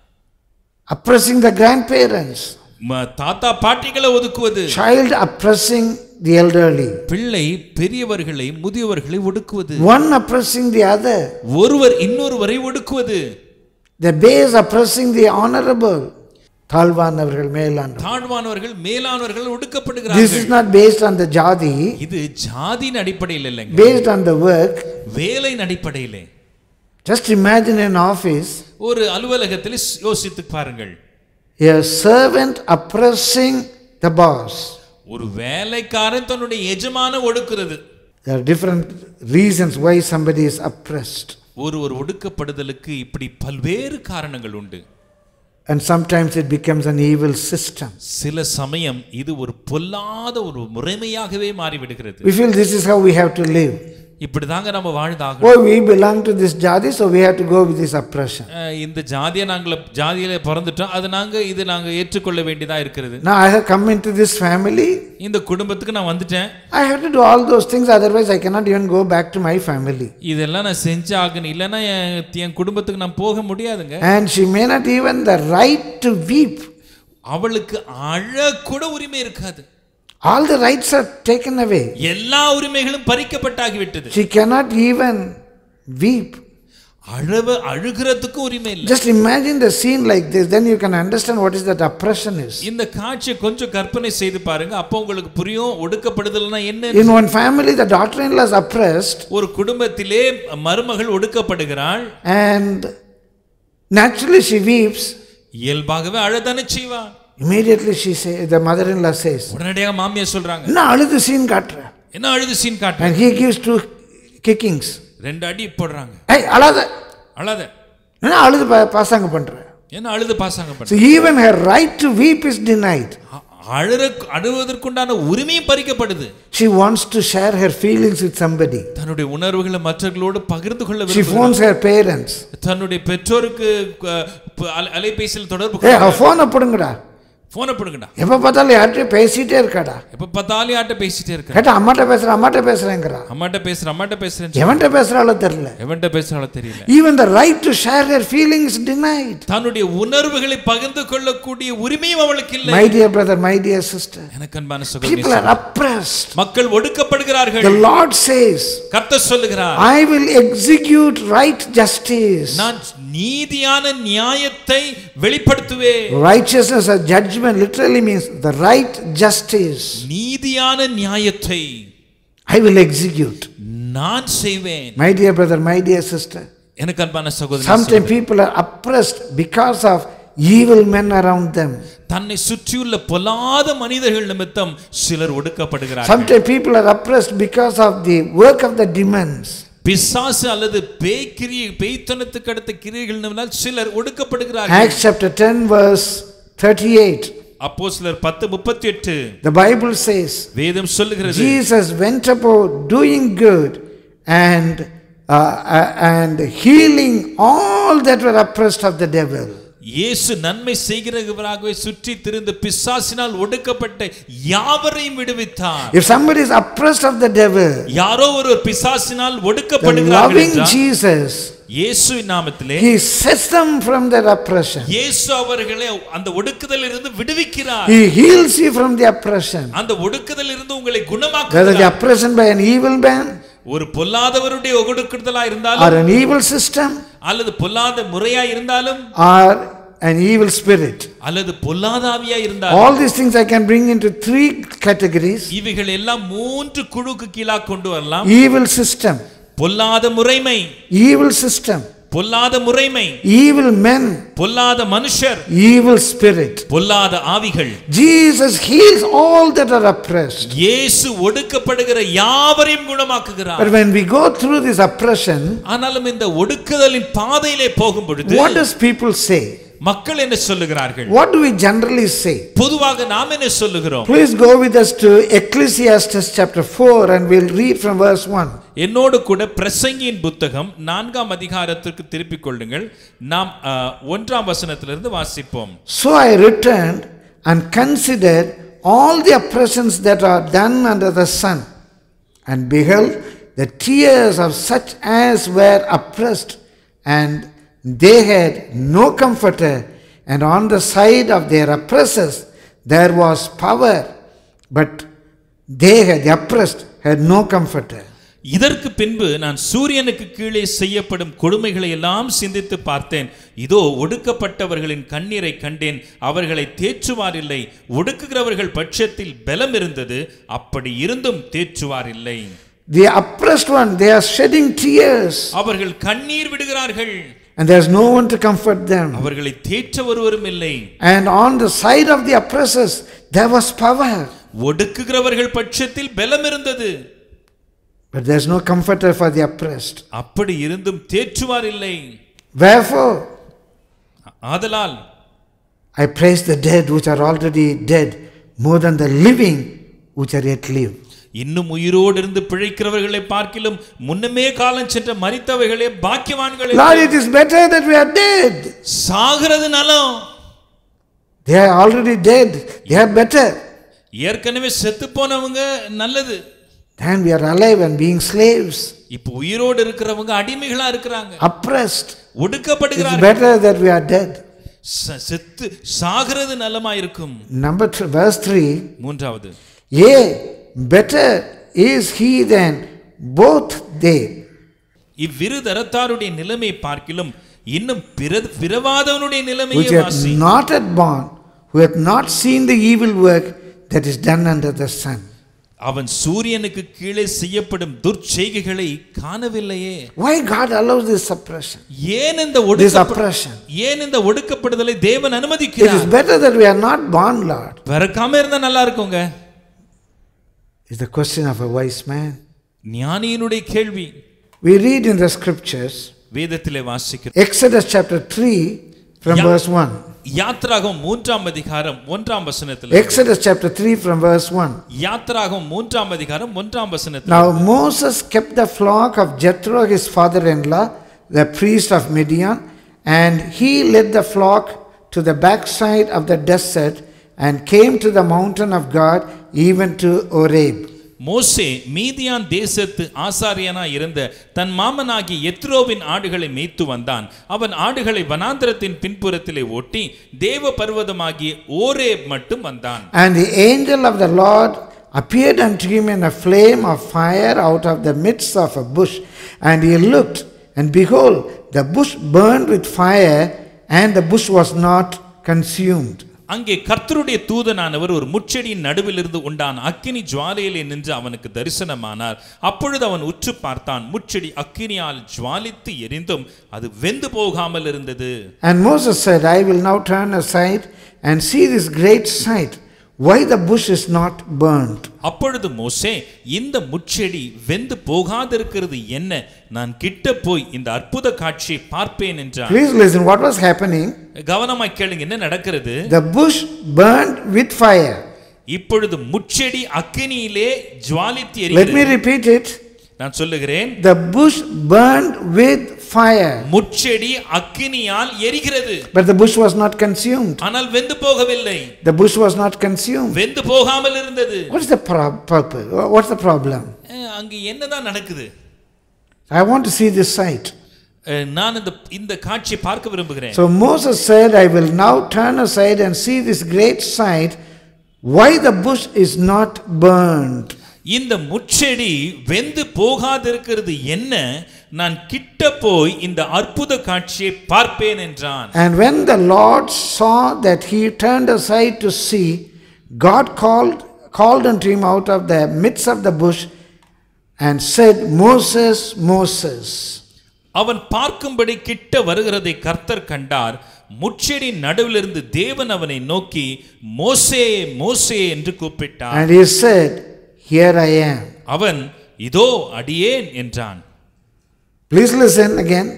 Oppressing the grandparents. தாத்தா பாட்டிகளை ஒதுக்குவது. Child oppressing the elderly. பிள்ளை பெரியவர்களை முதியவர்களை ஒடுக்குவது. One oppressing the other. ஒருவர் இன்னொருவரை ஒடுக்குவது. The base oppressing the honorable. தாழ்வானவர்கள் மேலானவர்கள். தாழ்வானவர்கள் மேலானவர்கள் ஒடுக்கப்படுகிறார்கள். This is not based on the ஜாதி. இது ஜாதியின் அடிப்படையில் இல்லைங்க. Based on the work. வேலையின் அடிப்படையிலே. Just imagine an office. ஒரு அலுவலகத்தில் யோசித்து பாருங்கள். A servant oppressing the boss. ஒரு வேலைக்காரன் தன்னுடைய எஜமான ஒடுக்குறது. There are different reasons why somebody is oppressed. ஒரு ஒரு ஒடுக்கப்படுதலுக்கு இப்படி பல்வேறு காரணங்கள் உண்டு. And sometimes it becomes an evil system. சில சமயம் இது ஒரு பொல்லாத ஒரு முறைமையாகவே மாறி விடுகிறது. We feel this is how we have to live. இப்படிதாங்க நம்ம வாழ்ந்தாகணும். Oh, we belong to this ஜாதி, so we have to go with this oppression. இந்த ஜாதியை நாங்க ஜாதியில பிறந்துட்டோம், அது நாங்க இது நாங்க ஏற்றுக்கொள்ள வேண்டியதா இருக்கிறது. Now I have come into this family. இந்த குடும்பத்துக்கு நான் வந்துட்டேன். I have to do all those things, otherwise I cannot even go back to my family. இதெல்லாம் நான் செஞ்சு ஆகணும், இல்லனா என் குடும்பத்துக்கு நான் போக முடியாதுங்க. And she may not even the right to weep. அவளுக்கு அழ கூட உரிமை இருக்காது. All the rights are taken away. எல்லா உரிமைகளும் பறிக்கப்பட்டாகி விட்டது. She cannot even weep. அழவ அழுகிறதுக்கு உரிமை இல்லை. Just imagine the scene like this, then you can understand what is that oppression is. இந்த காட்சியை கொஞ்சம் கற்பனை செய்து பாருங்க, அப்போ உங்களுக்கு புரியும் ஒடுக்கப்படுதல்னா என்ன. In one family the daughter-in-law is oppressed. ஒரு குடும்பத்திலே மருமகள் ஒடுக்கப்படுகிறாள். And naturally she weeps. இயல்பாகவே அழதானே செய்வா. Immediately she say, the mother-in-law says, உடனடியாக மாமியார் சொல்றாங்க, என்ன அழுது சீன் காட்ற, என்ன அழுது சீன் காட்ற. And he gives two kickings. ரெண்டு அடி போடுறாங்க. ஏய் அழாத, அழாத, என்ன அழுது பாசாங்க பண்ற, என்ன அழுது பாசாங்க பண்ற. So even her right to weep is denied. அழுற அழுவதற்குண்டான உரிமை பறிக்கப்படுது. She wants to share her feelings with somebody. தன்னுடைய உணர்வுகளை மற்றவர்களோடு பகிர்ந்து கொள்ள விரும்புகிறார். She phones her parents. தன்னுடைய பெற்றோருக்கு அலைபேசியில் தொடர்பு கொள்கிறார். ஏய் போன் போடுங்கடா, போன் போடுங்கடா, எப்ப பார்த்தாலும் யார்கிட்ட பேசிட்டே இருக்காடா, எப்ப பார்த்தாலும் யார்கிட்ட பேசிட்டே இருக்கா. கேட்டா அம்மாட்ட பேசுற அம்மாட்ட பேசுறேங்கறா, அம்மாட்ட பேசுற அம்மாட்ட பேசுறேன். எவன்ட்ட பேசுறாளோ தெரியல, எவன்ட்ட பேசுறாளோ தெரியல. Even the right to share her feelings denied. தன்னுடைய உணர்வுகளை பகிர்ந்து கொள்ளக்கூடிய உரிமையும் அவளுக்கு இல்லை. My dear brother, my dear sister, எனக்கு அன்பான சகோதரி, people are oppressed. மக்கள் ஒடுக்கப்படுகிறார்கள். The Lord says, கர்த்தர் சொல்லுகிறார், I will execute right justice. நான் நீதியான நியாயத்தை வெளிப்படுத்துவேன். Righteousness or judgment literally means the right justice. நீதியான நியாயத்தை I will execute. நான் செய்வேன். My dear brother, my dear sister, எனக்கு அன்பான சகோதரி, sometimes people are oppressed because of evil men around them. தன்னை சுற்றியுள்ள பொல்லாத மனிதர்கள் நிமித்தம் சிலர் ஒடுக்கப்படுகிறார்கள். Sometimes people are oppressed because of the work of the demons. பிசாசு அல்லது பேய் கிரியை பேய்த்தனத்துக்கு அடுத்த கிரியைகளினால் சிலர் ஒடுக்கப்படுகிறார்கள். Acts chapter ten verse thirty-eight. அப்போஸ்தலர் பத்து முப்பத்தி எட்டு. The Bible says, வேதம் சொல்லுகிறது, Jesus went about doing good and uh, uh, and healing all that were oppressed of the devil. இயேசு நன்மை செய்கிறவராகவே சுற்றி திரிந்து பிசாசினால் ஒடுக்கப்பட்ட யாவரையும் விடுவித்தார். If somebody is oppressed of the devil, யாரோ ஒரு பிசாசினால் ஒடுக்கப்படுகிறார்கள் loving என்றால், Jesus, இயேசுவின் நாமத்திலே he sets them from their oppression. இயேசு அவர்களை அந்த ஒடுக்குதலில் இருந்து விடுவிக்கிறார். He heals you from the oppression. அந்த ஒடுக்குதலில் இருந்து உங்களை Whether குணமாக்குகிறார். the oppression by an evil man, ஒரு பொல்லாதவருடைய ஒடுக்குதலா இருந்தாலும், or an evil system, அல்லது பொல்லாத முறையா இருந்தாலும், or an evil spirit, அல்லது பொல்லாத ஆவியா இருந்தாலும், all these things I can bring into three categories. இவைகள் எல்லாம் மூன்று குழுக்கு கீழாக கொண்டு வரலாம். Evil system, பொல்லாத முறைமை, evil system, பொல்லாத முறைமை, evil men, பொல்லாத மனுஷர், evil spirit. பொல்லாத ஆவிகள். Jesus heals all that are oppressed. இயேசு ஒடுக்கப்படுகிற யாவரையும் குணமாக்குகிறார். But when we go through this oppression, ஆனாலும் இந்த ஒடுக்குதலின் பாதையிலே போகும் பொழுது what does people say? மக்கள் என்ன சொல்லுகிறார்கள்? What do we generally say? பொதுவாக நாம் என்ன சொல்லுகிறோம்? Please go with us to Ecclesiastes chapter four and we'll read from verse one. என்னோடு கூட பிரசங்கியின் புத்தகம் நான்காம் அதிகாரத்திற்கு திருப்பிக் கொள்ளுங்கள். நாம் ஒன்றாம் வசனத்திலிருந்து வாசிப்போம். So I returned and considered all the oppressions that are done under the sun, and beheld the tears of such as were oppressed, and they had no comforter, and on the side of their oppressors there was power, but they had the oppressed had no comforter. இதற்கு பின்பு நான் சூரியனுக்கு கீழே செய்யப்படும் கொடுமைகளை எல்லாம் சிந்தித்து பார்த்தேன். இதோ ஒடுக்கப்பட்டவர்களின் கண்ணீரை கண்டேன், அவர்களை தேற்றுவார் இல்லை. ஒடுக்குகிறவர்கள் பட்சத்தில் பலம் இருந்தது, அப்படி இருந்தும் தேற்றுவார் இல்லை. The oppressed one, they are shedding tears, அவர்கள் கண்ணீர் விடுகிறார்கள், and there is no one to comfort them. அவர்களை தேற்ற ஒருவரும் இல்லை. And on the side of the oppressors there was power, ஒடுக்குகிறவர்கள் பட்சத்தில் பலம் இருந்தது, but there is no comforter for the oppressed. அப்படி இருந்தும் தேற்றுவார் இல்லை. Wherefore ஆதலால் I praise the dead which are already dead more than the living which are yet live. இன்னும் உயிரோடு இருந்து பிழைக்கிறவர்களை பார்க்கிலும் முன்னமே காலம் சென்ற மரித்தவைகளே பாக்கியவான்களே. Lord, it is better that we are dead. சாகிறது நலம். They are already dead. They are better. ஏற்கனவே செத்து போனவங்க நல்லது. Then we are alive and being slaves. இப்போ உயிரோடு இருக்கிறவங்க அடிமைகளா இருக்கிறாங்க. Oppressed. ஒடுக்கப்படுகிறார்கள். It's better that we are dead. செத்து சாகிறது நலமா இருக்கும். Number three, verse three. மூன்றாவது. Yea, better is he than both they. இவ்விரு தரத்தாருடைய நிலைமை பார்க்கிலும் இன்னும் பிறவாதவனுடைய நிலைமையை வாசி. Which hath not yet born, who hath not seen the evil work that is done under the sun. அவன் சூரியனுக்கு கீழே செய்யப்படும் துர்ச்செய்கைகளை காணவில்லையே. Why God allows this suppression? ஏன் இந்த ஒடுக்கப்பட்டது? ஏன் இந்த ஒடுக்கப்படுதலை தேவன் அனுமதிக்கிறார்? It is better that we are not born, Lord. பிறக்காம இருந்தா நல்லா இருக்குங்க. Is the question of a wise man. ஞானியினுடைய கேள்வி. We read in the scriptures. வேதத்திலே வாசிக்கிறோம். Exodus chapter three from verse one. யாத்ராகமம் மூன்றாம் அதிகாரம் ஒன்றாம் வசனத்தில். Exodus chapter three from verse one. யாத்ராகமம் மூன்றாம் அதிகாரம் ஒன்றாம் வசனத்தில். Now Moses kept the flock of Jethro his father-in-law, the priest of Midian, and he led the flock to the backside of the desert and came to the mountain of God, even to Horeb. மோசே மீதியான் தேசத்து ஆசாரியனா இருந்த தன் மாமனாகி எத்ரோவின் ஆடுகளை மேய்த்து வந்தான். அவன் ஆடுகளை வனாந்தரத்தின் பின்புறத்திலே ஓட்டி தேவ பர்வதமாகிய ஓரேப் மட்டும் வந்தான். And the angel of the Lord appeared unto him in a flame of fire out of the midst of a bush, and he looked, and behold, the bush burned with fire, and the bush was not consumed. அங்கே கர்த்தருடைய தூதனானவர் ஒரு முட்செடியின் நடுவில் இருந்து உண்டான அக்கினி ஜுவாலையிலே நின்று அவனுக்கு தரிசனமானார். அப்பொழுது அவன் உற்று பார்த்தான், முட்செடி அக்கினியால் ஜுவாலித்து எரிந்தும் அது வெந்து போகாமல் இருந்தது. And Moses said, I will now turn aside and see this great sight, why the bush is not burnt. அப்பொழுது மோசே, இந்த முட்செடி வெந்து போகாதிருக்கிறது என்ன, நான் கிட்ட போய் இந்த அற்புத காட்சியை பார்ப்பேன் என்றார். Please listen, what was happening? கவனமாய் கேளுங்க, என்ன நடக்கிறது? The bush burned with fire. இப்பொழுது முட்செடி அக்கினியிலே ஜுவாலித்து எரிகிறது. Let me repeat it. நான் சொல்லுகிறேன், the bush burned with fire. முட்செடி அக்கினியால் எரிகிறது. But the bush was not consumed. ஆனால் வெந்து போகவில்லை. The bush was not consumed. வெந்து போகாமல் இருந்தது. What's the purpose? What's the problem? அங்க என்னதான் நடக்குது? I want to see this sight. நான் இந்த இந்த காட்சியை பார்க்க விரும்புகிறேன். So Moses said, I will now turn aside and see this great sight, why the bush is not burned. இந்த முட்செடி வெந்து போகாதிருக்கிறது என்ன, நான் கிட்ட போய் இந்த அற்புத காட்சியை பார்ப்பேன் என்றான். And when the Lord saw that he turned aside to see, God called called unto him out of the midst of the bush, and said, Moses, Moses. அவன் பார்க்கும்படி கிட்ட வருகிறதை கர்த்தர் கண்டார். முட்செடி நடுவிலிருந்து தேவன் அவனை நோக்கி மோசே மோசே என்று கூப்பிட்டார். And he said, here I am. அவன் இதோ அடியேன் என்றான். Please listen again.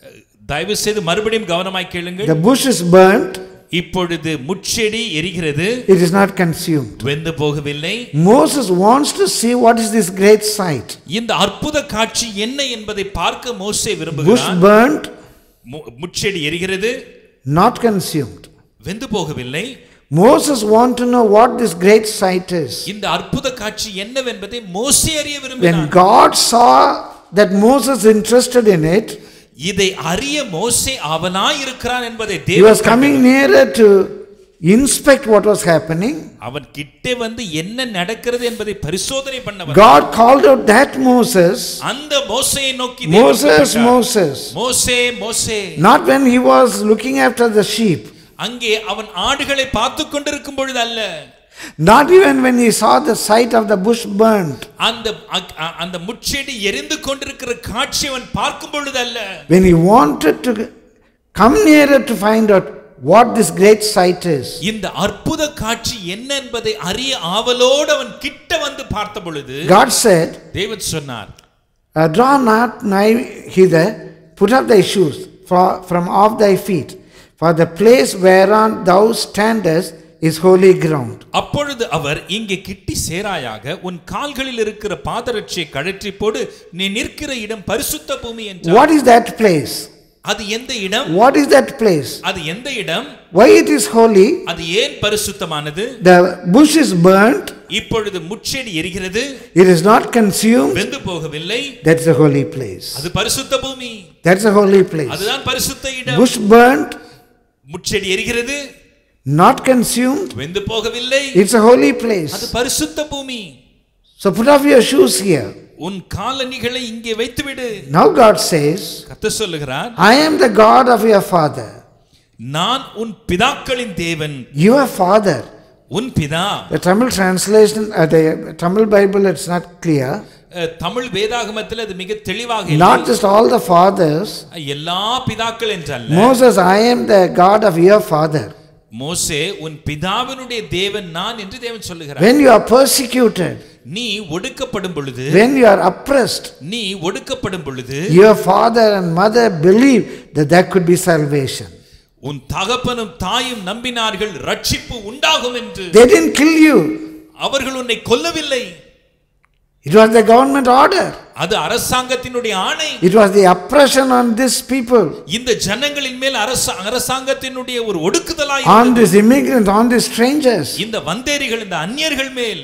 தயவு செய்து மறுபடியும் கவனமாய் கேளுங்கள். The bush is burnt. இப்பொழுது முட்செடி எரிகிறது. It is not consumed. வெந்து போகவில்லை. Moses wants to see what is this great sight. இந்த அற்புத காட்சி என்ன என்பதை பார்க்க மோசே விரும்புகிறான். Bush burnt. முட்செடி எரிகிறது. Not consumed. வெந்து போகவில்லை. Moses want to know what this great sight is. இந்த அற்புத காட்சி என்னவென்பதை மோசே அறிய விரும்பினான். When God saw that Moses interested in it, இதை அறிய மோசே அவனாய் இருக்கிறான் என்பதை he தேவன் was coming nearer to inspect what was happening. அவன் கிட்டே வந்து என்ன நடக்கிறது என்பதை பரிசோதனை பண்ணவன். God called out that Moses. அந்த மோசேயை நோக்கி Moses, Moses. மோசே மோசே. Not when he was looking after the sheep. அங்கே அவன் ஆடுகளை பார்த்து கொண்டிருக்கும் பொழுது அல்ல. Not even when he saw the sight of the bush burnt. அந்த அந்த முட்செடி எரிந்து கொண்டிருக்கிற காட்சி அவன் பார்க்கும் பொழுது அல்ல. When he wanted to come nearer to find out what this great sight is. இந்த அற்புத காட்சி என்ன என்பதை அறிய ஆவலோடு அவன் கிட்ட வந்து பார்த்த பொழுது God said, தேவன் சொன்னார், draw not nigh hither, put up thy shoes from off thy feet, for the place whereon thou standest is holy ground. அப்பொழுது அவர், இங்கே கிட்டி சேராயாக, உன் கால்களில் இருக்கிற பாதரட்சையை கழற்றி போடு, நீ நிற்கிற இடம் பரிசுத்த பூமி என்றார். What is that place? அது எந்த இடம்? What is that place? அது எந்த இடம்? Why it is holy? அது ஏன் பரிசுத்தமானது? The bush is burnt. இப்பொழுது முட்செடி எரிகிறது. It is not consumed. வெந்து போகவில்லை. That's a holy place. அது பரிசுத்த பூமி. That's a holy place. அதுதான் பரிசுத்த இடம். Bush burnt. முட்செடி எரிகிறது. Not consumed. வெந்து போகவில்லை. It's a holy place. அது பரிசுத்த பூமி. So put off your shoes here. உன் காலணிகளை இங்கே வைத்து விடு. Now God says, கர்த்தர் சொல்லுகிறார், I am the God of your father. நான் உன் பிதாக்களின் தேவன். Your father. உன் பிதா. The Tamil translation, uh, the Tamil Bible, it's not clear. Tamil வேதாகமத்தில் அது மிக தெளிவாக இல்லை. Not just all the fathers. எல்லா பிதாக்கள் என்றல்ல. Moses, I am the God of your father. மோசே, உன் பிதாவினுடைய தேவன் நான் என்று தேவன் சொல்லுகிறார். When you are persecuted, நீ ஒடுக்கப்படும் பொழுது, when you are oppressed, நீ ஒடுக்கப்படும் பொழுது, your father and mother believe that there could be salvation. உன் தகப்பனும் தாயும் நம்பினார்கள் ரட்சிப்பு உண்டாகும் என்று. They didn't kill you. அவர்கள் உன்னை கொல்லவில்லை. It was the government order. அது அரசாங்கத்தினுடைய ஆணை. It was the oppression on these people. இந்த ஜனங்களின் மேல் அரசாங்கத்தினுடைய ஒரு ஒடுக்குதலாய் on these immigrants, on these strangers. இந்த வந்தேரிகள், இந்த அந்நியர்கள் மேல்.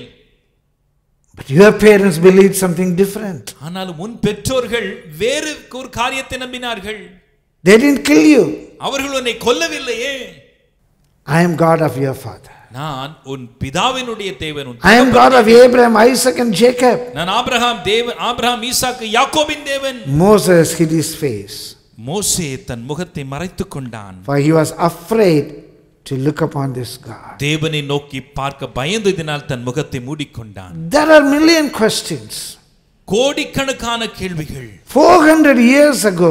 But your parents believed something different. ஆனாலும் உன் பெற்றோர்கள் வேறு ஒரு காரியத்தை நம்பினார்கள். They didn't kill you. அவர்கள் உன்னை கொல்லவில்லையே. I am God of your father. நான் உன் பிதாவினுடைய தேவன். I am God of Abraham, Isaac and Jacob. நான் ஆபிரகாம் தேவன், ஆபிரகாம், ஈசாக்கு, யாக்கோபின் தேவன். Moses hid his face. மோசே தன் முகத்தை மறைத்துக் கொண்டான். For he was afraid to look upon this God. தேவனை நோக்கி பார்க்க பயந்ததினால் தன் முகத்தை மூடிக்கொண்டான். There are million questions. கோடிக்கணக்கான கேள்விகள். four hundred years ago,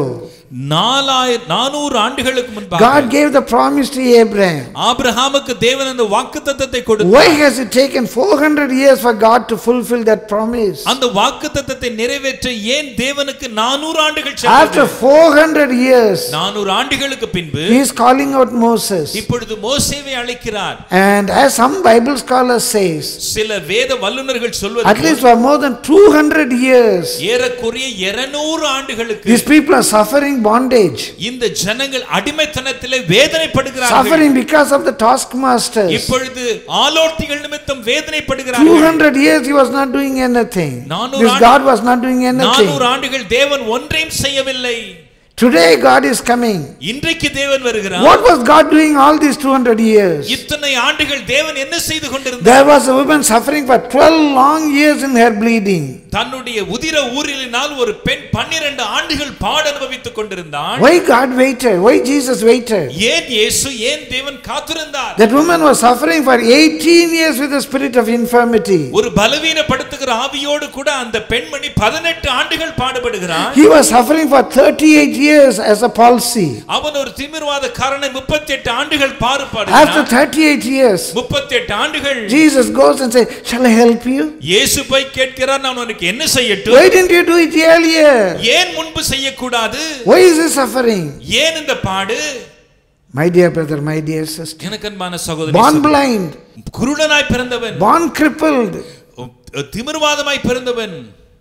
நானூறு ஆண்டுகளுக்கு முன்பாக God gave the promise to Abraham. ஆபிரகாமுக்கு தேவன் அந்த வாக்குத்தத்தத்தை கொடுத்தார். Why has it taken four hundred years for God to fulfill that promise? அந்த வாக்குத்தத்தத்தை நிறைவேற்ற ஏன் தேவனுக்கு நானூறு ஆண்டுகள் சென்றது? After four hundred years, நானூறு ஆண்டுகளுக்கு பின்பு he is calling out Moses. இப்பொழுது மோசேவை அழைக்கிறார். And as some Bible scholars says, சில வேத வல்லுனர்கள் சொல்வது, at least for more than two hundred years, ஏறக்குறைய இருநூறு ஆண்டுகளுக்கு these people are suffering bondage. இந்த ஜனங்கள் அடிமைத்தனத்திலே வேதனைப்படுகிறார்கள். Suffering because of the taskmasters. இப்பொழுது ஆலோர்த்திகள் நிமித்தம் வேதனைப்படுகிறார்கள். two hundred years he was not doing anything. This God was not doing anything. நானூறு ஆண்டுகள் தேவன் ஒன்றையும் செய்யவில்லை. Today God is coming. இன்றைக்கு தேவன் வருகிறார். What was God doing all these two hundred years? இத்தனை ஆண்டுகள் தேவன் என்ன செய்து கொண்டிருந்தார்? There was a woman suffering for twelve long years in her bleeding. தன்னுடைய உதிர ஊரிலினால் ஒரு பெண் பன்னிரண்டு ஆண்டுகள் பாட அனுபவித்துக் கொண்டிருந்தாள். Why God waited? Why Jesus waited? ஏன் இயேசு ஏன் தேவன் காத்திருந்தார்? That woman was suffering for eighteen years with the spirit of infirmity. ஒரு பலவீனப்படுத்துகிற ஆவியோடு கூட அந்த பெண்மணி பதினெட்டு ஆண்டுகள் பாடுபடுகிறார். He was suffering for thirty-eight years as a palsy. அவன் ஒரு திமிர்வாதக்காரனை முப்பத்தெட்டு ஆண்டுகள் பாடுபடுகிறான். After thirty-eight years, முப்பத்தெட்டு ஆண்டுகள் Jesus goes and says, "Shall I help you?" இயேசு போய் கேட்கிறார், நான் உனக்கு என்ன செய்யட்டும்? Why didn't you do it earlier? ஏன் முன்பு செய்யக்கூடாது? Why is this suffering? ஏன் இந்த பாடு? My dear brother, my dear sister, எனக்கு அன்பான சகோதரி, born blind, குருடனாய் பிறந்தவன், born crippled, திமிர்வாதமாய் பிறந்தவன்,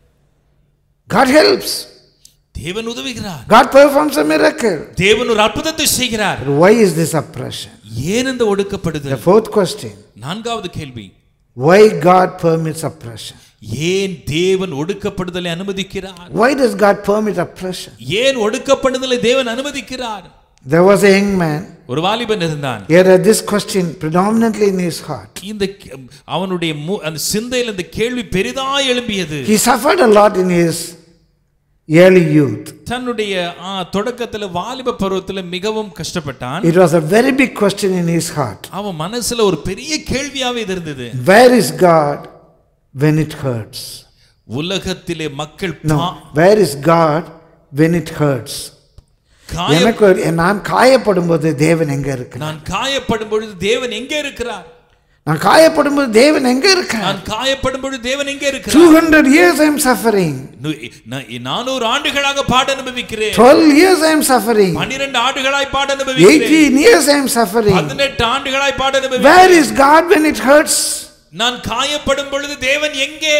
God helps. தேவன் உதவுகிறார். God performs a miracle. தேவன் ஒரு அற்புதத்தை செய்கிறார். Why is this oppression? ஏன் இந்த ஒடுக்கப்படுதல்? The fourth question. நான்காவது கேள்வி. Why God permits oppression? ஏன் தேவன் ஒடுக்கப்படுதலை அனுமதிக்கிறார்? Why does God permit oppression? ஏன் ஒடுக்கப்படுதலை தேவன் அனுமதிக்கிறார்? There was a young man. ஒரு வாலிபன் இருந்தான். He had this question predominantly in his heart. இந்த அவனுடைய அந்த சிந்தையில் இந்த கேள்வி பெரிதாய் எழும்பியது. He suffered a lot in his early youth. தன்னுடைய தொடக்கத்துல வாலிப பருவத்துல மிகவும் கஷ்டப்பட்டான். It was a very big question in his heart. அவன் மனசுல ஒரு பெரிய கேள்வியாவே இருந்தது. Where is God when it hurts? உலகத்திலே மக்கள் No, where is God when it hurts? எனக்கு நான் காயப்படும்போது தேவன் எங்க இருக்கிறார்? நான் காயப்படும் பொழுது தேவன் எங்கே இருக்கிறார்? நான் காயப்படும்போது தேவன் எங்க இருக்கிறார்? நான் காயப்படும் பொழுது தேவன் எங்கே இருக்கிறார்? two hundred years I am suffering. நானூறு ஆண்டுகளாக பாட அனுபவிக்கிறேன். twelve years I am suffering. பன்னிரண்டு ஆண்டுகளாய் பாட அனுபவிக்கிறேன். eighteen years I am suffering. பதினெட்டு ஆண்டுகளாய் பாட அனுபவிக்கிறேன். Where is God when it hurts? நான் காயப்படும் பொழுது தேவன் எங்கே?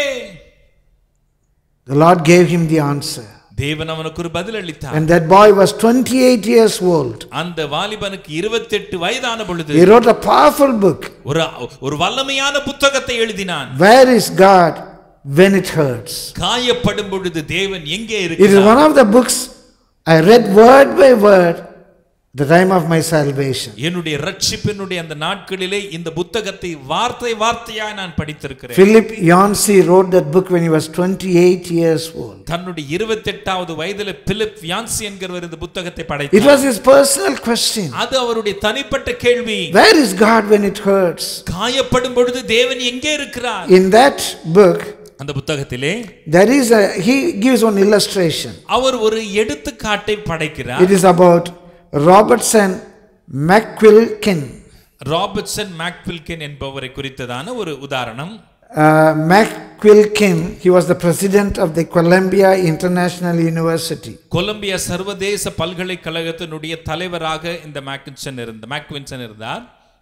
The Lord gave him the answer. தேவன் அவனுக்கு ஒரு பதில் அளித்தார். And that boy was twenty-eight years old. அந்த வாலிபனுக்கு இருபத்தெட்டு வயதான பொழுது he wrote a powerful book. ஒரு ஒரு வல்லமையான புத்தகத்தை எழுதினான். Where is God when it hurts? காயப்படும் பொழுது தேவன் எங்கே இருக்கிறார்? It is one of the books I read word by word the time of my salvation. என்னுடைய ரட்சிப்பினுடைய அந்த நாட்களிலே இந்த புத்தகத்தை வார்த்தை வார்த்தையாய் நான் படித்திருக்கிறேன். Philip Yancey wrote that book when he was twenty-eight years old. தன்னுடைய இருபத்தெட்டாவது வயதிலே பிலிப் யான்சி என்கிறவர் இந்த புத்தகத்தை படைத்தார். It was his personal question. அது அவருடைய தனிப்பட்ட கேள்வி. Where is God when it hurts? காயப்படும் பொழுது தேவன் எங்கே இருக்கிறார்? In that book அந்த புத்தகத்திலே there is a he gives one illustration. அவர் ஒரு எடுத்துக்காட்டை படைக்கிறார். It is about Robertson McQuilkin. Robertson McQuilkin என்பவரை குறித்ததான ஒரு உதாரணம். Uh, McQuilkin, he was the president of the Columbia International University. Columbia சர்வதேச பல்கலைக்கழகத்தினுடைய தலைவராக இந்த மேக்வின்சன் இருந்தார். மேக்வின்சன் இருந்தார்.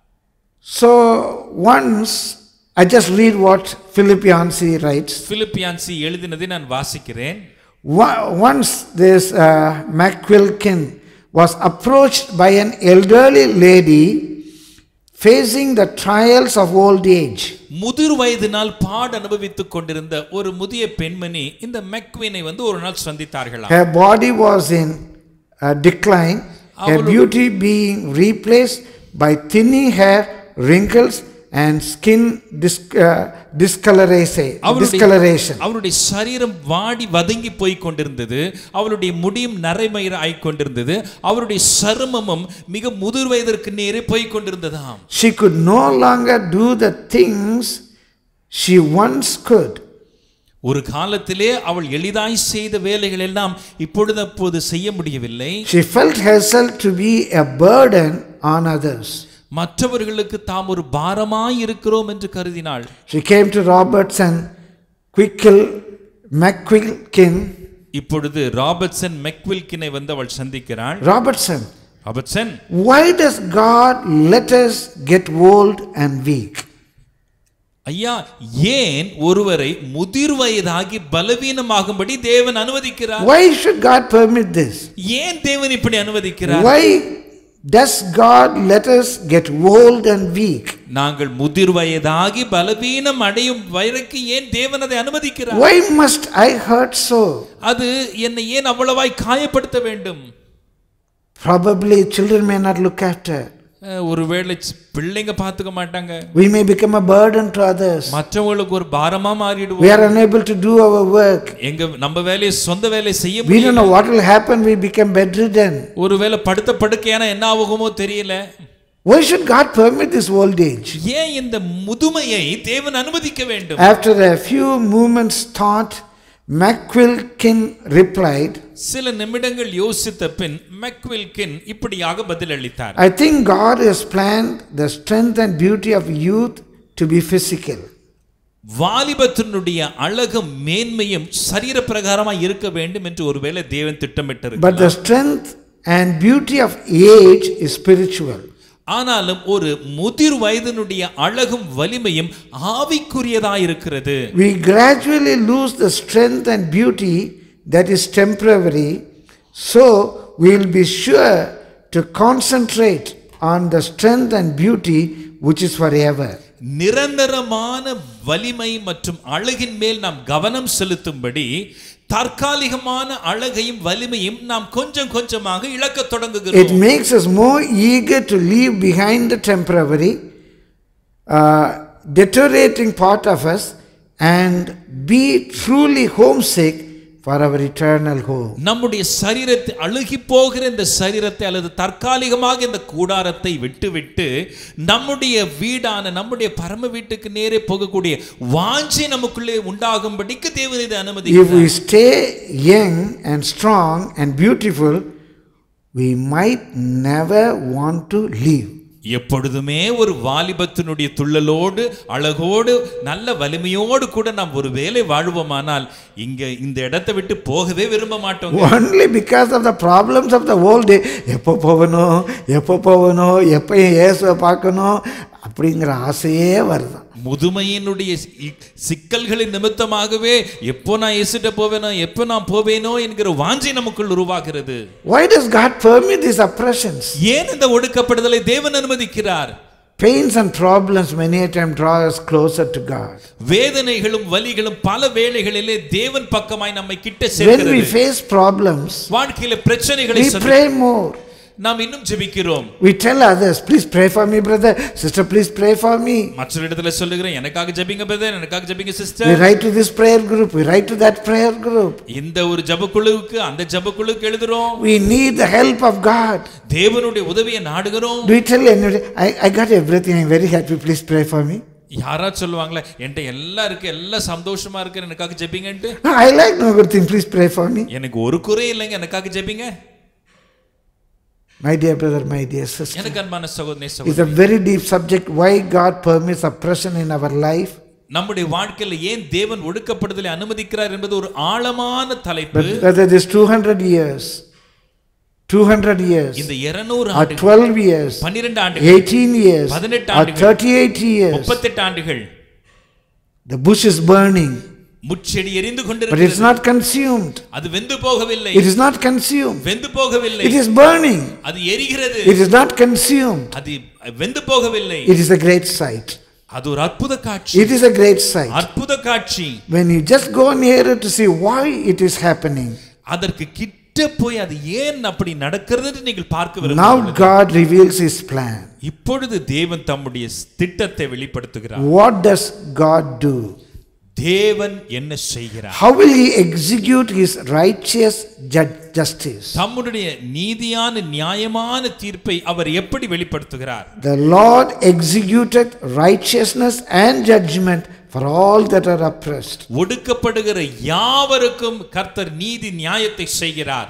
So once I just read what Philip Yancey writes. Philip Yancey எழுதினதை நான் வாசிக்கிறேன். Once this uh, McQuilkin was approached by an elderly lady facing the trials of old age. முதிர் வயதினால் பாட அனுபவித்துக் கொண்டிருந்த ஒரு முதிய பெண்மணி இந்த மெக்வினை வந்து ஒரு நாள் சந்தித்தார்களாம். Her body was in uh, decline, her beauty being replaced by thinning hair, wrinkles and skin disc, uh, discoloration. discoloration. அவருடைய சரீரம் வாடி வதங்கி போய் கொண்டிருந்தது. அவருடைய முடியும் நரைமயிர் ஆகி கொண்டிருந்தது. அவருடைய சருமமும் மிக முதிர் வயதிற்கு நேரே போய் கொண்டிருந்ததாம். She could no longer do the things she once could. ஒரு காலத்திலே அவள் எளிதாய் செய்த வேலைகள் எல்லாம் இப்பொழுது அப்போது செய்ய முடியவில்லை. She felt herself to be a burden on others. மற்றவர்களுக்கு தாம் ஒரு பாரமாய் இருக்கிறோம் என்று கருதினாள். She came to Robertson Quickle McQuilkin. இப்பொழுது ராபர்ட்சன் மெக்வில்கினை வந்து அவள் சந்திக்கிறாள். Robertson, Robertson, why does God let us get old and weak? ஐயா, ஏன் ஒருவரை முதிர் வயதாகி பலவீனமாகும்படி தேவன் அனுமதிக்கிறார்? Why should God permit this? ஏன் தேவன் இப்படி அனுமதிக்கிறார்? Why does God let us get old and weak? நாங்கள் முதிர் வயதாகி பலவீனம் அடையும் வரைக்கு ஏன் தேவன் அதை அனுமதிக்கிறார்? Why must I hurt so? அது என்னை ஏன் அவ்வளவாய் காயப்படுத்த வேண்டும்? Probably children may not look after. அஹ், ஒருவேளை சி- பிள்ளைங்க பார்த்துக்க மாட்டாங்க. We may become a burden to others. மற்றவங்களுக்கு ஒரு பாரமா We மாறிடுவோம். are unable to do our work. எங்க நம்ம வேலையை சொந்த வேலையை செய்ய We don't முடியல. know what will happen. We become bedridden. ஒருவேளை படுத்த படுக்கையான என்ன ஆகுமோ தெரியல. Why should God permit this old age? ஏன் இந்த முதுமையை தேவன் அனுமதிக்க வேண்டும்? After a few moments thought, McQuilkin replied, சில நிமிடங்கள் யோசித்த பின் மெக்வில்கின் இப்படியாக பதிலளித்தார். I think God has planned the strength and beauty of youth to be physical. வாலிபத்தினுடைய அழகும் மேன்மையும் சரீர பிரகாரமா இருக்க வேண்டும் என்று ஒருவேளை தேவன் But the திட்டமிட்டிருக்கிறார். strength and beauty of age is spiritual. ஆனாலும் ஒரு முதிர் வயதினுடைய அழகும் வலிமையும் ஆவிக்குரியதாயிருக்கிறது. We gradually lose the strength and beauty that is temporary, so we will be sure to concentrate on the strength and beauty which is forever. நிரந்தரமான வலிமை மற்றும் அழகின் மேல் நாம் கவனம் செலுத்தும்படி தற்காலிகமான அழகையும் வலிமையும் நாம் கொஞ்சம் கொஞ்சமாக இழக்க It தொடங்குகிறோம். makes us more eager to leave behind the temporary, uh, deteriorating part of us and be truly homesick for our eternal home. நம்முடைய சரீரத்தை அழுகி போகிற இந்த சரீரத்தை அல்லது தற்காலிகமாக இந்த கூடாரத்தை விட்டுவிட்டு நம்முடைய வீடான நம்முடைய பரம வீட்டுக்கு நேரே போகக்கூடிய வாஞ்சை நமக்குள்ளே உண்டாகும்படிக்கு தேவன் இதை If we அனுமதிக்கிறார். stay young and strong and beautiful, we might never want to leave. எப்பொழுதுமே ஒரு வாலிபத்தினுடைய துள்ளலோடு அழகோடு நல்ல வலிமையோடு கூட நாம் ஒரு வேளை வாழ்வோமானால் இங்க இந்த இடத்தை விட்டு போகவே விரும்ப மாட்டோம். Only because of the problems of the old day. எப்போ போகணும் எப்போ போகணும் எப்போ இயேசுவை பார்க்கணும் அப்படிங்கிற ஆசையே வருது. முதுமையினுடைய சி- சிக்கல்களின் நிமித்தமாகவே எப்போ நான் இயேசுட்ட போவேனோ எப்போ நான் போவேனோ என்கிற வாஞ்சை நமக்குள் உருவாகிறது. Why does God permit these oppressions? ஏன் இந்த ஒடுக்கப்படுதலை தேவன் அனுமதிக்கிறார்? Pains and problems many a time draw us closer to God. வேதனைகளும் வலிகளும் பல வேளைகளிலே தேவன் பக்கமாய் நம்மை கிட்ட When we சேர்க்கிறது. face problems, வாழ்க்கையில பிரச்சனைகளை we சந்தி- pray more. நாம் இன்னும் ஜெபிக்கிறோம். We tell others, please pray for me, brother. Sister, please pray for me. மற்ற இடத்துல சொல்லுகிறேன், எனக்காக ஜெபிங்க பிரதர், எனக்காக ஜெபிங்க We sister. write to this prayer group. We write to that prayer group. இந்த ஒரு ஜெபக்குழுவுக்கு அந்த ஜெபக்குழுவுக்கு எழுதுறோம். We need the help of God. தேவனுடைய உதவியை நாடுகிறோம். Do we tell anybody, I, I got everything, I'm very happy, please pray for me? யாரா சொல்லுவாங்களே என்கிட்ட எல்லாம் இருக்கு எல்லாம் சந்தோஷமா இருக்கு எனக்காக ஜெபிங்கன்ட்டு. No, I like no good thing, please pray for me. எனக்கு ஒரு குறை இல்லைங்க எனக்காக ஜெபிங்க. My dear brother, my dear sister, எனக்கு அன்பான சகோதரனே it's a சகோதரி, very deep subject. Why God permits oppression in our life? நம்முடைய வாழ்க்கையில ஏன் தேவன் ஒடுக்கப்படுதலை அனுமதிக்கிறார் என்பது ஒரு ஆழமான தலைப்பு. But whether it is two hundred years, two hundred years, இந்த இருநூறு or ஆண்டுகள், twelve years, பன்னிரண்டு ஆண்டுகள், eighteen years, பதினெட்டு or ஆண்டுகள், thirty-eight years, முப்பத்தெட்டு ஆண்டுகள், the bush is burning, முட்செடி எரிந்து but it's கொண்டிருக்கிறது. not consumed. அது வெந்து போகவில்லை. It is not consumed. வெந்து போகவில்லை. It is burning. அது எரிகிறது. It is not consumed. அது வெந்து போகவில்லை. It is a great sight. அது ஒரு அற்புத காட்சி. It is a great sight. அற்புத காட்சி. When you just go near it to see why it is happening. அதற்கு கிட்ட போய் அது ஏன் அப்படி நடக்கிறது என்று நீங்கள் பார்க்க Now விரும்புகிறீர்கள். God reveals His plan. இப்பொழுது தேவன் தம்முடைய திட்டத்தை வெளிப்படுத்துகிறார். What does God do? தேவன் என்ன செய்கிறார்? How will He execute His righteous ju- justice? தம்முடைய நீதியான நியாயமான தீர்ப்பை அவர் எப்படி வெளிப்படுத்துகிறார்? The Lord executed righteousness and judgment for all that are oppressed. ஒடுக்கப்படுகிற யாவருக்கும் கர்த்தர் நீதி நியாயத்தை செய்கிறார்.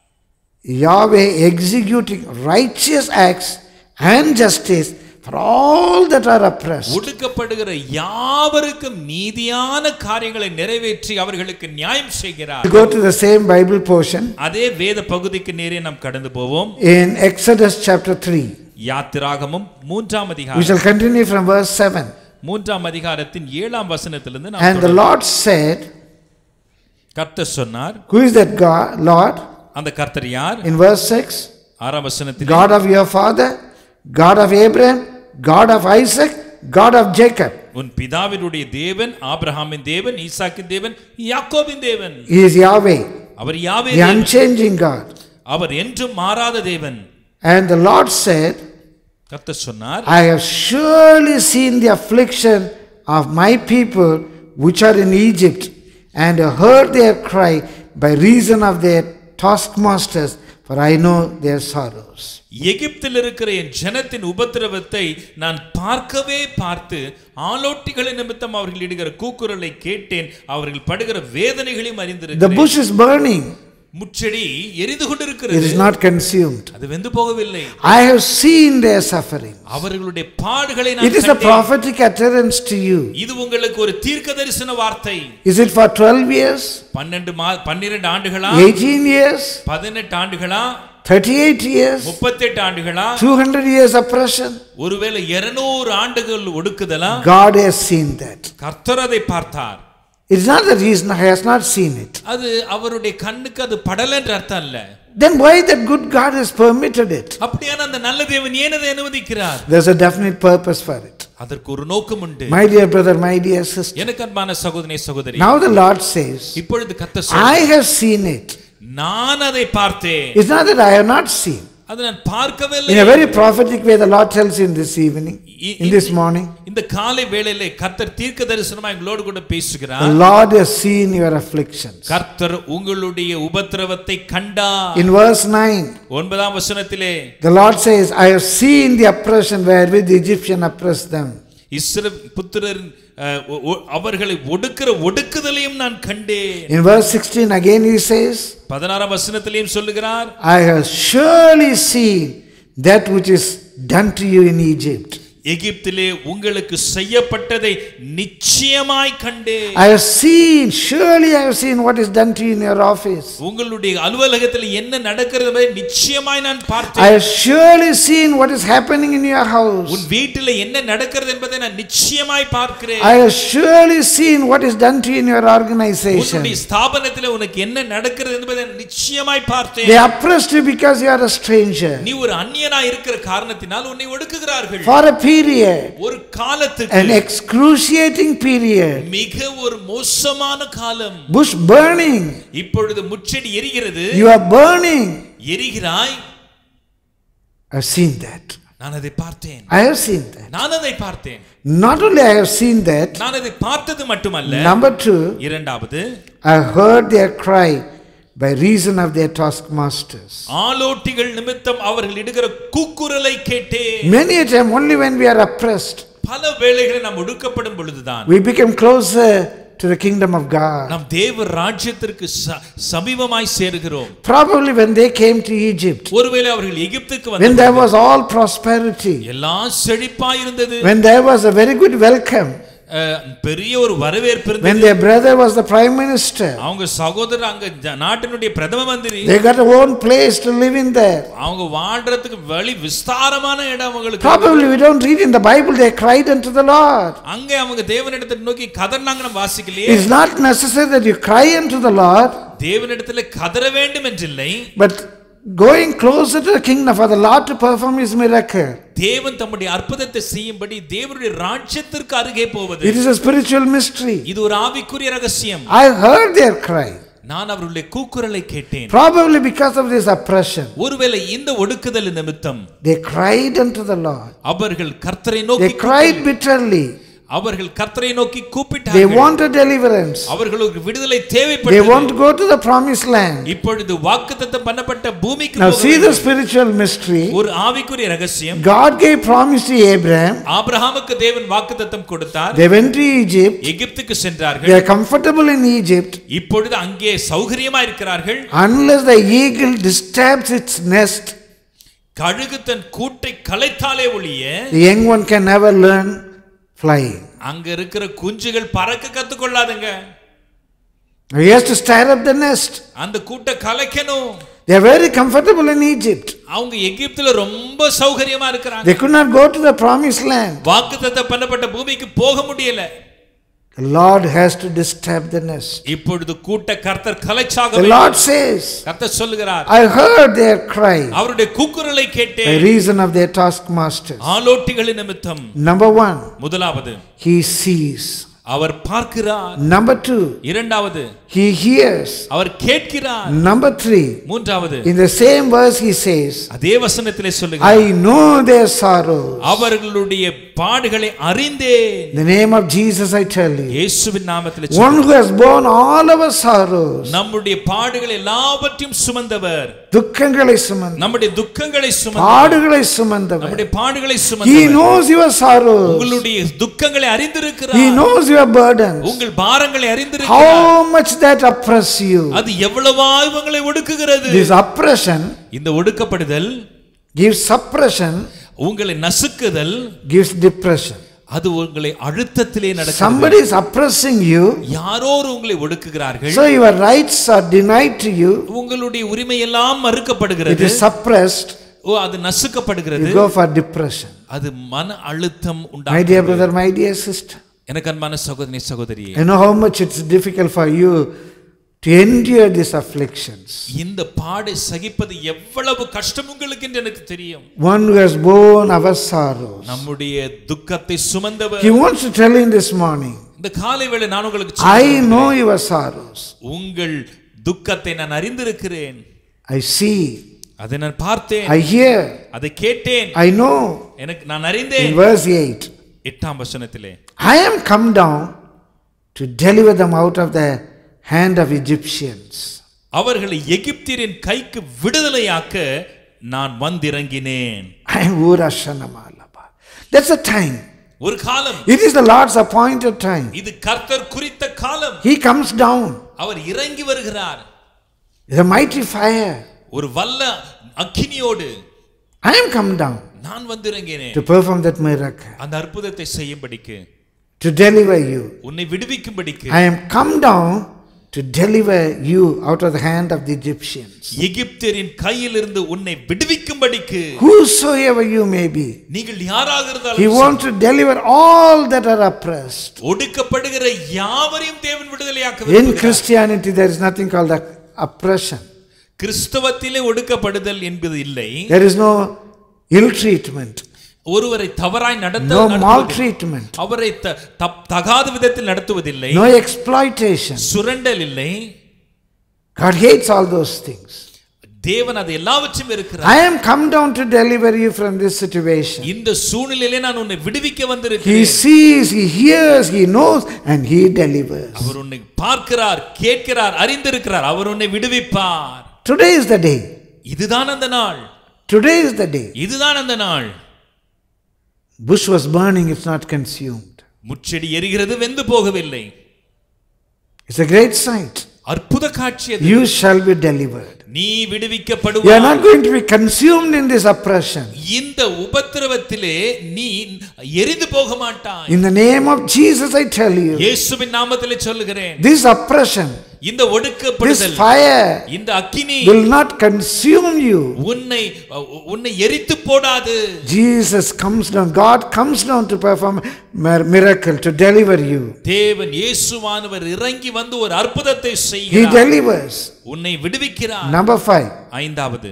Yahweh executing righteous acts and justice for all that are oppressed. ஒடுக்கப்படுகிற யாவருக்கும் நீதியான காரியங்களை நிறைவேற்றி அவர்களுக்கு நியாயம் செய்கிறார். Go to the same Bible portion அதே வேத பகுதிக்கு நேரே நாம் கடந்து போவோம். in Exodus chapter three. யாத்திராகமம் மூன்றாம் We அதிகாரம். shall continue from verse seven. மூன்றாம் அதிகாரத்தின் ஏழாம் வசனத்திலிருந்து நாம் And the தொடருவோம். Lord said, கர்த்தர் சொன்னார். who is that God, Lord? அந்த கர்த்தர் யார்? In verse six, ஆறாம் வசனத்தில் God of your father, God of Abraham, God of Isaac, God of Jacob. உன் பிதாவினுடைய தேவன், ஆபிரகாமின் தேவன், ஈசாக்கின் தேவன், யாக்கோபின் தேவன். He is Yahweh, our Yahweh the unchanging God. அவர் என்றும் மாறாத தேவன். And the Lord said, கர்த்தர் சொன்னார், I have surely seen the affliction of my people which are in Egypt, and have heard their cry by reason of their taskmasters, for I know their sorrows. எகிப்தில் இருக்கிற என் ஜனத்தின் உபத்திரவத்தை நான் பார்க்கவே பார்த்து ஆலோட்டிகளின் நிமித்தம் அவர்கள் இடுகிற கூக்குரலை கேட்டேன், அவர்கள் படுகிற வேதனைகளையும் The அறிந்திருக்கிறேன். bush is burning. முச்செடி எரிந்து It கொண்டிருக்கிறது, is not consumed. அது வெந்து போகவில்லை. I have seen their suffering. அவர்களுடைய பாடுகளை It நான் is a கண்டேன். prophetic utterance to you. இது உங்களுக்கு ஒரு தீர்க்க தரிசன வார்த்தை. Is it for twelve years? பன்னெண்டு மா பன்னிரண்டு ஆண்டுகளா, eighteen years? பதினெட்டு ஆண்டுகளா, thirty-eight years? முப்பத்தெட்டு ஆண்டுகளா, two hundred years oppression? ஒருவேளை இருநூறு ஆண்டுகள் ஒடுக்குதலா? God has seen that. கர்த்தர் அதை பார்த்தார். It is not that he is not, he has not seen it. அது அவருடைய கண்ணுக்கு அது படல என்ற அர்த்தம் இல்ல. Then why that good God has permitted it? அப்படியான அந்த நல்ல தேவன் ஏன் அதை அனுமதிக்கிறார்? There's a definite purpose for it. அதற்கு ஒரு நோக்கம் உண்டு. My dear brother, my dear sister. எனக்கு அன்பான சகோதரனே சகோதரி, Now the Lord says, இப்பொழுது கர்த்தர் I சொல்றார், have seen it. நான் அதை பார்த்தேன். It's not that I have not seen. அதை நான் பார்க்கவில்லை. In a very prophetic way, the Lord tells you in this evening, in this morning, இந்த காலை வேளையிலே கர்த்தர் தீர்க்க தரிசனமாய் உங்களோடு கூட பேசுகிறார். the Lord has seen your afflictions. கர்த்தர் உங்களுடைய உபத்திரவத்தை கண்டார். In verse nine, ஒன்பதாம் வசனத்திலே the Lord says, I have seen the oppression wherewith the Egyptian oppressed them. இஸ்ரவேல் புத்திரர் அவர்களை ஒடுக்கிற ஒடுக்குதலையும் நான் கண்டேன். In verse sixteen again he says, பதினாறாம் வசனத்திலேயும் சொல்லுகிறார், I have surely seen that which is done to you in Egypt. எகிப்திலே உங்களுக்கு செய்யப்பட்டதை நிச்சயமாய் கண்டேன். I have seen, surely I have seen what is done to you in your office. உங்களுடைய அலுவலகத்தில் என்ன நடக்கிறது என்பதை நிச்சயமாய் நான் பார்த்தேன். I have surely seen what is happening in your house. உன் வீட்டில் என்ன நடக்கிறது என்பதை நான் நிச்சயமாய் பார்க்கிறேன். I have surely seen what is done to you in your organization. உன்னுடைய ஸ்தாபனத்தில் உனக்கு என்ன நடக்கிறது என்பதை நான் நிச்சயமாய் பார்த்தேன். They oppressed you because you are a stranger. நீ ஒரு அந்நியனாய் இருக்கிற காரணத்தினால் உன்னை ஒடுக்குகிறார்கள். For a period, ஒரு காலத்துக்கு, an excruciating period, மிக ஒரு மோசமான காலம். bush burning, இப்பொழுது முச்செடி எரிகிறது, you are burning. எரிகிறாய். I have seen that. நான் அதை பார்த்தேன். I have seen that. நான் அதை பார்த்தேன். Not only I have seen that, நான் அதை பார்த்தது மட்டுமல்ல, number two, இரண்டாவது, I heard their cry by reason of their taskmasters. ஆலோட்டிகள் நிமித்தம் அவர்கள் இடுகிற கூக்குரலை கேட்டேன். Many a time only when we are oppressed, பல வேளைகளில் நாம் ஒடுக்கப்படும் பொழுதுதான் we become closer to the kingdom of God. நாம் தேவ ராஜ்யத்திற்கு சமீபமாய் சேருகிறோம். Probably when they came to Egypt, ஒருவேளை அவர்கள் எகிப்துக்கு when வந்தபோது there was all prosperity, எல்லாம் செழிப்பாய் இருந்தது, when there was a very good welcome, பெரிய ஒரு வரவேற்பு இருந்தது, when their brother was the prime minister, அவங்க சகோதரர் அங்க நாட்டினுடைய பிரதம மந்திரி, they got a own place to live in there. அவங்க வாழ்றதுக்கு வழி விஸ்தாரமான இடம் அவங்களுக்கு. Probably we don't read in the Bible they cried unto the Lord. அங்க அவங்க தேவனிடத்தை நோக்கி கதறினாங்க, நம்ம வாசிக்கலையே. It's not necessary that you cry unto the Lord, தேவனிடத்தில் கதற வேண்டும் என்றில்லை, but going closer to the kingdom for the Lord to perform his miracle. தேவன் தம்முடைய அற்புதத்தை செய்யும்படி தேவனுடைய ராஜ்யத்திற்கு அருகே போவது, It is a spiritual mystery. இது ஒரு ஆவிக்குரிய ரகசியம். I heard their cry. நான் அவர்களுடைய கூக்குரலை கேட்டேன். Probably because of this oppression, ஒருவேளை இந்த ஒடுக்குதல் நிமித்தம் they cried unto the Lord. அவர்கள் கர்த்தரை நோக்கி They cried bitterly. அவர்கள் கர்த்தரை நோக்கி They கூப்பிட்டார்கள். wanted deliverance. அவர்களுக்கு விடுதலை They தேவைப்பட்டது. want to go to the promised land. இப்பொழுது வாக்குத்தத்தம் பண்ணப்பட்ட பூமிக்கு Now போக see the வேண்டும். spiritual mystery. ஒரு ஆவிக்குரிய ரகசியம். God gave promise to Abraham. ஆபிரகாமுக்கு தேவன் வாக்குத்தத்தம் கொடுத்தார். They went to Egypt. எகிப்துக்கு They சென்றார்கள். are comfortable in Egypt. இப்பொழுது அங்கே சௌகரியமா இருக்கிறார்கள். Unless the eagle disturbs its nest, கழுகு தன் கூட்டை கலைத்தாலே ஒழிய the young one can never learn flying. அங்க இருக்கிற குஞ்சுகள் பறக்க கத்துக்கொள்ளாதுங்க. He has to stir up the nest. அந்த கூட்டை கலைக்கணும். They are very comfortable in Egypt. அவங்க எகிப்துல ரொம்ப சௌகரியமா இருக்கிறாங்க. They could not go to the promised land. வாக்குத்தத்தம் பண்ணப்பட்ட பூமிக்கு போக முடியல. The Lord has to disturb the nest. இப்பொழுது கூட்ட கர்த்தர் கலைச்சாக The Lord says, கர்த்தர் சொல்லுகிறார், I heard their cry அவருடைய கூக்குரலை by கேட்டேன். reason of their taskmasters. ஆலோட்டிகளின் நிமித்தம். Number one, முதலாவது, he sees. அவர் பார்க்கிறார். Number two, இரண்டாவது, He hears. அவர் கேட்கிறார். Number three. மூன்றாவது. In the same verse he says. அதே வசனத்திலே சொல்லுகிறார். I know their sorrows. அவர்களுடைய பாடுகளை அறிந்தேன். In the name of Jesus I tell you. இயேசுவின் நாமத்திலே One who has borne all our sorrows. நம்முடைய பாடுகள் எல்லாவற்றையும் சுமந்தவர். துக்கங்களை சுமந்தவர். நம்முடைய துக்கங்களை சுமந்தவர். பாடுகளை சுமந்தவர். நம்முடைய பாடுகளை சுமந்தவர். He knows your sorrows. உங்களுடைய துக்கங்களை அறிந்திருக்கிறார். He knows your burdens. உங்கள் பாரங்களை அறிந்திருக்கிறார். How much that oppress you. அது எவ்வளவாய் உங்களை ஒடுக்குகிறது. This oppression, இந்த ஒடுக்கப்படுதல், gives suppression, உங்களை நசுக்குதல், gives depression. அது உங்களை அழுத்தத்திலே நடக்கிறது. Somebody is oppressing you. யாரோ உங்களை ஒடுக்குகிறார்கள். So your rights are denied to you. உங்களுடைய உரிமை எல்லாம் மறுக்கப்படுகிறது. It is suppressed. ஓ, அது நசுக்கப்படுகிறது. You go for depression. அது மன அழுத்தம் உண்டாகும். My dear brother, my dear sister. எனக்கு அன்பான சகோதரி சகோதரியே, I know how much it's difficult for you to endure these afflictions. இந்த பாடை சகிப்பது எவ்வளவு கஷ்டம் உங்களுக்கு என்று எனக்கு தெரியும். One who has borne our sorrows. நம்முடைய துக்கத்தை சுமந்தவர். He wants to tell you this morning. இந்த காலை வேளை நான் உங்களுக்கு I know your sorrows. உங்கள் துக்கத்தை நான் அறிந்திருக்கிறேன். I see. அதை நான் பார்த்தேன். I hear. அதை கேட்டேன். I know. எனக்கு நான் அறிந்தேன். In verse eight. எட்டாம் வசனத்திலே, I am come down to deliver them out of the hand of Egyptians. அவர்களை எகிப்தியரின் கைக்கு விடுதலையாக்க நான் வந்திறங்கினேன். I am Urashanamalaba. That's a time. ஒரு காலம். It is the Lord's appointed time. இது கர்த்தர் குறித்த காலம். He comes down. அவர் இறங்கி வருகிறார். The mighty fire. ஒரு வல்ல அக்கினியோடு. I am come down. நான் வந்திறங்கினேன். To perform that miracle. அந்த அற்புதத்தை செய்யும்படிக்கு. To deliver you. உன்னை விடுவிக்கும்படிக்கு. I am come down to deliver you out of the hand of the Egyptians. எகிப்தியரின் கையிலிருந்து உன்னை விடுவிக்கும்படிக்கு. Whosoever you may be. நீங்கள் யாராக இருந்தாலும் He wants to deliver all that are oppressed. ஒடுக்கப்படுகிற யாவரையும் தேவன் விடுதலையாக்க In விரும்புகிறார். Christianity there is nothing called oppression. கிறிஸ்தவத்திலே ஒடுக்கப்படுதல் என்பது இல்லை. There is no ill treatment. ஒருவரை தவறாய் நடத்த No maltreatment. அவரை தகாத விதத்தில் நடத்துவதில்லை. No exploitation. சுரண்டல் இல்லை. God hates all those things. தேவன் அது எல்லாவற்றையும் வெறுக்கிறார். I am come down to deliver you from this situation. இந்த சூழ்நிலையிலே நான் உன்னை விடுவிக்க வந்திருக்கிறேன். He sees, he hears, he knows and he delivers. அவர் உன்னை பார்க்கிறார், கேட்கிறார், அறிந்திருக்கிறார். அவர் உன்னை விடுவிப்பார். Today is the day. இதுதான் அந்த நாள். Today is the day. இதுதான் அந்த நாள். Bush was burning, it's not consumed. முச்செடி எரிகிறது, வெந்து போகவில்லை. It's a great sight. அற்புத காட்சி அது. You shall be delivered. நீ விடுவிக்கப்படுவாய். You are not going to be consumed in this oppression. இந்த உபத்திரவத்திலே நீ எரிந்து போக மாட்டாய். In the name of Jesus I tell you. இயேசுவின் நாமத்திலே சொல்லுகிறேன். This oppression, இந்த ஒடுக்கப்படுதல், this fire இந்த அக்கினி will not consume you. உன்னை உன்னை எரித்து போடாது. Jesus comes down, God comes down to perform miracle, to deliver you. தேவன் இயேசுவானவர் இறங்கி வந்து ஒரு அற்புதத்தை செய்கிறார். He delivers. உன்னை விடுவிக்கிறார். Number five. ஐந்தாவது,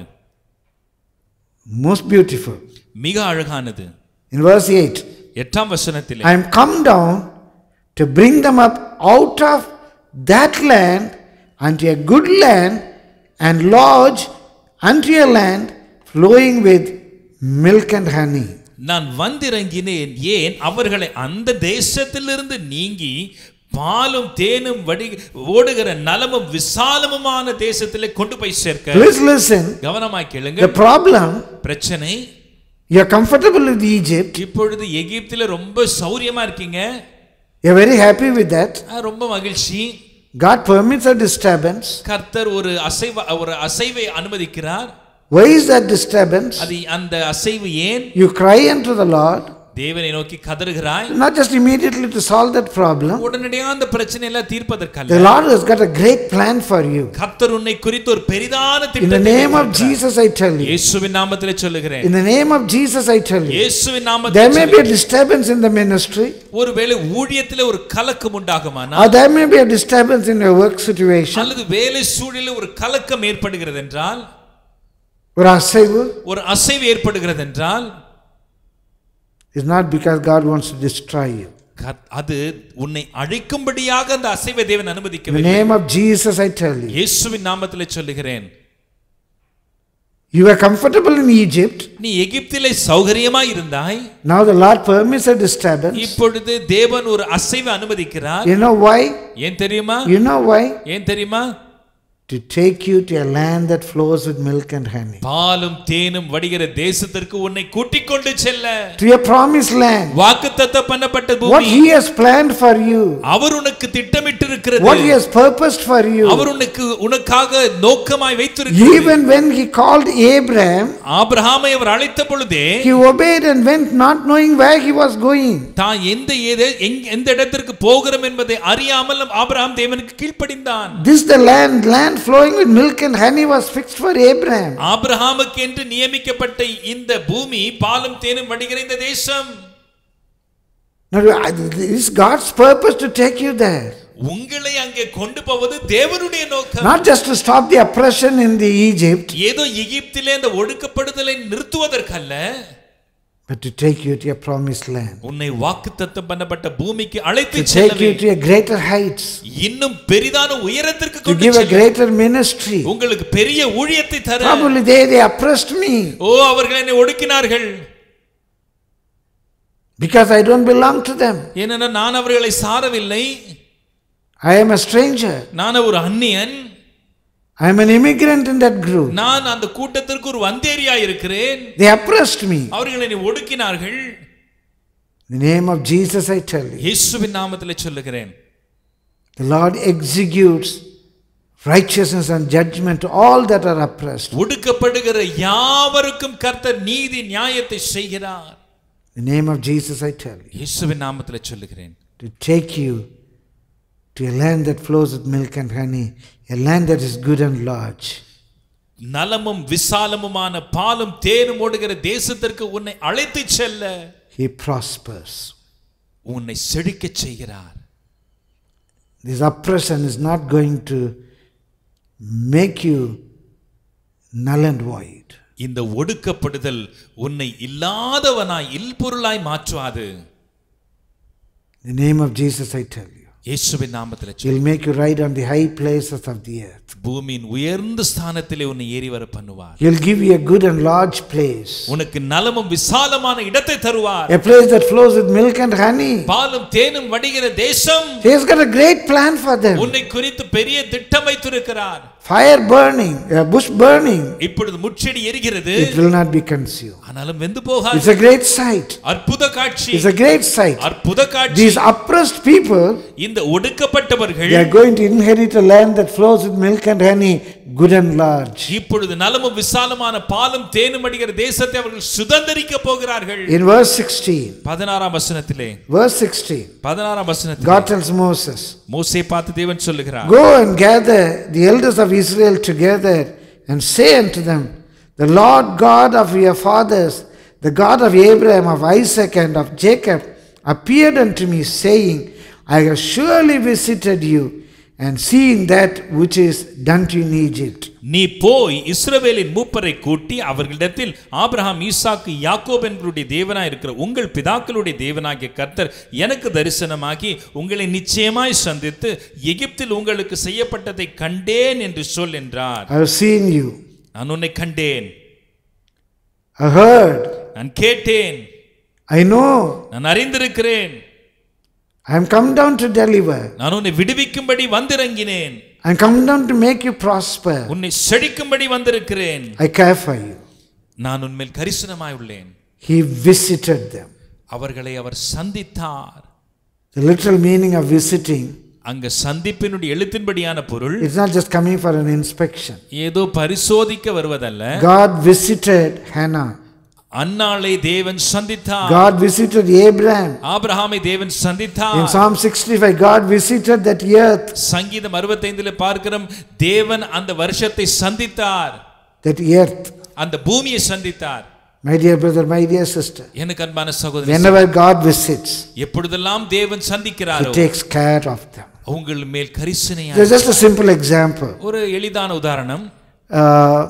most beautiful. மிக அழகானது. In verse eight. எட்டாம் வசனத்திலே, I am come down to bring them up out of that land unto a good land and lodge unto a land flowing with milk and honey. நான் வந்திறங்கினேன், ஏன் அவர்களை அந்த தேசத்திலிருந்து நீங்கி பாலும் தேனும் வடி ஓடுகிற நலமும் விசாலமுமான தேசத்திலே கொண்டு போய் சேர்க்க. Please listen. கவனமாய் கேளுங்க. The problem, பிரச்சனை, you are comfortable with Egypt. இப்பொழுது எகிப்தில ரொம்ப சௌரியமா இருக்கீங்க. You are very happy with that. ரொம்ப மகிழ்ச்சி. God permits a disturbance. கர்த்தர் ஒரு அசைவ ஒரு அசைவை அனுமதிக்கிறார். Why is that disturbance? அது அந்த அசைவு ஏன்? You cry unto the Lord. தேவனை நோக்கி கதறுகிறாய். Not just immediately to solve that problem. உடனடியாக அந்த பிரச்சனை எல்லாம் தீர்ப்பதற்கல்ல. The Lord has got a great plan for you. கர்த்தர் உன்னை குறித்து ஒரு பெரிதான திட்டத்தை In the name of Jesus I tell you. இயேசுவின் நாமத்திலே சொல்லுகிறேன். In the name of Jesus I tell you. இயேசுவின் நாமத்திலே There may be a disturbance in the ministry. ஒருவேளை ஊழியத்திலே ஒரு கலக்கம் உண்டாகுமானா, or there may be a disturbance in your work situation. அல்லது வேலை சூழலில் ஒரு கலக்கம் ஏற்படுகிறது என்றால், ஒரு அசைவு ஒரு அசைவு ஏற்படுகிறது என்றால், is not because God wants to destroy you. அது உன்னை அழைக்கும்படியாக அந்த அசைவை தேவன் In the அனுமதிக்கவில்லை. name of Jesus, I tell you. இயேசுவின் நாமத்திலே சொல்லுகிறேன். You were comfortable in Egypt. நீ எகிப்திலே சௌகரியமாய் இருந்தாய். Now the Lord permits a disturbance. இப்பொழுது தேவன் ஒரு அசைவை அனுமதிக்கிறார். You know why? ஏன் தெரியுமா? You know why? ஏன் தெரியுமா? To take you to a land that flows with milk and honey. பாலும் தேனும் வடிகிற தேசத்திற்கு உன்னை கூட்டிக் கொண்டு செல்ல. To a promised land. வாக்குத்தத்தம் பண்ணப்பட்ட பூமி. What he has planned for you. அவர் உனக்கு திட்டமிட்டிருக்கிறது. What he has purposed for you. அவர் உனக்கு உனக்காக நோக்கமாய் வைத்திருக்கிறார். Even when he called Abraham, ஆபிரகாமை அவர் அழைத்த பொழுதே he obeyed and went not knowing where he was going. தான் எந்த எந்த இடத்திற்கு போகிறோம் என்பதை அறியாமல் ஆபிரகாம் தேவனுக்கு கீழ்ப்படிந்தான். This the land land flowing with milk and honey was fixed for Abraham. ஆபிரகாமுக்கு என்று நியமிக்கப்பட்ட இந்த பூமி பாலும் தேனும் வடிகிற இந்த தேசம். Now this God's purpose to take you there. உங்களை அங்கே கொண்டு போவது தேவனுடைய நோக்கம். Not just to stop the oppression in the Egypt. ஏதோ எகிப்திலே அந்த ஒடுக்கப்படுதலை நிறுத்துவதற்கல்ல. But to take you to a promised land. உன்னை வாக்குத்தத்தம் பண்ணப்பட்ட பூமிக்கு அழைத்து To செல்ல. take you to a greater heights. இன்னும் பெரிதான உயரத்திற்கு To கொண்டு give செல்ல. a greater ministry. உங்களுக்கு பெரிய ஊழியத்தை தர. Probably they they oppressed me. ஓ அவர்கள் என்னை ஒடுக்கினார்கள். Because I don't belong to them. ஏனென்னா நான் அவர்களை சாரவில்லை. I am a stranger. நான் ஒரு அந்நியன். I am an immigrant in that group. நான் அந்த கூட்டத்திற்கு ஒரு வந்தேரியா இருக்கிறேன். They oppressed me. அவர்கள் என்னை ஒடுக்கினார்கள். In the name of Jesus I tell you. இயேசுவின் நாமத்திலே சொல்லுகிறேன். The Lord executes righteousness and judgment to all that are oppressed. ஒடுக்கப்படுகிற யாவருக்கும் கர்த்தர் நீதி நியாயத்தை செய்கிறார். In the name of Jesus I tell you. இயேசுவின் நாமத்திலே சொல்லுகிறேன். To take you to a land that flows with milk and honey, a land that is good and large. நலமும் விசாலமுமான பாலும் தேனும் ஓடுகிற தேசத்திற்கு உன்னை அழைத்து செல்ல. He prospers. உன்னை செழிக்க செய்கிறார். This oppression is not going to make you null and void. இந்த ஒடுக்கப்படுதல் உன்னை இல்லாதவனாய் இல்பொருளாய் மாற்றுவாது. In the name of Jesus I tell you. இயேசுவின் நாமத்திலே He will make you ride on the high places of the earth. பூமியின் உயர்ந்த ஸ்தானத்திலே உன்னை ஏறி வர பண்ணுவார். He will give you a good and large place. உனக்கு நலமும் விசாலமான இடத்தை தருவார். A place that flows with milk and honey. பாலும் தேனும் வடிகிற தேசம். He has got a great plan for them. உன்னை குறித்து பெரிய திட்டம் வைத்திருக்கிறார். Fire burning, a bush burning. இப்பொழுது முட்செடி எரிகிறது. It will not be consumed. ஆனாலும் வெந்து போகாது. It's a great sight. அற்புத காட்சி. It's a great sight. அற்புத காட்சி. These oppressed people, இந்த ஒடுக்கப்பட்டவர்கள், they are going to inherit a land that flows with milk and honey, good and large. இப்பொழுது நலமும் விசாலமான பாலும் தேனும் வடிகிற தேசத்தை அவர்கள் சுதந்தரிக்க போகிறார்கள். In verse sixteen. பதினாறாம் வசனத்திலே. Verse sixteen. பதினாறாம் வசனத்திலே. God tells Moses. மோசே பார்த்து தேவன் சொல்லுகிறார். Go and gather the elders of Israel together and say unto them, the Lord God of your fathers, the God of Abraham, of Isaac, and of Jacob, appeared unto me, saying, I have surely visited you and seen that which is done to you in Egypt. நீ போய் இஸ்ரவேலின் மூப்பரை கூட்டி அவர்களிடத்தில் Abraham ஈசாக்கு யாக்கோபு என்பவருடைய தேவனாய் இருக்கிற உங்கள் பிதாக்களுடைய தேவனாகிய கர்த்தர் எனக்கு தரிசனமாகி உங்களை நிச்சயமாய் சந்தித்து எகிப்தில் உங்களுக்கு செய்யப்பட்டதை கண்டேன் என்று சொல் என்றார். I have seen you. நான் உன்னை கண்டேன். I heard. நான் கேட்டேன். I know. நான் அறிந்திருக்கிறேன். I am come down to deliver. நான் உன்னை விடுவிக்கும்படி வந்திறங்கினேன். I am come down to make you prosper. உன்னை செழிக்கும்படி வந்திருக்கிறேன். I care for you. நான் உன்மேல் கரிசனமாய் உள்ளேன். He visited them. அவர்களை அவர் சந்தித்தார். The literal meaning of visiting, அங்க சந்திப்பினுடைய எழுத்தின்படியான பொருள், it's not just coming for an inspection. ஏதோ பரிசோதிக்க வருவதல்ல. God visited Hannah. அன்னாளை தேவன் சந்தித்தார். God visited Abraham. ஆபிரகாமை தேவன் சந்தித்தார். In Psalm sixty-five, God visited that earth. சங்கீதம் அறுபத்தைந்திலே பார்க்கிறோம், தேவன் அந்த வருஷத்தை சந்தித்தார். That earth. அந்த பூமியை சந்தித்தார். My dear brother, my dear sister, எனக்கு அன்பான சகோதரி, whenever God visits, எப்பொழுதெல்லாம் தேவன் சந்திக்கிறாரோ, He takes care of them. உங்கள் மேல் கரிசனையா. There's just a simple example. ஒரு எளிதான உதாரணம். Uh,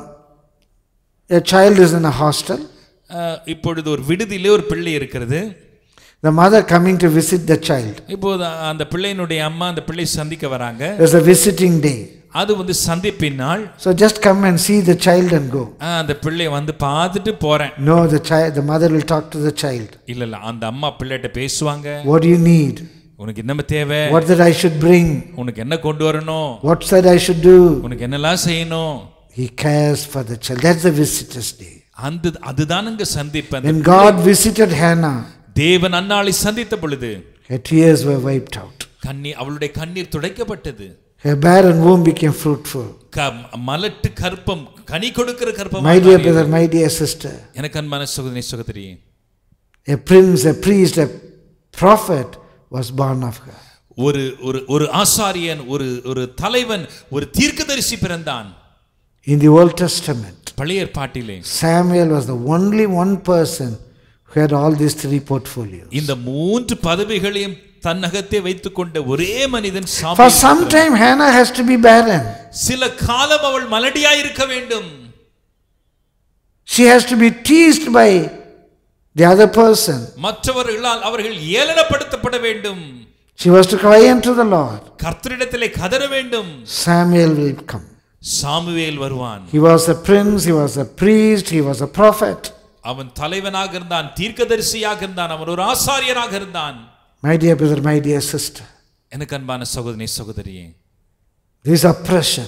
a child is in a hostel. இப்பொழுது ஒரு விடுதியிலே ஒரு பிள்ளை இருக்கிறது. The mother coming to visit the child. இப்போது அந்த பிள்ளையினுடைய அம்மா அந்த பிள்ளை சந்திக்க வராங்க. There's a visiting day. அது வந்து சந்திப்பின் நாள். So just come and see the child and go. அந்த பிள்ளை வந்து பார்த்துட்டு போறேன். No, the child, the mother will talk to the child. இல்ல இல்ல அந்த அம்மா பிள்ளைகிட்ட பேசுவாங்க. What do you need? உனக்கு என்ன தேவை? What that I should bring? உனக்கு என்ன கொண்டு வரணும்? What that I should do? உனக்கு என்னலாம் செய்யணும்? He cares for the child. That's the visitor's day. அந்த அதுதானங்க சந்திப்பு. When God visited Hannah, தேவன் அன்னாளை சந்தித்த பொழுது her tears were wiped out. கண்ணீர் அவளுடைய கண்ணீர் துடைக்கப்பட்டது. Her barren womb became fruitful. மலட்டு கற்பம் கனி கொடுக்கிற கற்பம். My dear brother, my dear sister, எனக்கு அன்பான சகோதரி சகோதரி, a prince, a priest, a prophet was born of her. ஒரு ஒரு ஒரு ஆசாரியன், ஒரு ஒரு தலைவன், ஒரு தீர்க்கதரிசி பிறந்தான். In the Old Testament, பழைய ஏற்பாட்டிலே Samuel was the only one person who had all these three portfolios. இந்த மூன்று பதவிகளையும் தன்னகத்தே வைத்துக் கொண்ட ஒரே மனிதன் சாமுவேல். For some time Hannah has to be barren. சில காலம் அவள் மலடியாய் இருக்க வேண்டும். She has to be teased by the other person. மற்றவர்களால் அவர்கள் ஏளனப்படுத்தப்பட வேண்டும். She was to cry unto the Lord. கர்த்தரிடத்திலே கதற வேண்டும். Samuel will come. சாமுவேல் வருவான். He was a prince, he was a priest, he was a prophet. அவன் தலைவனாக இருந்தான், தீர்க்கதரிசியாக இருந்தான், அவன் ஒரு ஆசாரியனாக இருந்தான். My dear brother, my dear sister, எனக்கு அன்பான சகோதரி சகோதரியே, this oppression,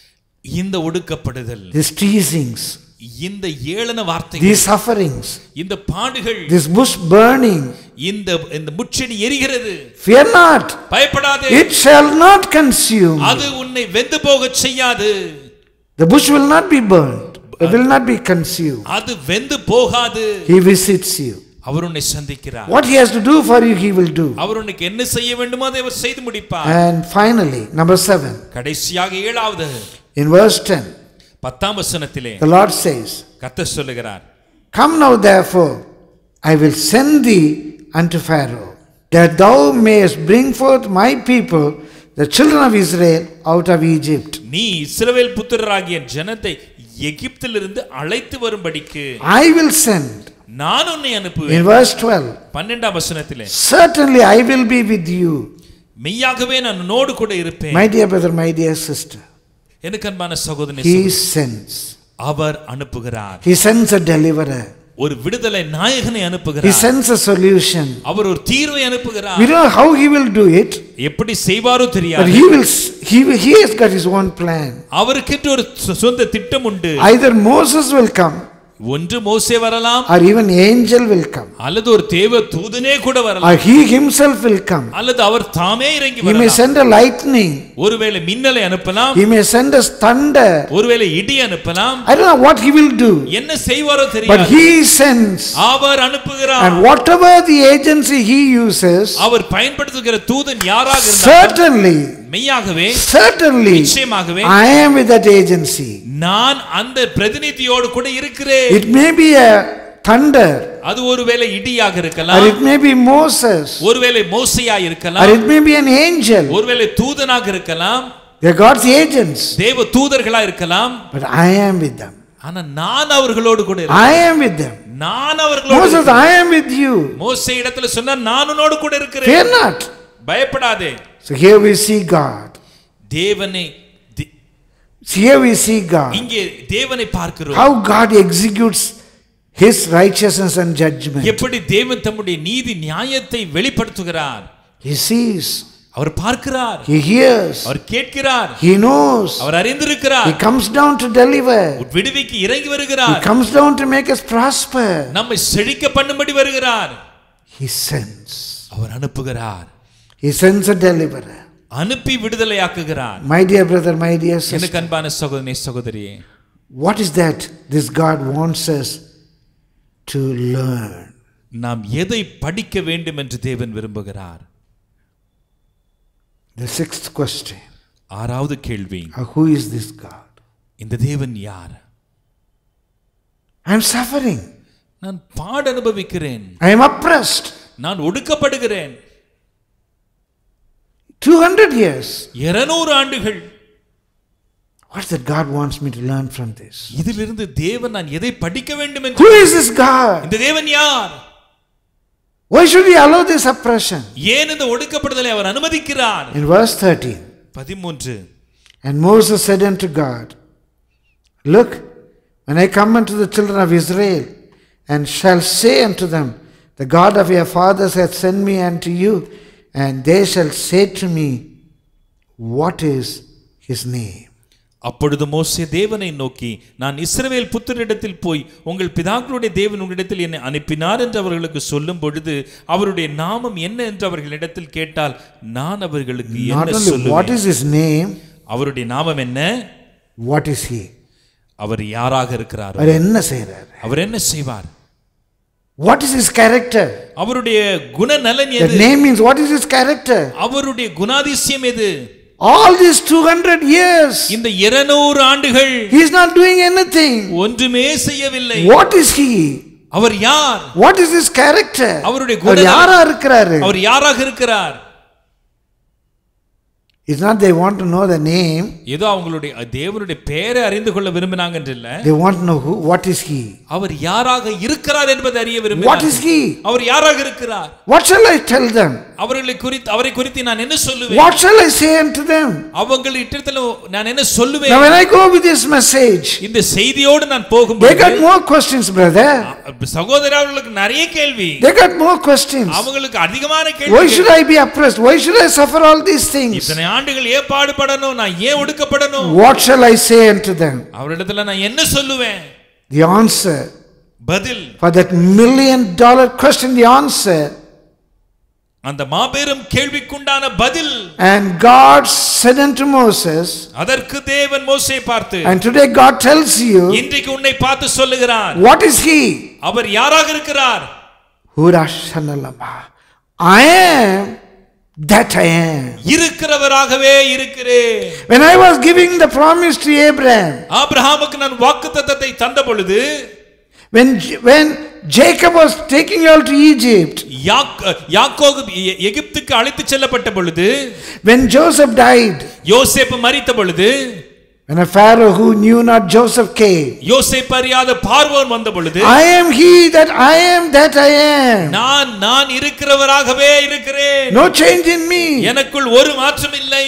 இந்த ஒடுக்கப்படுதல், these teasings, இந்த ஏளன வார்த்தைகள், these sufferings, இந்த பாடுகள், this bush burning, இந்த இந்த முட்செடி எரிகிறது. Fear not, பயப்படாதே, it shall not consume. அது உன்னை வெந்து போகச் செய்யாது. The bush will not be burned, it will not be consumed. அது வெந்து போகாது. He visits you. அவர் உன்னை சந்திக்கிறார். What he has to do for you, he will do. அவர் உனக்கு என்ன செய்ய வேண்டுமோ அதை அவர் செய்து முடிப்பார். And finally, number seven, கடைசியாக ஏழாவது, in verse ten, பத்தாம் வசனத்திலே the Lord says, கர்த்தர் சொல்லுகிறார், Come now therefore, I will send thee unto Pharaoh, that thou mayest bring forth my people, the children of Israel, out of Egypt. நீ இஸ்ரவேல் புத்திரராகிய ஜனத்தை எகிப்திலிருந்து அழைத்து வரும்படிக்கு I will send. நான் உன்னை அனுப்புவேன். In verse twelve, பன்னிரண்டாம் வசனத்திலே certainly I will be with you. மெய்யாகவே நான் உன்னோடு கூட இருப்பேன். My dear brother, my dear sister, எனக்கு அன்பான சகோதரனே, he sends. அவர் அனுப்புகிறார். He sends a deliverer. ஒரு விடுதலை நாயகனை அனுப்புகிறார். He sends a solution. அவர் ஒரு தீர்வை அனுப்புகிறார். We don't know how he will do it. எப்படி செய்வாரோ தெரியாது. But he will he will, he has got his own plan. அவருக்கு ஒரு சொந்த திட்டம் உண்டு. Either Moses will come, ஒன்று மோசே வரலாம், or even angel will come, அல்லது ஒரு தேவ தூதனே கூட வரலாம், or he himself will come, அல்லது அவர் தாமே இறங்கி he வரலாம். may send a lightning, ஒருவேளை மின்னலை அனுப்பலாம், he may send us thunder, ஒருவேளை இடி அனுப்பலாம். I don't know what he will do, என்ன செய்வாரோ தெரியாது. but he sends. அவர் அனுப்புகிறார். And whatever the agency he uses, அவர் பயன்படுத்துகிற தூதன் யாராக இருந்தாலும் certainly, மெய்யாகவே, certainly, நிச்சயமாகவே I am with that agency. நான் அந்த பிரதிநிதியோடு கூட இருக்கிறேன். It may be a thunder, அது ஒருவேளை இடியாக or இருக்கலாம், it may be Moses, ஒருவேளை மோசேயா or இருக்கலாம், it may be an angel. ஒருவேளை தூதனாக இருக்கலாம், They are God's agents. தேவ தூதர்களா இருக்கலாம். But I am with them. ஆனா நான் அவர்களோடு கூட I இருக்கிறேன். am with them. நான் அவர்களோடு Moses, இருக்கிறேன். I am with you. மோசே இடத்துல சொன்னா நான் உன்னோடு கூட இருக்கிறேன். Fear not. பயப்படாதே. So here we see God. தேவனை Here we see God. இங்கே தேவனை பார்க்கிறோம். How God executes his righteousness and judgment. எப்படி தேவன் தம்முடைய நீதி நியாயத்தை வெளிப்படுத்துகிறார். He sees. அவர் பார்க்கிறார். He hears. அவர் கேட்கிறார். He knows. அவர் அறிந்திருக்கிறார். He comes down to deliver. விடுவிக்கு இறங்கி வருகிறார். He comes down to make us prosper. நம்மை செழிக்க பண்ணும்படி வருகிறார். He sends. அவர் அனுப்புகிறார். He sends a deliverer. அனுப்பி விடுதலையாக்குகிறார். My dear brother, my dear sister, எனக்கு அன்பான சகோதரனே சகோதரியே, what is that this God wants us to learn? நாம் எதை படிக்க வேண்டும் என்று தேவன் விரும்புகிறார்? The sixth question. ஆறாவது கேள்வி, who is this God? இந்த தேவன் யார்? I am suffering. நான் பாடு அனுபவிக்கிறேன். I am oppressed. நான் ஒடுக்கப்படுகிறேன். two hundred years. இருநூறு ஆண்டுகள். What that God wants me to learn from this? இதிலிருந்து தேவன் நான் எதை படிக்க வேண்டும் என்று. Who is this God? இந்த தேவன் யார்? Why should he allow this oppression? ஏன் இந்த ஒடுக்கப்படுதலை அவர் அனுமதிக்கிறார்? In verse thirteen. பதிமூன்று. And Moses said unto God, Look, when I come unto the children of Israel, and shall say unto them, The God of your fathers hath sent me unto you, and they shall say to me, What is his name? அப்பொழுது மோசே தேவனை நோக்கி, நான் இஸ்ரவேல் புத்திரிடத்தில் போய் உங்கள் பிதாக்களுடைய தேவன் உங்களிடத்தில் என்னை அனுப்பினார் என்று அவர்களுக்கு சொல்லும் பொழுது அவருடைய நாமம் என்ன என்று அவர்களிடத்தில் கேட்டால் நான் அவர்களுக்கு என்ன சொல்லுவேன்? What is his name? அவருடைய நாமம் என்ன? What is he? அவர் யாராக இருக்கிறார்? அவர் என்ன செய்றார்? அவர் என்ன செய்வார்? What is his character? அவருடைய குணநலன் எது? The name means what is his character? அவருடைய குணாதிசயம் எது? All these two hundred years, இந்த இருநூறு ஆண்டுகள் he is not doing anything. ஒன்றுமே செய்யவில்லை. What is he? அவர் யார்? What is his character? அவருடைய அவர் யாரா இருக்கிறாரு? அவர் யாராக இருக்கிறார்? It's not they want to know the name. ஏதோ அவங்களுடைய தேவனுடைய பெயரை அறிந்து கொள்ள விரும்பினாங்க என்று இல்ல. They want to know who, what is he? அவர் யாராக இருக்கிறார் என்பதை அறிய விரும்பினார். What is he? அவர் யாராக இருக்கிறார்? What shall I tell them? அவர்களை குறித்து அவரை குறித்து நான் என்ன சொல்லுவேன்? What shall I say unto them? அவங்களிடத்தில் நான் என்ன சொல்லுவேன்? Now when I go with this message, இந்த செய்தியோடு நான் போகும்போது they got more questions, brother. சகோதரர் அவர்களுக்கு நிறைய கேள்வி. They got more questions. அவங்களுக்கு அதிகமான கேள்வி. Why should I be oppressed? Why should I suffer all these things? இத்தனை ஆண்டுகள் ஏன் பாடுபடணும்? நான் ஏன் ஒடுக்கப்படணும்? What shall I say unto them? அவரிடத்தில் நான் என்ன சொல்லுவேன்? The answer, பதில், for that million dollar question, the answer, அந்த மாபெரும் கேள்விக்குண்டான பதில். And God said unto Moses, அதற்கு தேவன் மோசேயை பார்த்து, and today God tells you, இன்றைக்கு உன்னை பார்த்து சொல்லுகிறார். What is he? அவர் யாராக இருக்கிறார்? Hurashanalama. I am that I am. இருக்கிறவராகவே இருக்கிறேன். When I was giving the promise to Abraham, ஆபிரகாமுக்கு நான் வாக்குத்தத்தத்தை தந்த பொழுது, when when Jacob was taking you all to Egypt, யாக்கோபு எகிப்துக்கு அழைத்து செல்லப்பட்ட பொழுது, when Joseph died, யோசேப்பு மரித்த பொழுது, when a Pharaoh who knew not Joseph came, யோசேப்பு அறியாத பார்வோன் வந்த பொழுது, I am he that I am that I am. நான் நான் இருக்கிறவராகவே இருக்கிறேன். No change in me. எனக்குள் ஒரு மாற்றம் இல்லை.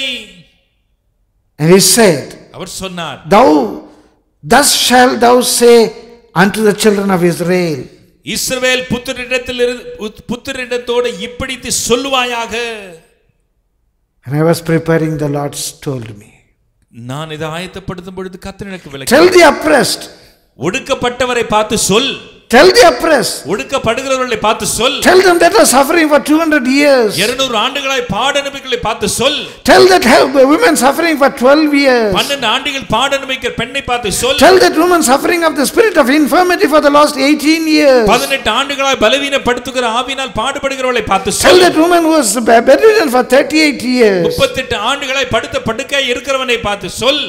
And he said, அவர் சொன்னார், Thou thus shalt thou say unto the children of Israel. இஸ்ரவேல் புத்திரிடத்தில் புத்திரிடத்தோடு இப்படி சொல்லுவாயாக. And I was preparing, the Lord told me, நான் இதை ஆயத்தப்படுத்தும் பொழுது கர்த்தர் எனக்கு விளக்கி, tell the oppressed, ஒடுக்கப்பட்டவரை பார்த்து சொல். Tell the oppressed, ஒடுக்கப்படுகிறவர்களை பார்த்து சொல். Tell them that are suffering for two hundred years. இருநூறு ஆண்டுகளாய் பாடனுபவிகளை பார்த்து சொல். Tell that women suffering for twelve years. பன்னிரண்டு ஆண்டுகள் பாடனுபவிக்கிற பெண்ணை பார்த்து சொல். Tell that woman suffering of the spirit of infirmity for the last eighteen years. பதினெட்டு ஆண்டுகளாய் பலவீனப்படுத்துகிற ஆவியினால் பாடுபடுகிறவளை பார்த்து சொல். Tell that woman who was bedridden for thirty-eight years. முப்பத்தெட்டு ஆண்டுகளாய் படுத்த படுக்கையாய் இருக்கிறவனை பார்த்து சொல்.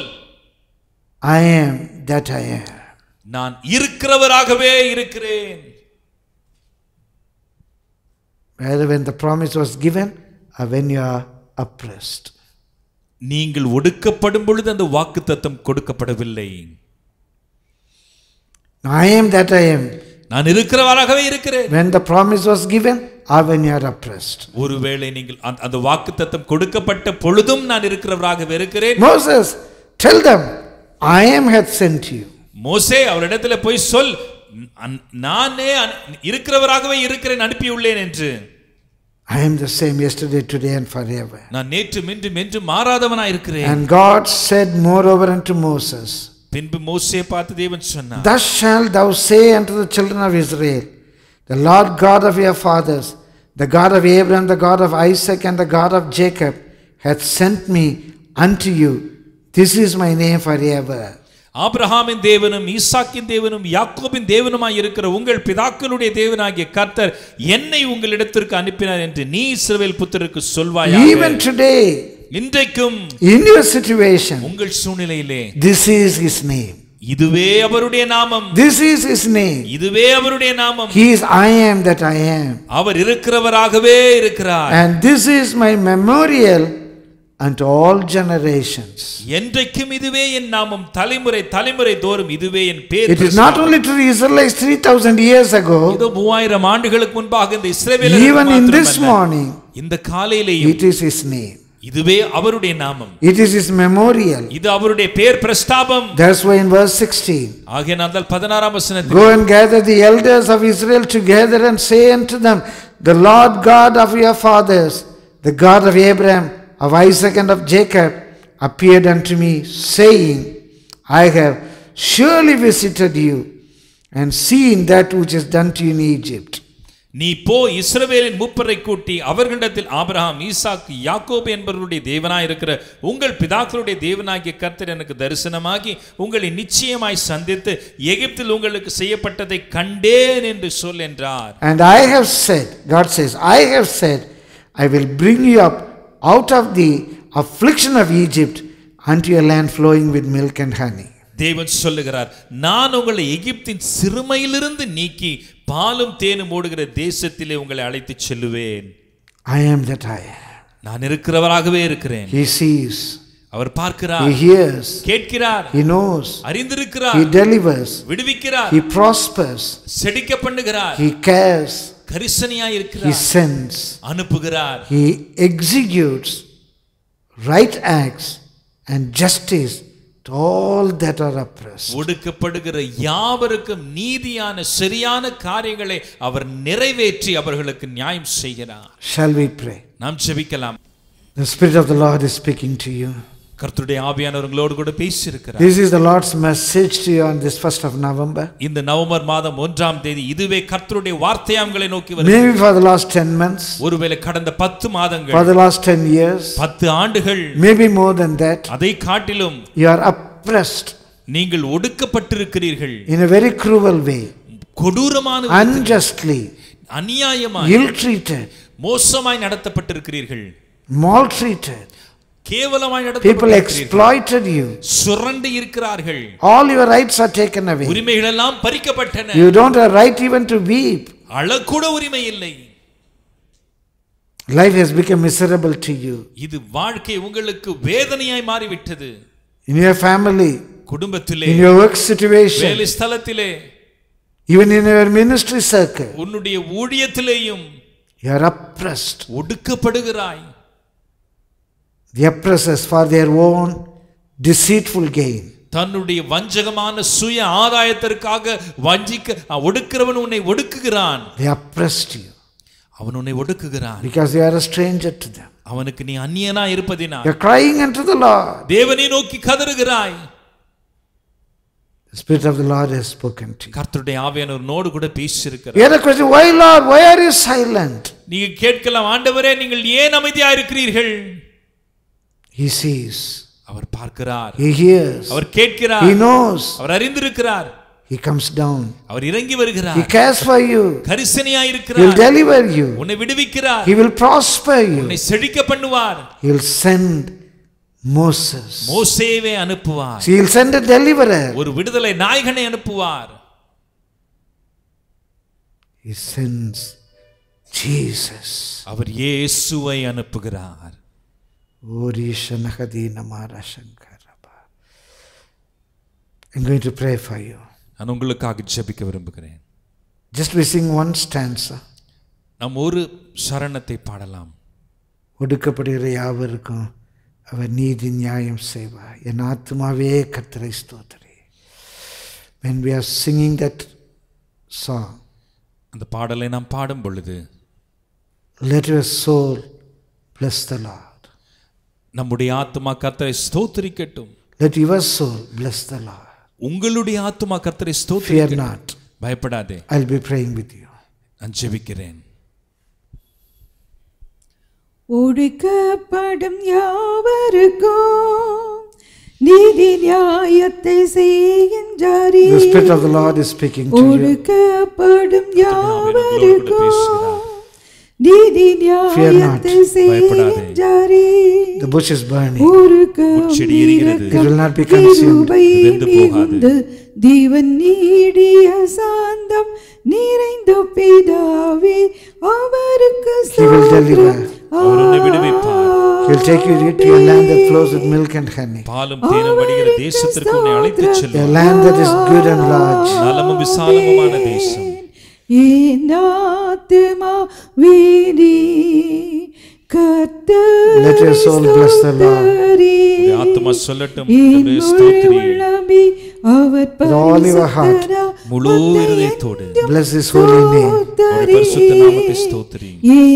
I am that I am. நான் இருக்கிறவராகவே இருக்கிறேன். Whether when the promise was given or when you are oppressed. நீங்கள் ஒடுக்கப்படும் பொழுது அந்த வாக்குத்தத்தம் கொடுக்கப்படவில்லை. I am that I am. நான் இருக்கிறவராகவே இருக்கிறேன். When the promise was given or when you are oppressed. ஒருவேளை நீங்கள் அந்த வாக்குத்தத்தம் கொடுக்கப்பட்ட பொழுதும் நான் இருக்கிறவராகவே இருக்கிறேன். Moses, tell them, I am hath sent you. மோசே அவரிடத்துல போய் சொல், நானே இருக்கிறவராகவே இருக்கிறேன், அனுப்பியுள்ளேன் என்று. I am the same yesterday, today and forever. நான் நேற்று இன்றும் என்றும் மாறாதவனாய் இருக்கிறேன். And God said moreover unto Moses, பின்பு மோசே பார்த்து தேவன் சொன்னார், Thus shalt thou say unto the children of Israel, The Lord God of your fathers, the God of Abraham, the God of Isaac, and the God of Jacob, hath sent me unto you. This is my name forever. ஆபிரகாமின் தேவனும் ஈசாக்கின் தேவனும் யாக்கோபின் தேவனுமாய் இருக்கிற உங்கள் பிதாக்களுடைய தேவனாகிய கர்த்தர் என்னை உங்களிடத்திற்கு அனுப்பினார் என்று நீ இஸ்ரவேல் புத்திரருக்கு சொல்வாயாக. Even today, இன்றைக்கும் in your situation, உங்கள் சூழ்நிலையிலே, this is his name. இதுவே அவருடைய நாமம். This is his name. இதுவே அவருடைய நாமம். He is I am that I am. அவர் இருக்கிறவராகவே இருக்கிறார். And this is my memorial unto all generations. என்றைக்கும் இதுவே என் நாமம், தலைமுறை தலைமுறை தோறும் இதுவே என் பேர். It is not only to the Israelites three thousand years ago. இதோ மூவாயிரம் ஆண்டுகளுக்கு முன்பாக இந்த இஸ்ரவேலருக்கு Even in this morning, இந்த காலையிலேயும் it is his name. இதுவே அவருடைய நாமம். It is his memorial. இது அவருடைய பேர் பிரஸ்தாபம். That's why in verse sixteen, ஆகையால் பதினாறாம் வசனத்தில், go and gather the elders of Israel together and say unto them, the Lord God of your fathers, the God of Abraham, of Isaac and of Jacob, appeared unto me, saying, I have surely visited you and seen that which is done to you in Egypt. நீ போ இஸ்ரவேலின் மூப்பரை கூட்டி அவர்களிடத்தில் Abraham, ஈசாக்கு, யாக்கோபு என்பவருடைய தேவனாய் இருக்கிற உங்கள் பிதாக்களுடைய தேவனாகிய கர்த்தர் எனக்கு தரிசனமாகி உங்களை நிச்சயமாய் சந்தித்து எகிப்தில் உங்களுக்கு செய்யப்பட்டதை கண்டேன் என்று சொல் என்றார். And I have said, God says, I have said, I will bring you up out of the affliction of Egypt unto a land flowing with milk and honey. தேவன் சொல்லுகிறார், நான் உங்களை எகிப்தின் சிறுமையிலிருந்து நீக்கி பாலும் தேனும் ஓடுகிற தேசத்திலே உங்களை அழைத்து செல்லுவேன். I am that I am. நான் இருக்கிறவராகவே இருக்கிறேன். He sees. அவர் பார்க்கிறார். He hears. கேட்கிறார். He knows. அறிந்திருக்கிறார். He delivers. விடுவிக்கிறார். He prospers. செழிக்க பண்ணுகிறார். He cares. கரிசனையாய் இருக்கிறார். He sends. அனுப்புகிறார். He executes right acts and justice to all that are oppressed. ஒடுக்கப்படுகிற யாவருக்கும் நீதியான சரியான காரியங்களை அவர் நிறைவேற்றி அவர்களுக்கு நியாயம் செய்கிறார். Shall we pray? நாம் ஜெபிக்கலாம். The Spirit of the Lord is speaking to you. கர்த்தருடைய ஆவியானவர் உங்களோடு கூட பேசி இருக்கிறார். This is the Lord's message to you on this first of November. இந்த நவம்பர் மாதம் ஒன்றாம் தேதி இதுவே கர்த்தருடைய வார்த்தையை உங்களை நோக்கி வருகிறது. Maybe for the last ten months. ஒருவேளை கடந்த பத்து மாதங்கள். For the last ten years. பத்து ஆண்டுகள். Maybe more than that. அதை காட்டிலும் you are oppressed. நீங்கள் ஒடுக்கப்பட்டிருக்கிறீர்கள். In a very cruel way. கொடூரமான unjustly. அநியாயமாய். ill treated. மோசமாய் நடத்தப்பட்டிருக்கிறீர்கள். maltreated. கேவலமாய் people exploited you. சுரண்டி இருக்கிறார்கள். all your rights are taken away. உரிமைகள் எல்லாம் பறிக்கப்பட்டன. you don't have right even to weep. அழக்கூட உரிமை இல்லை. life has become miserable to you. இது வாழ்க்கை உங்களுக்கு வேதனையாய் மாறிவிட்டது. in your family, குடும்பத்திலே, in your work situation, வேலை ஸ்தலத்திலே, even in your ministry circle, உன்னுடைய ஊழியத்திலேயும் you are oppressed. ஒடுக்கப்படுகிறாய். the oppressors for their own deceitful gain. தன்னுடைய வஞ்சகமான சுய ஆதாயத்திற்காக வஞ்சிக்க ஒடுக்கிறவன் உன்னை ஒடுக்குகிறான். they oppressed you. அவன் உன்னை ஒடுக்குகிறான். because you are a stranger to them. அவனுக்கு நீ அந்நியனா இருப்பதினால். you are crying unto the Lord. தேவனை நோக்கி கதறுகிறாய். the Spirit of the Lord has spoken to you. கர்த்தருடைய ஆவியானவர் உன்னோடு கூட பேசி இருக்கிறார். you have a question, why Lord, why are you silent? நீங்க கேட்கலாம், ஆண்டவரே நீங்கள் ஏன் அமைதியா இருக்கிறீர்கள்? he sees. அவர் பார்க்கிறார். he hears. அவர் கேட்கிறார். he knows. அவர் அறிந்திருக்கிறார். he comes down. அவர் இறங்கி வருகிறார். he cares for you. கரிசனையாய் இருக்கிறார். he will deliver you. உன்னை விடுவிக்கிறார். he will prosper you. உன்னை செழிக்க பண்ணுவார். he will send Moses. மோசேவை அனுப்புவார். he will send a deliverer. ஒரு விடுதலை நாயகனை அனுப்புவார். he sends Jesus. அவர் இயேசுவை அனுப்புகிறார். I'm going to pray for you. நான் உங்களுக்காக ஜெபிக்க விரும்புகிறேன். Just we sing one stanza. நாம் ஒரு சரணத்தை பாடலாம். ஒடுக்கப்படுகிற யாவருக்கும் அவர் நீதி நியாயம் செய்வார். என் ஆத்துமாவே கர்த்தரை ஸ்தோத்திரி. When we are singing that song, அந்த பாடலை நாம் பாடும் பொழுது, let your soul bless the Lord. நம்முடைய ஆத்துமா கர்த்தரை ஸ்தோத்திரிக்கட்டும். Let your soul bless the Lord. உங்களுடைய ஆத்துமா கர்த்தரை ஸ்தோத்திரிக்கட்டும். Fear not. பயப்படாதே. I'll be praying with you. நான் ஜெபிக்கிறேன். ஒடுக்கப்படும் யாவருக்கும் நீதி நியாயத்தை செய்கின்றாரே. The Spirit of the Lord is speaking to you. ஒடுக்கப்படும் யாவருக்கும் நீதி நியாயத்தை செய்கின்றாரே. The bush is burning. முட்செடி எரிகிறது. It will not be consumed. வெந்து போகாது. தேவன் நீடிய சாந்தம் நிறைந்த பிதாவே அவருக்கு He will deliver. அவர் உன்னை விடுவிப்பார். He'll take you to a land that flows with milk and honey. பாலும் தேனும் வடிகிற தேசத்திற்கு உன்னை அழைத்துச் A செல்வார். land that is good and large. நலமும் விசாலமுமான தேசம். Let your soul bless the Lord. உன்னுடைய ஆத்துமா சொல்லட்டும் ஆண்டவரே ஸ்தோத்திரி. With all your heart, முழு இருதயத்தோடு bless His holy name. அவருடைய பரிசுத்த நாமத்தை ஸ்தோத்திரி.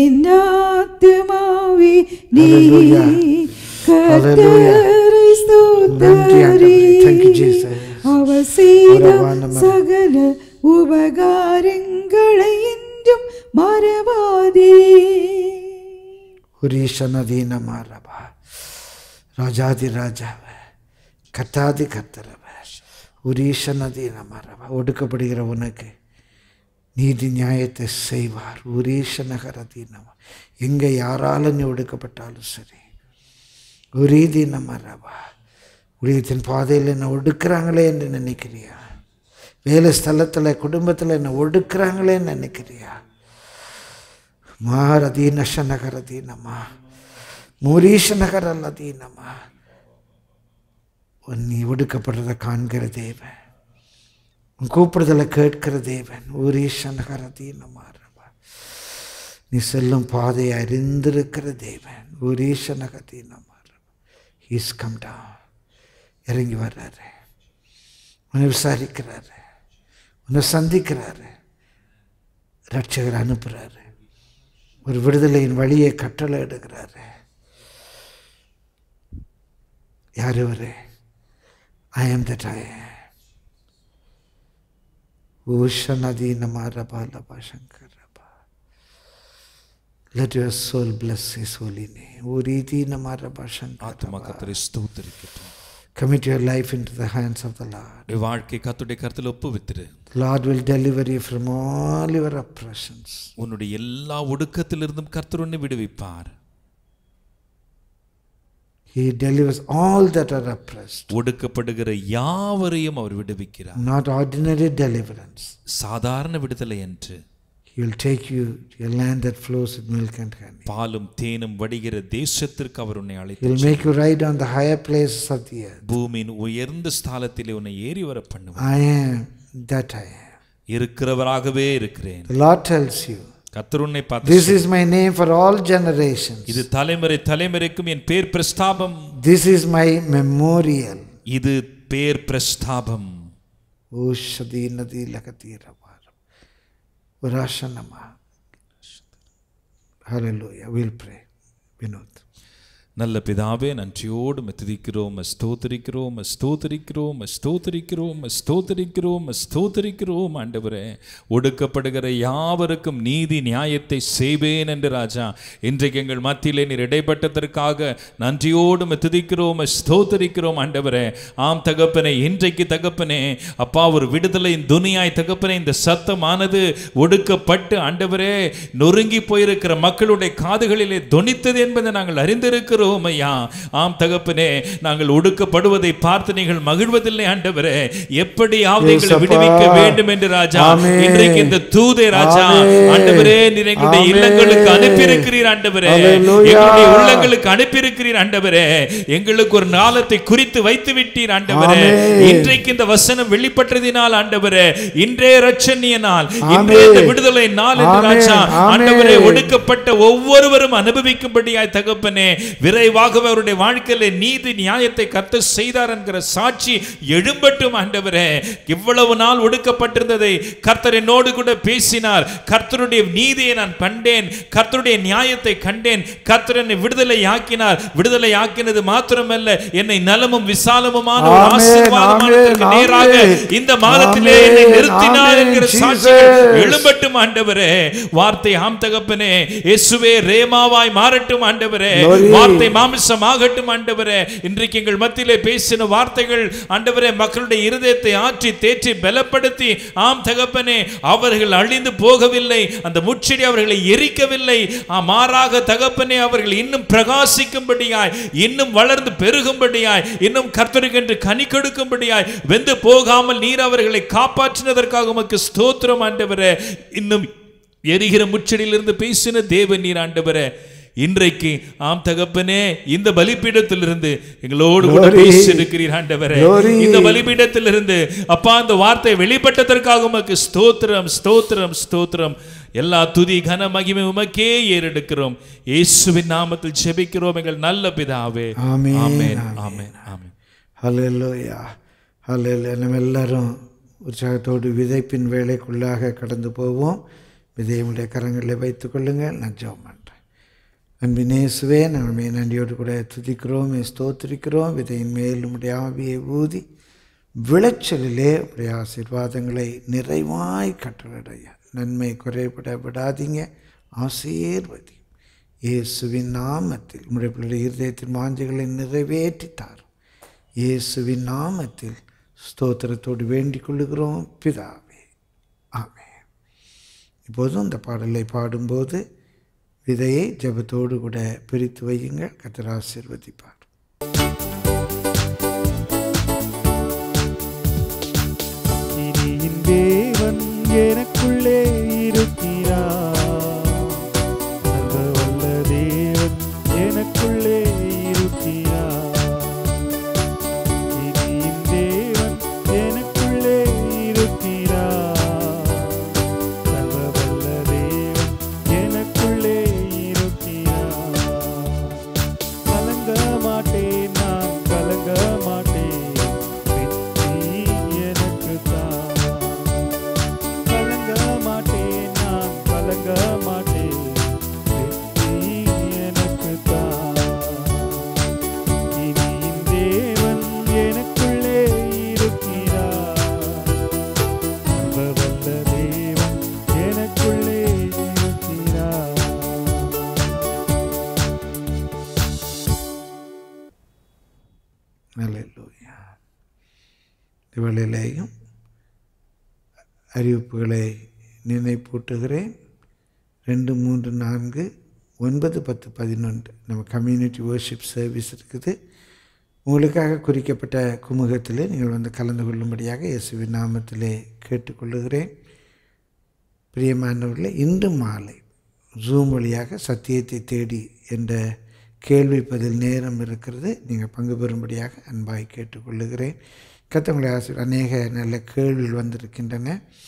Hallelujah. Hallelujah. நன்றி ஆண்டவரே. Thank you Jesus. அவர் செய்த சகல உபகாரங்களை என்றும் மறவாதே. உரீஷனதீன மாரபா ராஜாதி ராஜாவே கத்தாதி கத்தரவ உரீஷனதீன மாரபா ஒடுக்கப்படுகிற உனக்கு நீதி நியாயத்தை செய்வார். உரீஷனகரதீனமா எங்கே யாராலும் நீ ஒடுக்கப்பட்டாலும் சரி. உரீதீன மாரபா உலகத்தின் பாதையில் என்னை ஒடுக்குறாங்களே என்று நினைக்கிறியா? வேலை ஸ்தலத்தில் குடும்பத்தில் என்னை ஒடுக்குறாங்களேன்னு நினைக்கிறியா? மாரதீனஷனகரதீனமா மூரீஷனகரலதீனமா நீ ஒடுக்கப்படுறதை காண்கிற தேவன், உன் கூப்பிடுதலை கேட்கிற தேவன். ஊரீஷனகரதீனமா நீ செல்லும் பாதையை அறிந்திருக்கிற தேவன். ஊரீஷனகதீனமா ஹீஸ் கம் டவுன் இறங்கி வர்றாரு, உன்னை விசாரிக்கிறாரு, உன்னை சந்திக்கிறாரு, ரட்சகர் அனுப்புகிறாரு, ஒரு விடுதலையின் வழியை கட்டளை எடுக்கிறாரு. யார் இவரு? ஐ ஆம் தட் ஐ ஆம். ஊஷனதீனமா ரபா லபா சங்கர் ரபா. Let your soul bless His holy name. ஊரீதீனமா ரபா சங்கர் ஆத்துமா கர்த்தரை ஸ்தோத்திரிக்கட்டும். Commit your life into the hands of the Lord. வாழ்க்கை கர்த்தருடைய கரத்தில் ஒப்புவித்திரு. Lord will deliver you from all your oppressions. உன்னுடைய எல்லா ஒடுக்கத்திலிருந்தும் கர்த்தர் உன்னை விடுவிப்பார். He delivers all that are oppressed. ஒடுக்கப்படுகிற யாவரையும் அவர் விடுவிக்கிறார். Not ordinary deliverance. சாதாரண விடுதலை என்று. He will take you to a land that flows with milk and honey. பாலும் தேனும் வடிகிற தேசத்திற்கு அவர் உன்னை He will அழைத்து make you ride on the higher places of the earth. பூமியின் உயர்ந்த ஸ்தலத்திலே உன்னை ஏறி வர பண்ணுவார். I am that I am. இருக்கிறவராகவே இருக்கிறேன். The Lord tells you, கர்த்தர் உன்னை பார்த்து, this is my name for all generations. இது தலைமுறை தலைமுறைக்கும் என் பேர் பிரஸ்தாபம். This is my memorial. இது பேர் பிரஸ்தாபம். ஊஷதீனதி லகதீரவாரம் உராஷனமா. Hallelujah. We'll pray. Vinod. நல்ல பிதாவே, நன்றியோடு துதிக்கிறோம், ஸ்தோத்திரிக்கிறோம், ஸ்தோத்திரிக்கிறோம், ஸ்தோத்திரிக்கிறோம், ஸ்தோத்திரிக்கிறோம், ஸ்தோத்திரிக்கிறோம். ஆண்டவரே, ஒடுக்கப்படுகிற யாவருக்கும் நீதி நியாயத்தை செய்வேன் என்று ராஜா இன்றைக்கு எங்கள் மத்தியிலே நீர் இடைப்பட்டதற்காக நன்றியோடு துதிக்கிறோம், ஸ்தோத்திரிக்கிறோம். ஆண்டவரே, ஆம் தகப்பனே, இன்றைக்கு தகப்பனே அப்பா ஒரு விடுதலையின் துணியாய் தகப்பனே இந்த சத்தமானது ஒடுக்கப்பட்டு ஆண்டவரே நொறுங்கி போயிருக்கிற மக்களுடைய காதுகளிலே தொனித்தது என்பதை நாங்கள் அறிந்திருக்கிறோம் ஐயா. ஆம் தகப்பனே, நாங்கள் ஒடுக்கப்படுவதை பார்த்து நீங்கள் மகிழ்வதில்லை ஆண்டவரே. எப்படியாவது எங்களை விடுவிக்க வேண்டும் என்று ராஜா இன்றைக்கு இந்த தூதை ராஜா ஆண்டவரே நீர் எங்களுடைய இல்லங்களுக்கு அனுப்பியிருக்கிறீர் ஆண்டவரே, எங்களுடைய உள்ளங்களுக்கு அனுப்பியிருக்கிறீர் ஆண்டவரே. எங்களுக்கு ஒரு நாளத்தை குறித்து வைத்து விட்டீர் ஆண்டவரே. இன்றைக்கு இந்த வசனம் வெளிப்பட்டதினால் ஆண்டவரே, இன்றைய இரட்சணிய நாள், இன்றைய இந்த விடுதலை நாள் என்று ராஜா ஆண்டவரே ஒடுக்கப்பட்ட ஒவ்வொருவரும் அனுபவிக்கும்படியாய் தகப்பனே விரைவாகவே அவருடைய வாழ்க்கையிலே நீதி நியாயத்தை கர்த்தர் செய்தார் என்கிற சாட்சி எழும்பட்டும் ஆண்டவரே. இவ்வளவு நாள் ஒடுக்கப்பட்டிருந்ததை கர்த்தர் என்னோடு கூட பேசினார். கர்த்தருடைய நீதியை நான் கண்டேன், கர்த்தருடைய நியாயத்தை கண்டேன். கர்த்தர் என்னை விடுதலை ஆக்கினார். விடுதலை ஆக்கினது மாத்திரமல்ல, என்னை நலமும் விசாலமுமான ஒரு ஆசீர்வாதமானதற்கு நேராக இந்த மாதத்திலே என்னை நிறுத்தினார் என்கிற சாட்சி எழும்பட்டும் ஆண்டவரே. வார்த்தை ஆம் தகப்பனே இயேசுவே ரேமாவாய் மாறட்டும் ஆண்டவரே. வார்த்தை மாமிசமாகட்டும் ஆண்டவரே. இன்றைக்கு எங்கள் மத்தியிலே பேசின வார்த்தைகள் ஆண்டவரே மக்களுடைய இருதயத்தை ஆற்றி தேற்றி பலப்படுத்தி ஆம் தகப்பனே அவர்கள் அழிந்து போகவில்லை, அந்த முச்செடி அவர்களை எரிக்கவில்லை. மாறாக தகப்பனே அவர்கள் இன்னும் பிரகாசிக்கும்படியாய், இன்னும் வளர்ந்து பெருகும்படியாய், இன்னும் கர்த்தருக்கென்று கனி கொடுக்கும்படியாய், வெந்து போகாமல் நீர் அவர்களை காப்பாற்றினதற்காக உமக்கு ஸ்தோத்திரம் ஆண்டவரே. இன்னும் எரிகிற முச்செடியிலிருந்து பேசின தேவன் நீர் ஆண்டவரே. இன்றைக்கு ஆம் தகப்பனே இந்த பலிபீடத்திலிருந்து எங்களோடு கூட பேசியிருக்கிறீர் ஆண்டவரே. இந்த பலிபீடத்திலிருந்து அப்பா இந்த வார்த்தை வெளிப்பட்டதற்காக உமக்கு ஸ்தோத்திரம் ஸ்தோத்திரம் ஸ்தோத்திரம். எல்லா துதி கன மகிமை உமக்கே ஏறெடுக்கிறோம். இயேசுவின் நாமத்தில் ஜெபிக்கிறோம் எங்கள் நல்ல பிதாவே. ஆமென் ஆமென் ஆமென் ஆமென். ஹல்லேலூயா ஹல்லேலூயா. நம்ம எல்லாரும் உற்சாகத்தோடு விதைப்பின் வேலைக்குள்ளாக கடந்து போவோம். விதையுடைய கரங்களில் வைத்துக் கொள்ளுங்கள். நான் ஜெபம் பண்ணுறேன். அன்பின் இயேசுவே, நம்ம நன்றியோடு கூட துதிக்கிறோம், ஸ்தோத்திரிக்கிறோம். விதையின் மேல் உம்முடைய ஆவியை ஊதி விளைச்சலிலே உடைய ஆசீர்வாதங்களை நிறைவாய் கட்டளையா. நன்மை குறைபட விடாதீங்க, ஆசீர்வதி. இயேசுவின் நாமத்தில் உம்முடைய பிள்ளைடைய இருதயத்தின் வாஞ்சைகளை நிறைவேற்றி தாரும். இயேசுவின் நாமத்தில் ஸ்தோத்திரத்தோடு வேண்டிக் கொள்ளுகிறோம் பிதாவே. ஆமென். இப்போதும் இந்த பாடலை பாடும்போது விதையை ஜெபத்தோடு கூட பிரித்து வையுங்கள். கர்த்தர் ஆசீர்வதிப்பார். இனியின் தேவன் எனக்குள்ளே இருக்கிறார், சர்வ வல்ல தேவன் எனக்குள்ளே இருக்கிறார். இனியின் தேவன் எனக்குள்ளே இருக்கிறார், சர்வ வல்ல தேவன் எனக்குள்ளே இருக்கிறார். கலங்க மாட்டேன், நான் கலங்க மாட்டேன், வெற்றி எனக்கு தான். கலங்க மாட்டேன், நான் கலங்க மாட்டேன், வெற்றி எனக்கு தான். இனியின் தேவன் எனக்குள்ளே இருக்கிறார், சர்வ வல்ல தேவன் எனக்குள்ளே இருக்கிறார். அல்லேலூயா. இவளிலேயும் அறிவிப்புகளை நினைப்பூட்டுகிறேன். ரெண்டு மூன்று நான்கு ஒன்பது பத்து பதினொன்று நம்ம கம்யூனிட்டி வர்ஷிப் சர்வீஸ் இருக்குது. உங்களுக்காக குறிக்கப்பட்ட குமுகத்தில் நீங்கள் வந்து கலந்து கொள்ளும்படியாக இயேசுவின் நாமத்திலே கேட்டுக்கொள்ளுகிறேன். பிரியமானவர்களே, இன்று மாலை ஜூம் வழியாக சத்தியத்தை தேடி என்ற கேள்வி பதில் நேரம் இருக்கிறது. நீங்கள் பங்கு பெறும்படியாக அன்பாய் கேட்டுக்கொள்ளுகிறேன். கர்த்தருடைய ஆசீர்வாதம். அநேக நல்ல கேள்விகள் வந்திருக்கின்றன.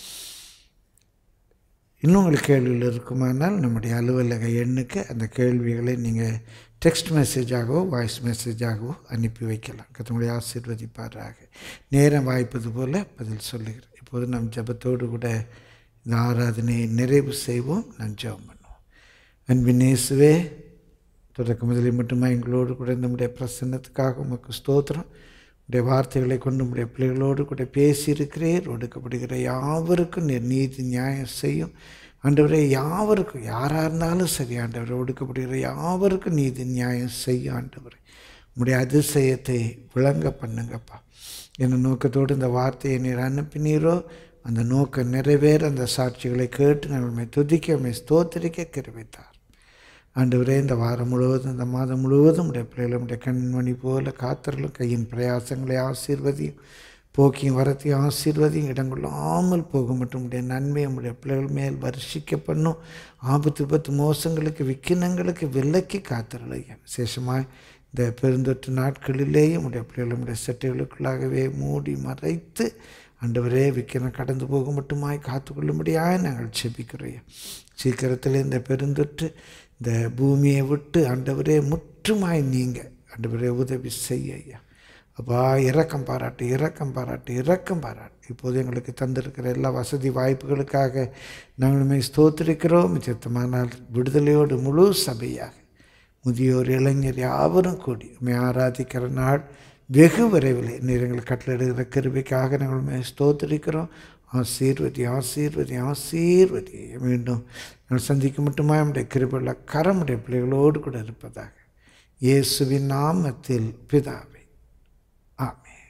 இன்னும் உங்களுக்கு கேள்விகள் இருக்குமானால் நம்முடைய அலுவலக எண்ணுக்கு அந்த கேள்விகளை நீங்கள் டெக்ஸ்ட் மெசேஜாகவோ வாய்ஸ் மெசேஜாகவோ அனுப்பி வைக்கலாம். கர்த்தருடைய ஆசீர்வதிப்பாராக. நேரம் வாய்ப்பது போல் பதில் சொல்லுகிறேன். இப்போது நம் ஜெபத்தோடு கூட இந்த ஆராதனையை நிறைவு செய்வோம். நான் ஜெபம் பண்ணுவோம். அன்பின் இயேசுவே, தொடக்க முதலில் மட்டுமா எங்களோடு கூட நம்முடைய பிரசன்னத்துக்காக உமக்கு ஸ்தோத்திரம். உடைய வார்த்தைகளை கொண்டு நம்முடைய பிள்ளைகளோடு கூட பேசியிருக்கிறீர். ஒடுக்கப்படுகிற யாவருக்கும் நீர் நீதி நியாயம் செய்யும் ஆண்டவரே. யாவருக்கும் யாராக இருந்தாலும் சரி ஆண்டவரே, ஒடுக்கப்படுகிற யாவருக்கும் நீதி நியாயம் செய்யும் ஆண்டவரே. உம்முடைய அதிசயத்தை விளங்க பண்ணுங்கப்பா. என்ன நோக்கத்தோடு இந்த வார்த்தையை நீர் அனுப்பினீரோ அந்த நோக்கம் நிறைவேற அந்த சாட்சிகளை கேட்டு நம்மை துதிக்க நம்மை ஸ்தோத்திரிக்க கிருபைத்தார் ஆண்டவரே. இந்த வாரம் முழுவதும் இந்த மாதம் முழுவதும் உடைய பிள்ளைகளை உடைய கண்மணி போல காத்தரலும். கையின் பிரயாசங்களை ஆசீர்வதியும், போக்கியும் வரத்தையும் ஆசீர்வதியும். இடங்கொள்ளாமல் போகும் மற்றும் உடைய நன்மையை உடைய பிள்ளைகள் மேல் வருஷிக்க பண்ணும். ஆபத்து விபத்து மோசங்களுக்கு விக்கினங்களுக்கு விலக்கி காத்தரலையும். விசேஷமாக இந்த பெருந்தொற்று நாட்களிலேயும் உடைய பிள்ளைகளை உடைய சட்டைகளுக்குள்ளாகவே மூடி மறைத்து ஆண்டவரே விக்கினம் கடந்து போக மட்டுமாய் காத்துக்கொள்ளும்படியாக நாங்கள் செபிக்கிறோம். சீக்கிரத்தில் இந்த பெருந்தொற்று இந்த பூமியை விட்டு ஆண்டவரே முற்றுமாய் நீங்க ஆண்டவரே உதவி செய்ய ஐயா. அப்பா, இரக்கம் பாராட்டு, இரக்கம் பாராட்டு, இரக்கம் பாராட்டு. இப்போது எங்களுக்கு தந்திருக்கிற எல்லா வசதி வாய்ப்புகளுக்காக நாங்களுமே ஸ்தோத்திரிக்கிறோம். சித்தமானால் விடுதலையோடு முழு சபையாக முதியோர் இளைஞர் யாவரும் கூடி உண்மை ஆராதிக்கிற நாள் வெகு விரைவில் நீர் எங்களுக்கு கட்டளையிடுகிற கிருபைக்காக நாங்களுமே ஸ்தோத்திரிக்கிறோம். ஆசீர்வதி ஆசீர்வதி ஆசீர்வதி. மீண்டும் நாங்கள் சந்திக்க மட்டுமா நம்முடைய கிருபையுள்ள கரமுடைய பிள்ளைகளோடு கூட இருப்பதாக இயேசுவின் நாமத்தில் பிதாவே, ஆமென்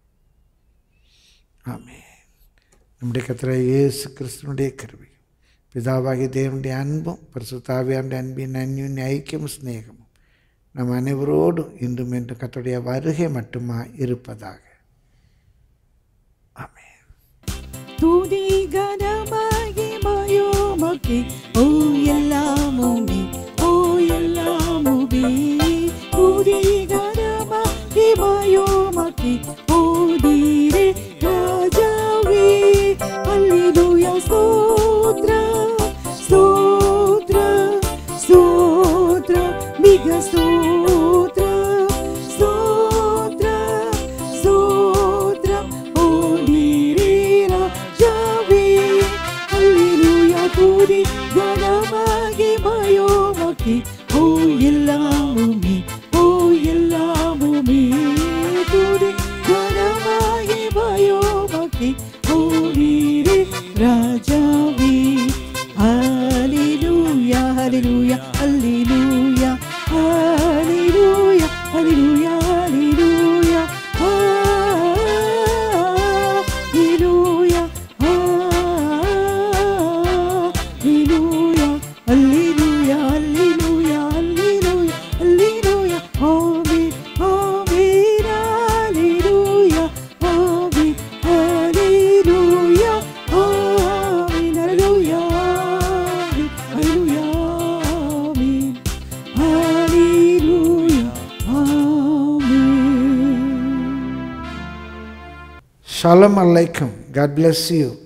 ஆமென். நம்முடைய கர்த்தராகிய இயேசு கிறிஸ்துவினுடைய கிருபை, பிதாவாகிய தேவனுடைய அன்பும் பரிசுத்த ஆவியானவருடைய அன்பின் அந்யோன்ய ஐக்கியமும் சிநேகமும் நம் அனைவரோடும் இன்றும் என்று கர்த்தருடைய வருகை மட்டுமா இருப்பதாக. ஆமென். துதி கனமகிமையுமக்கே, ஓ எல்லாமுமே, ஓ எல்லா மகிமையுமக்கி ஓதீரே ராஜாவே அல்லேலூயா ஸ்தோத்திரம் ஸ்தோத்திரம் ஸ்தோத்திரம் மிக ஸ்தோத்திரம் ஸ்தோத்திரம் ஸ்தோத்திரம் ஓதீரே ராஜாவே அல்லேலூயா துதி கனமகிமையுமக்கி ஓ எல்லாமுமே ஓ எல்லாமுமே துதி கனமகிமையுமக்கி ஓதீரே ராஜாவே ஹalleluya hallelujah hallelujah hallelujah hallelujah hallelujah hallelujah hallelujah hallelujah hallelujah hallelujah hallelujah amen amen hallelujah amen hallelujah amen hallelujah hallelujah amen hallelujah amen. Shalom Alaikum. God bless you.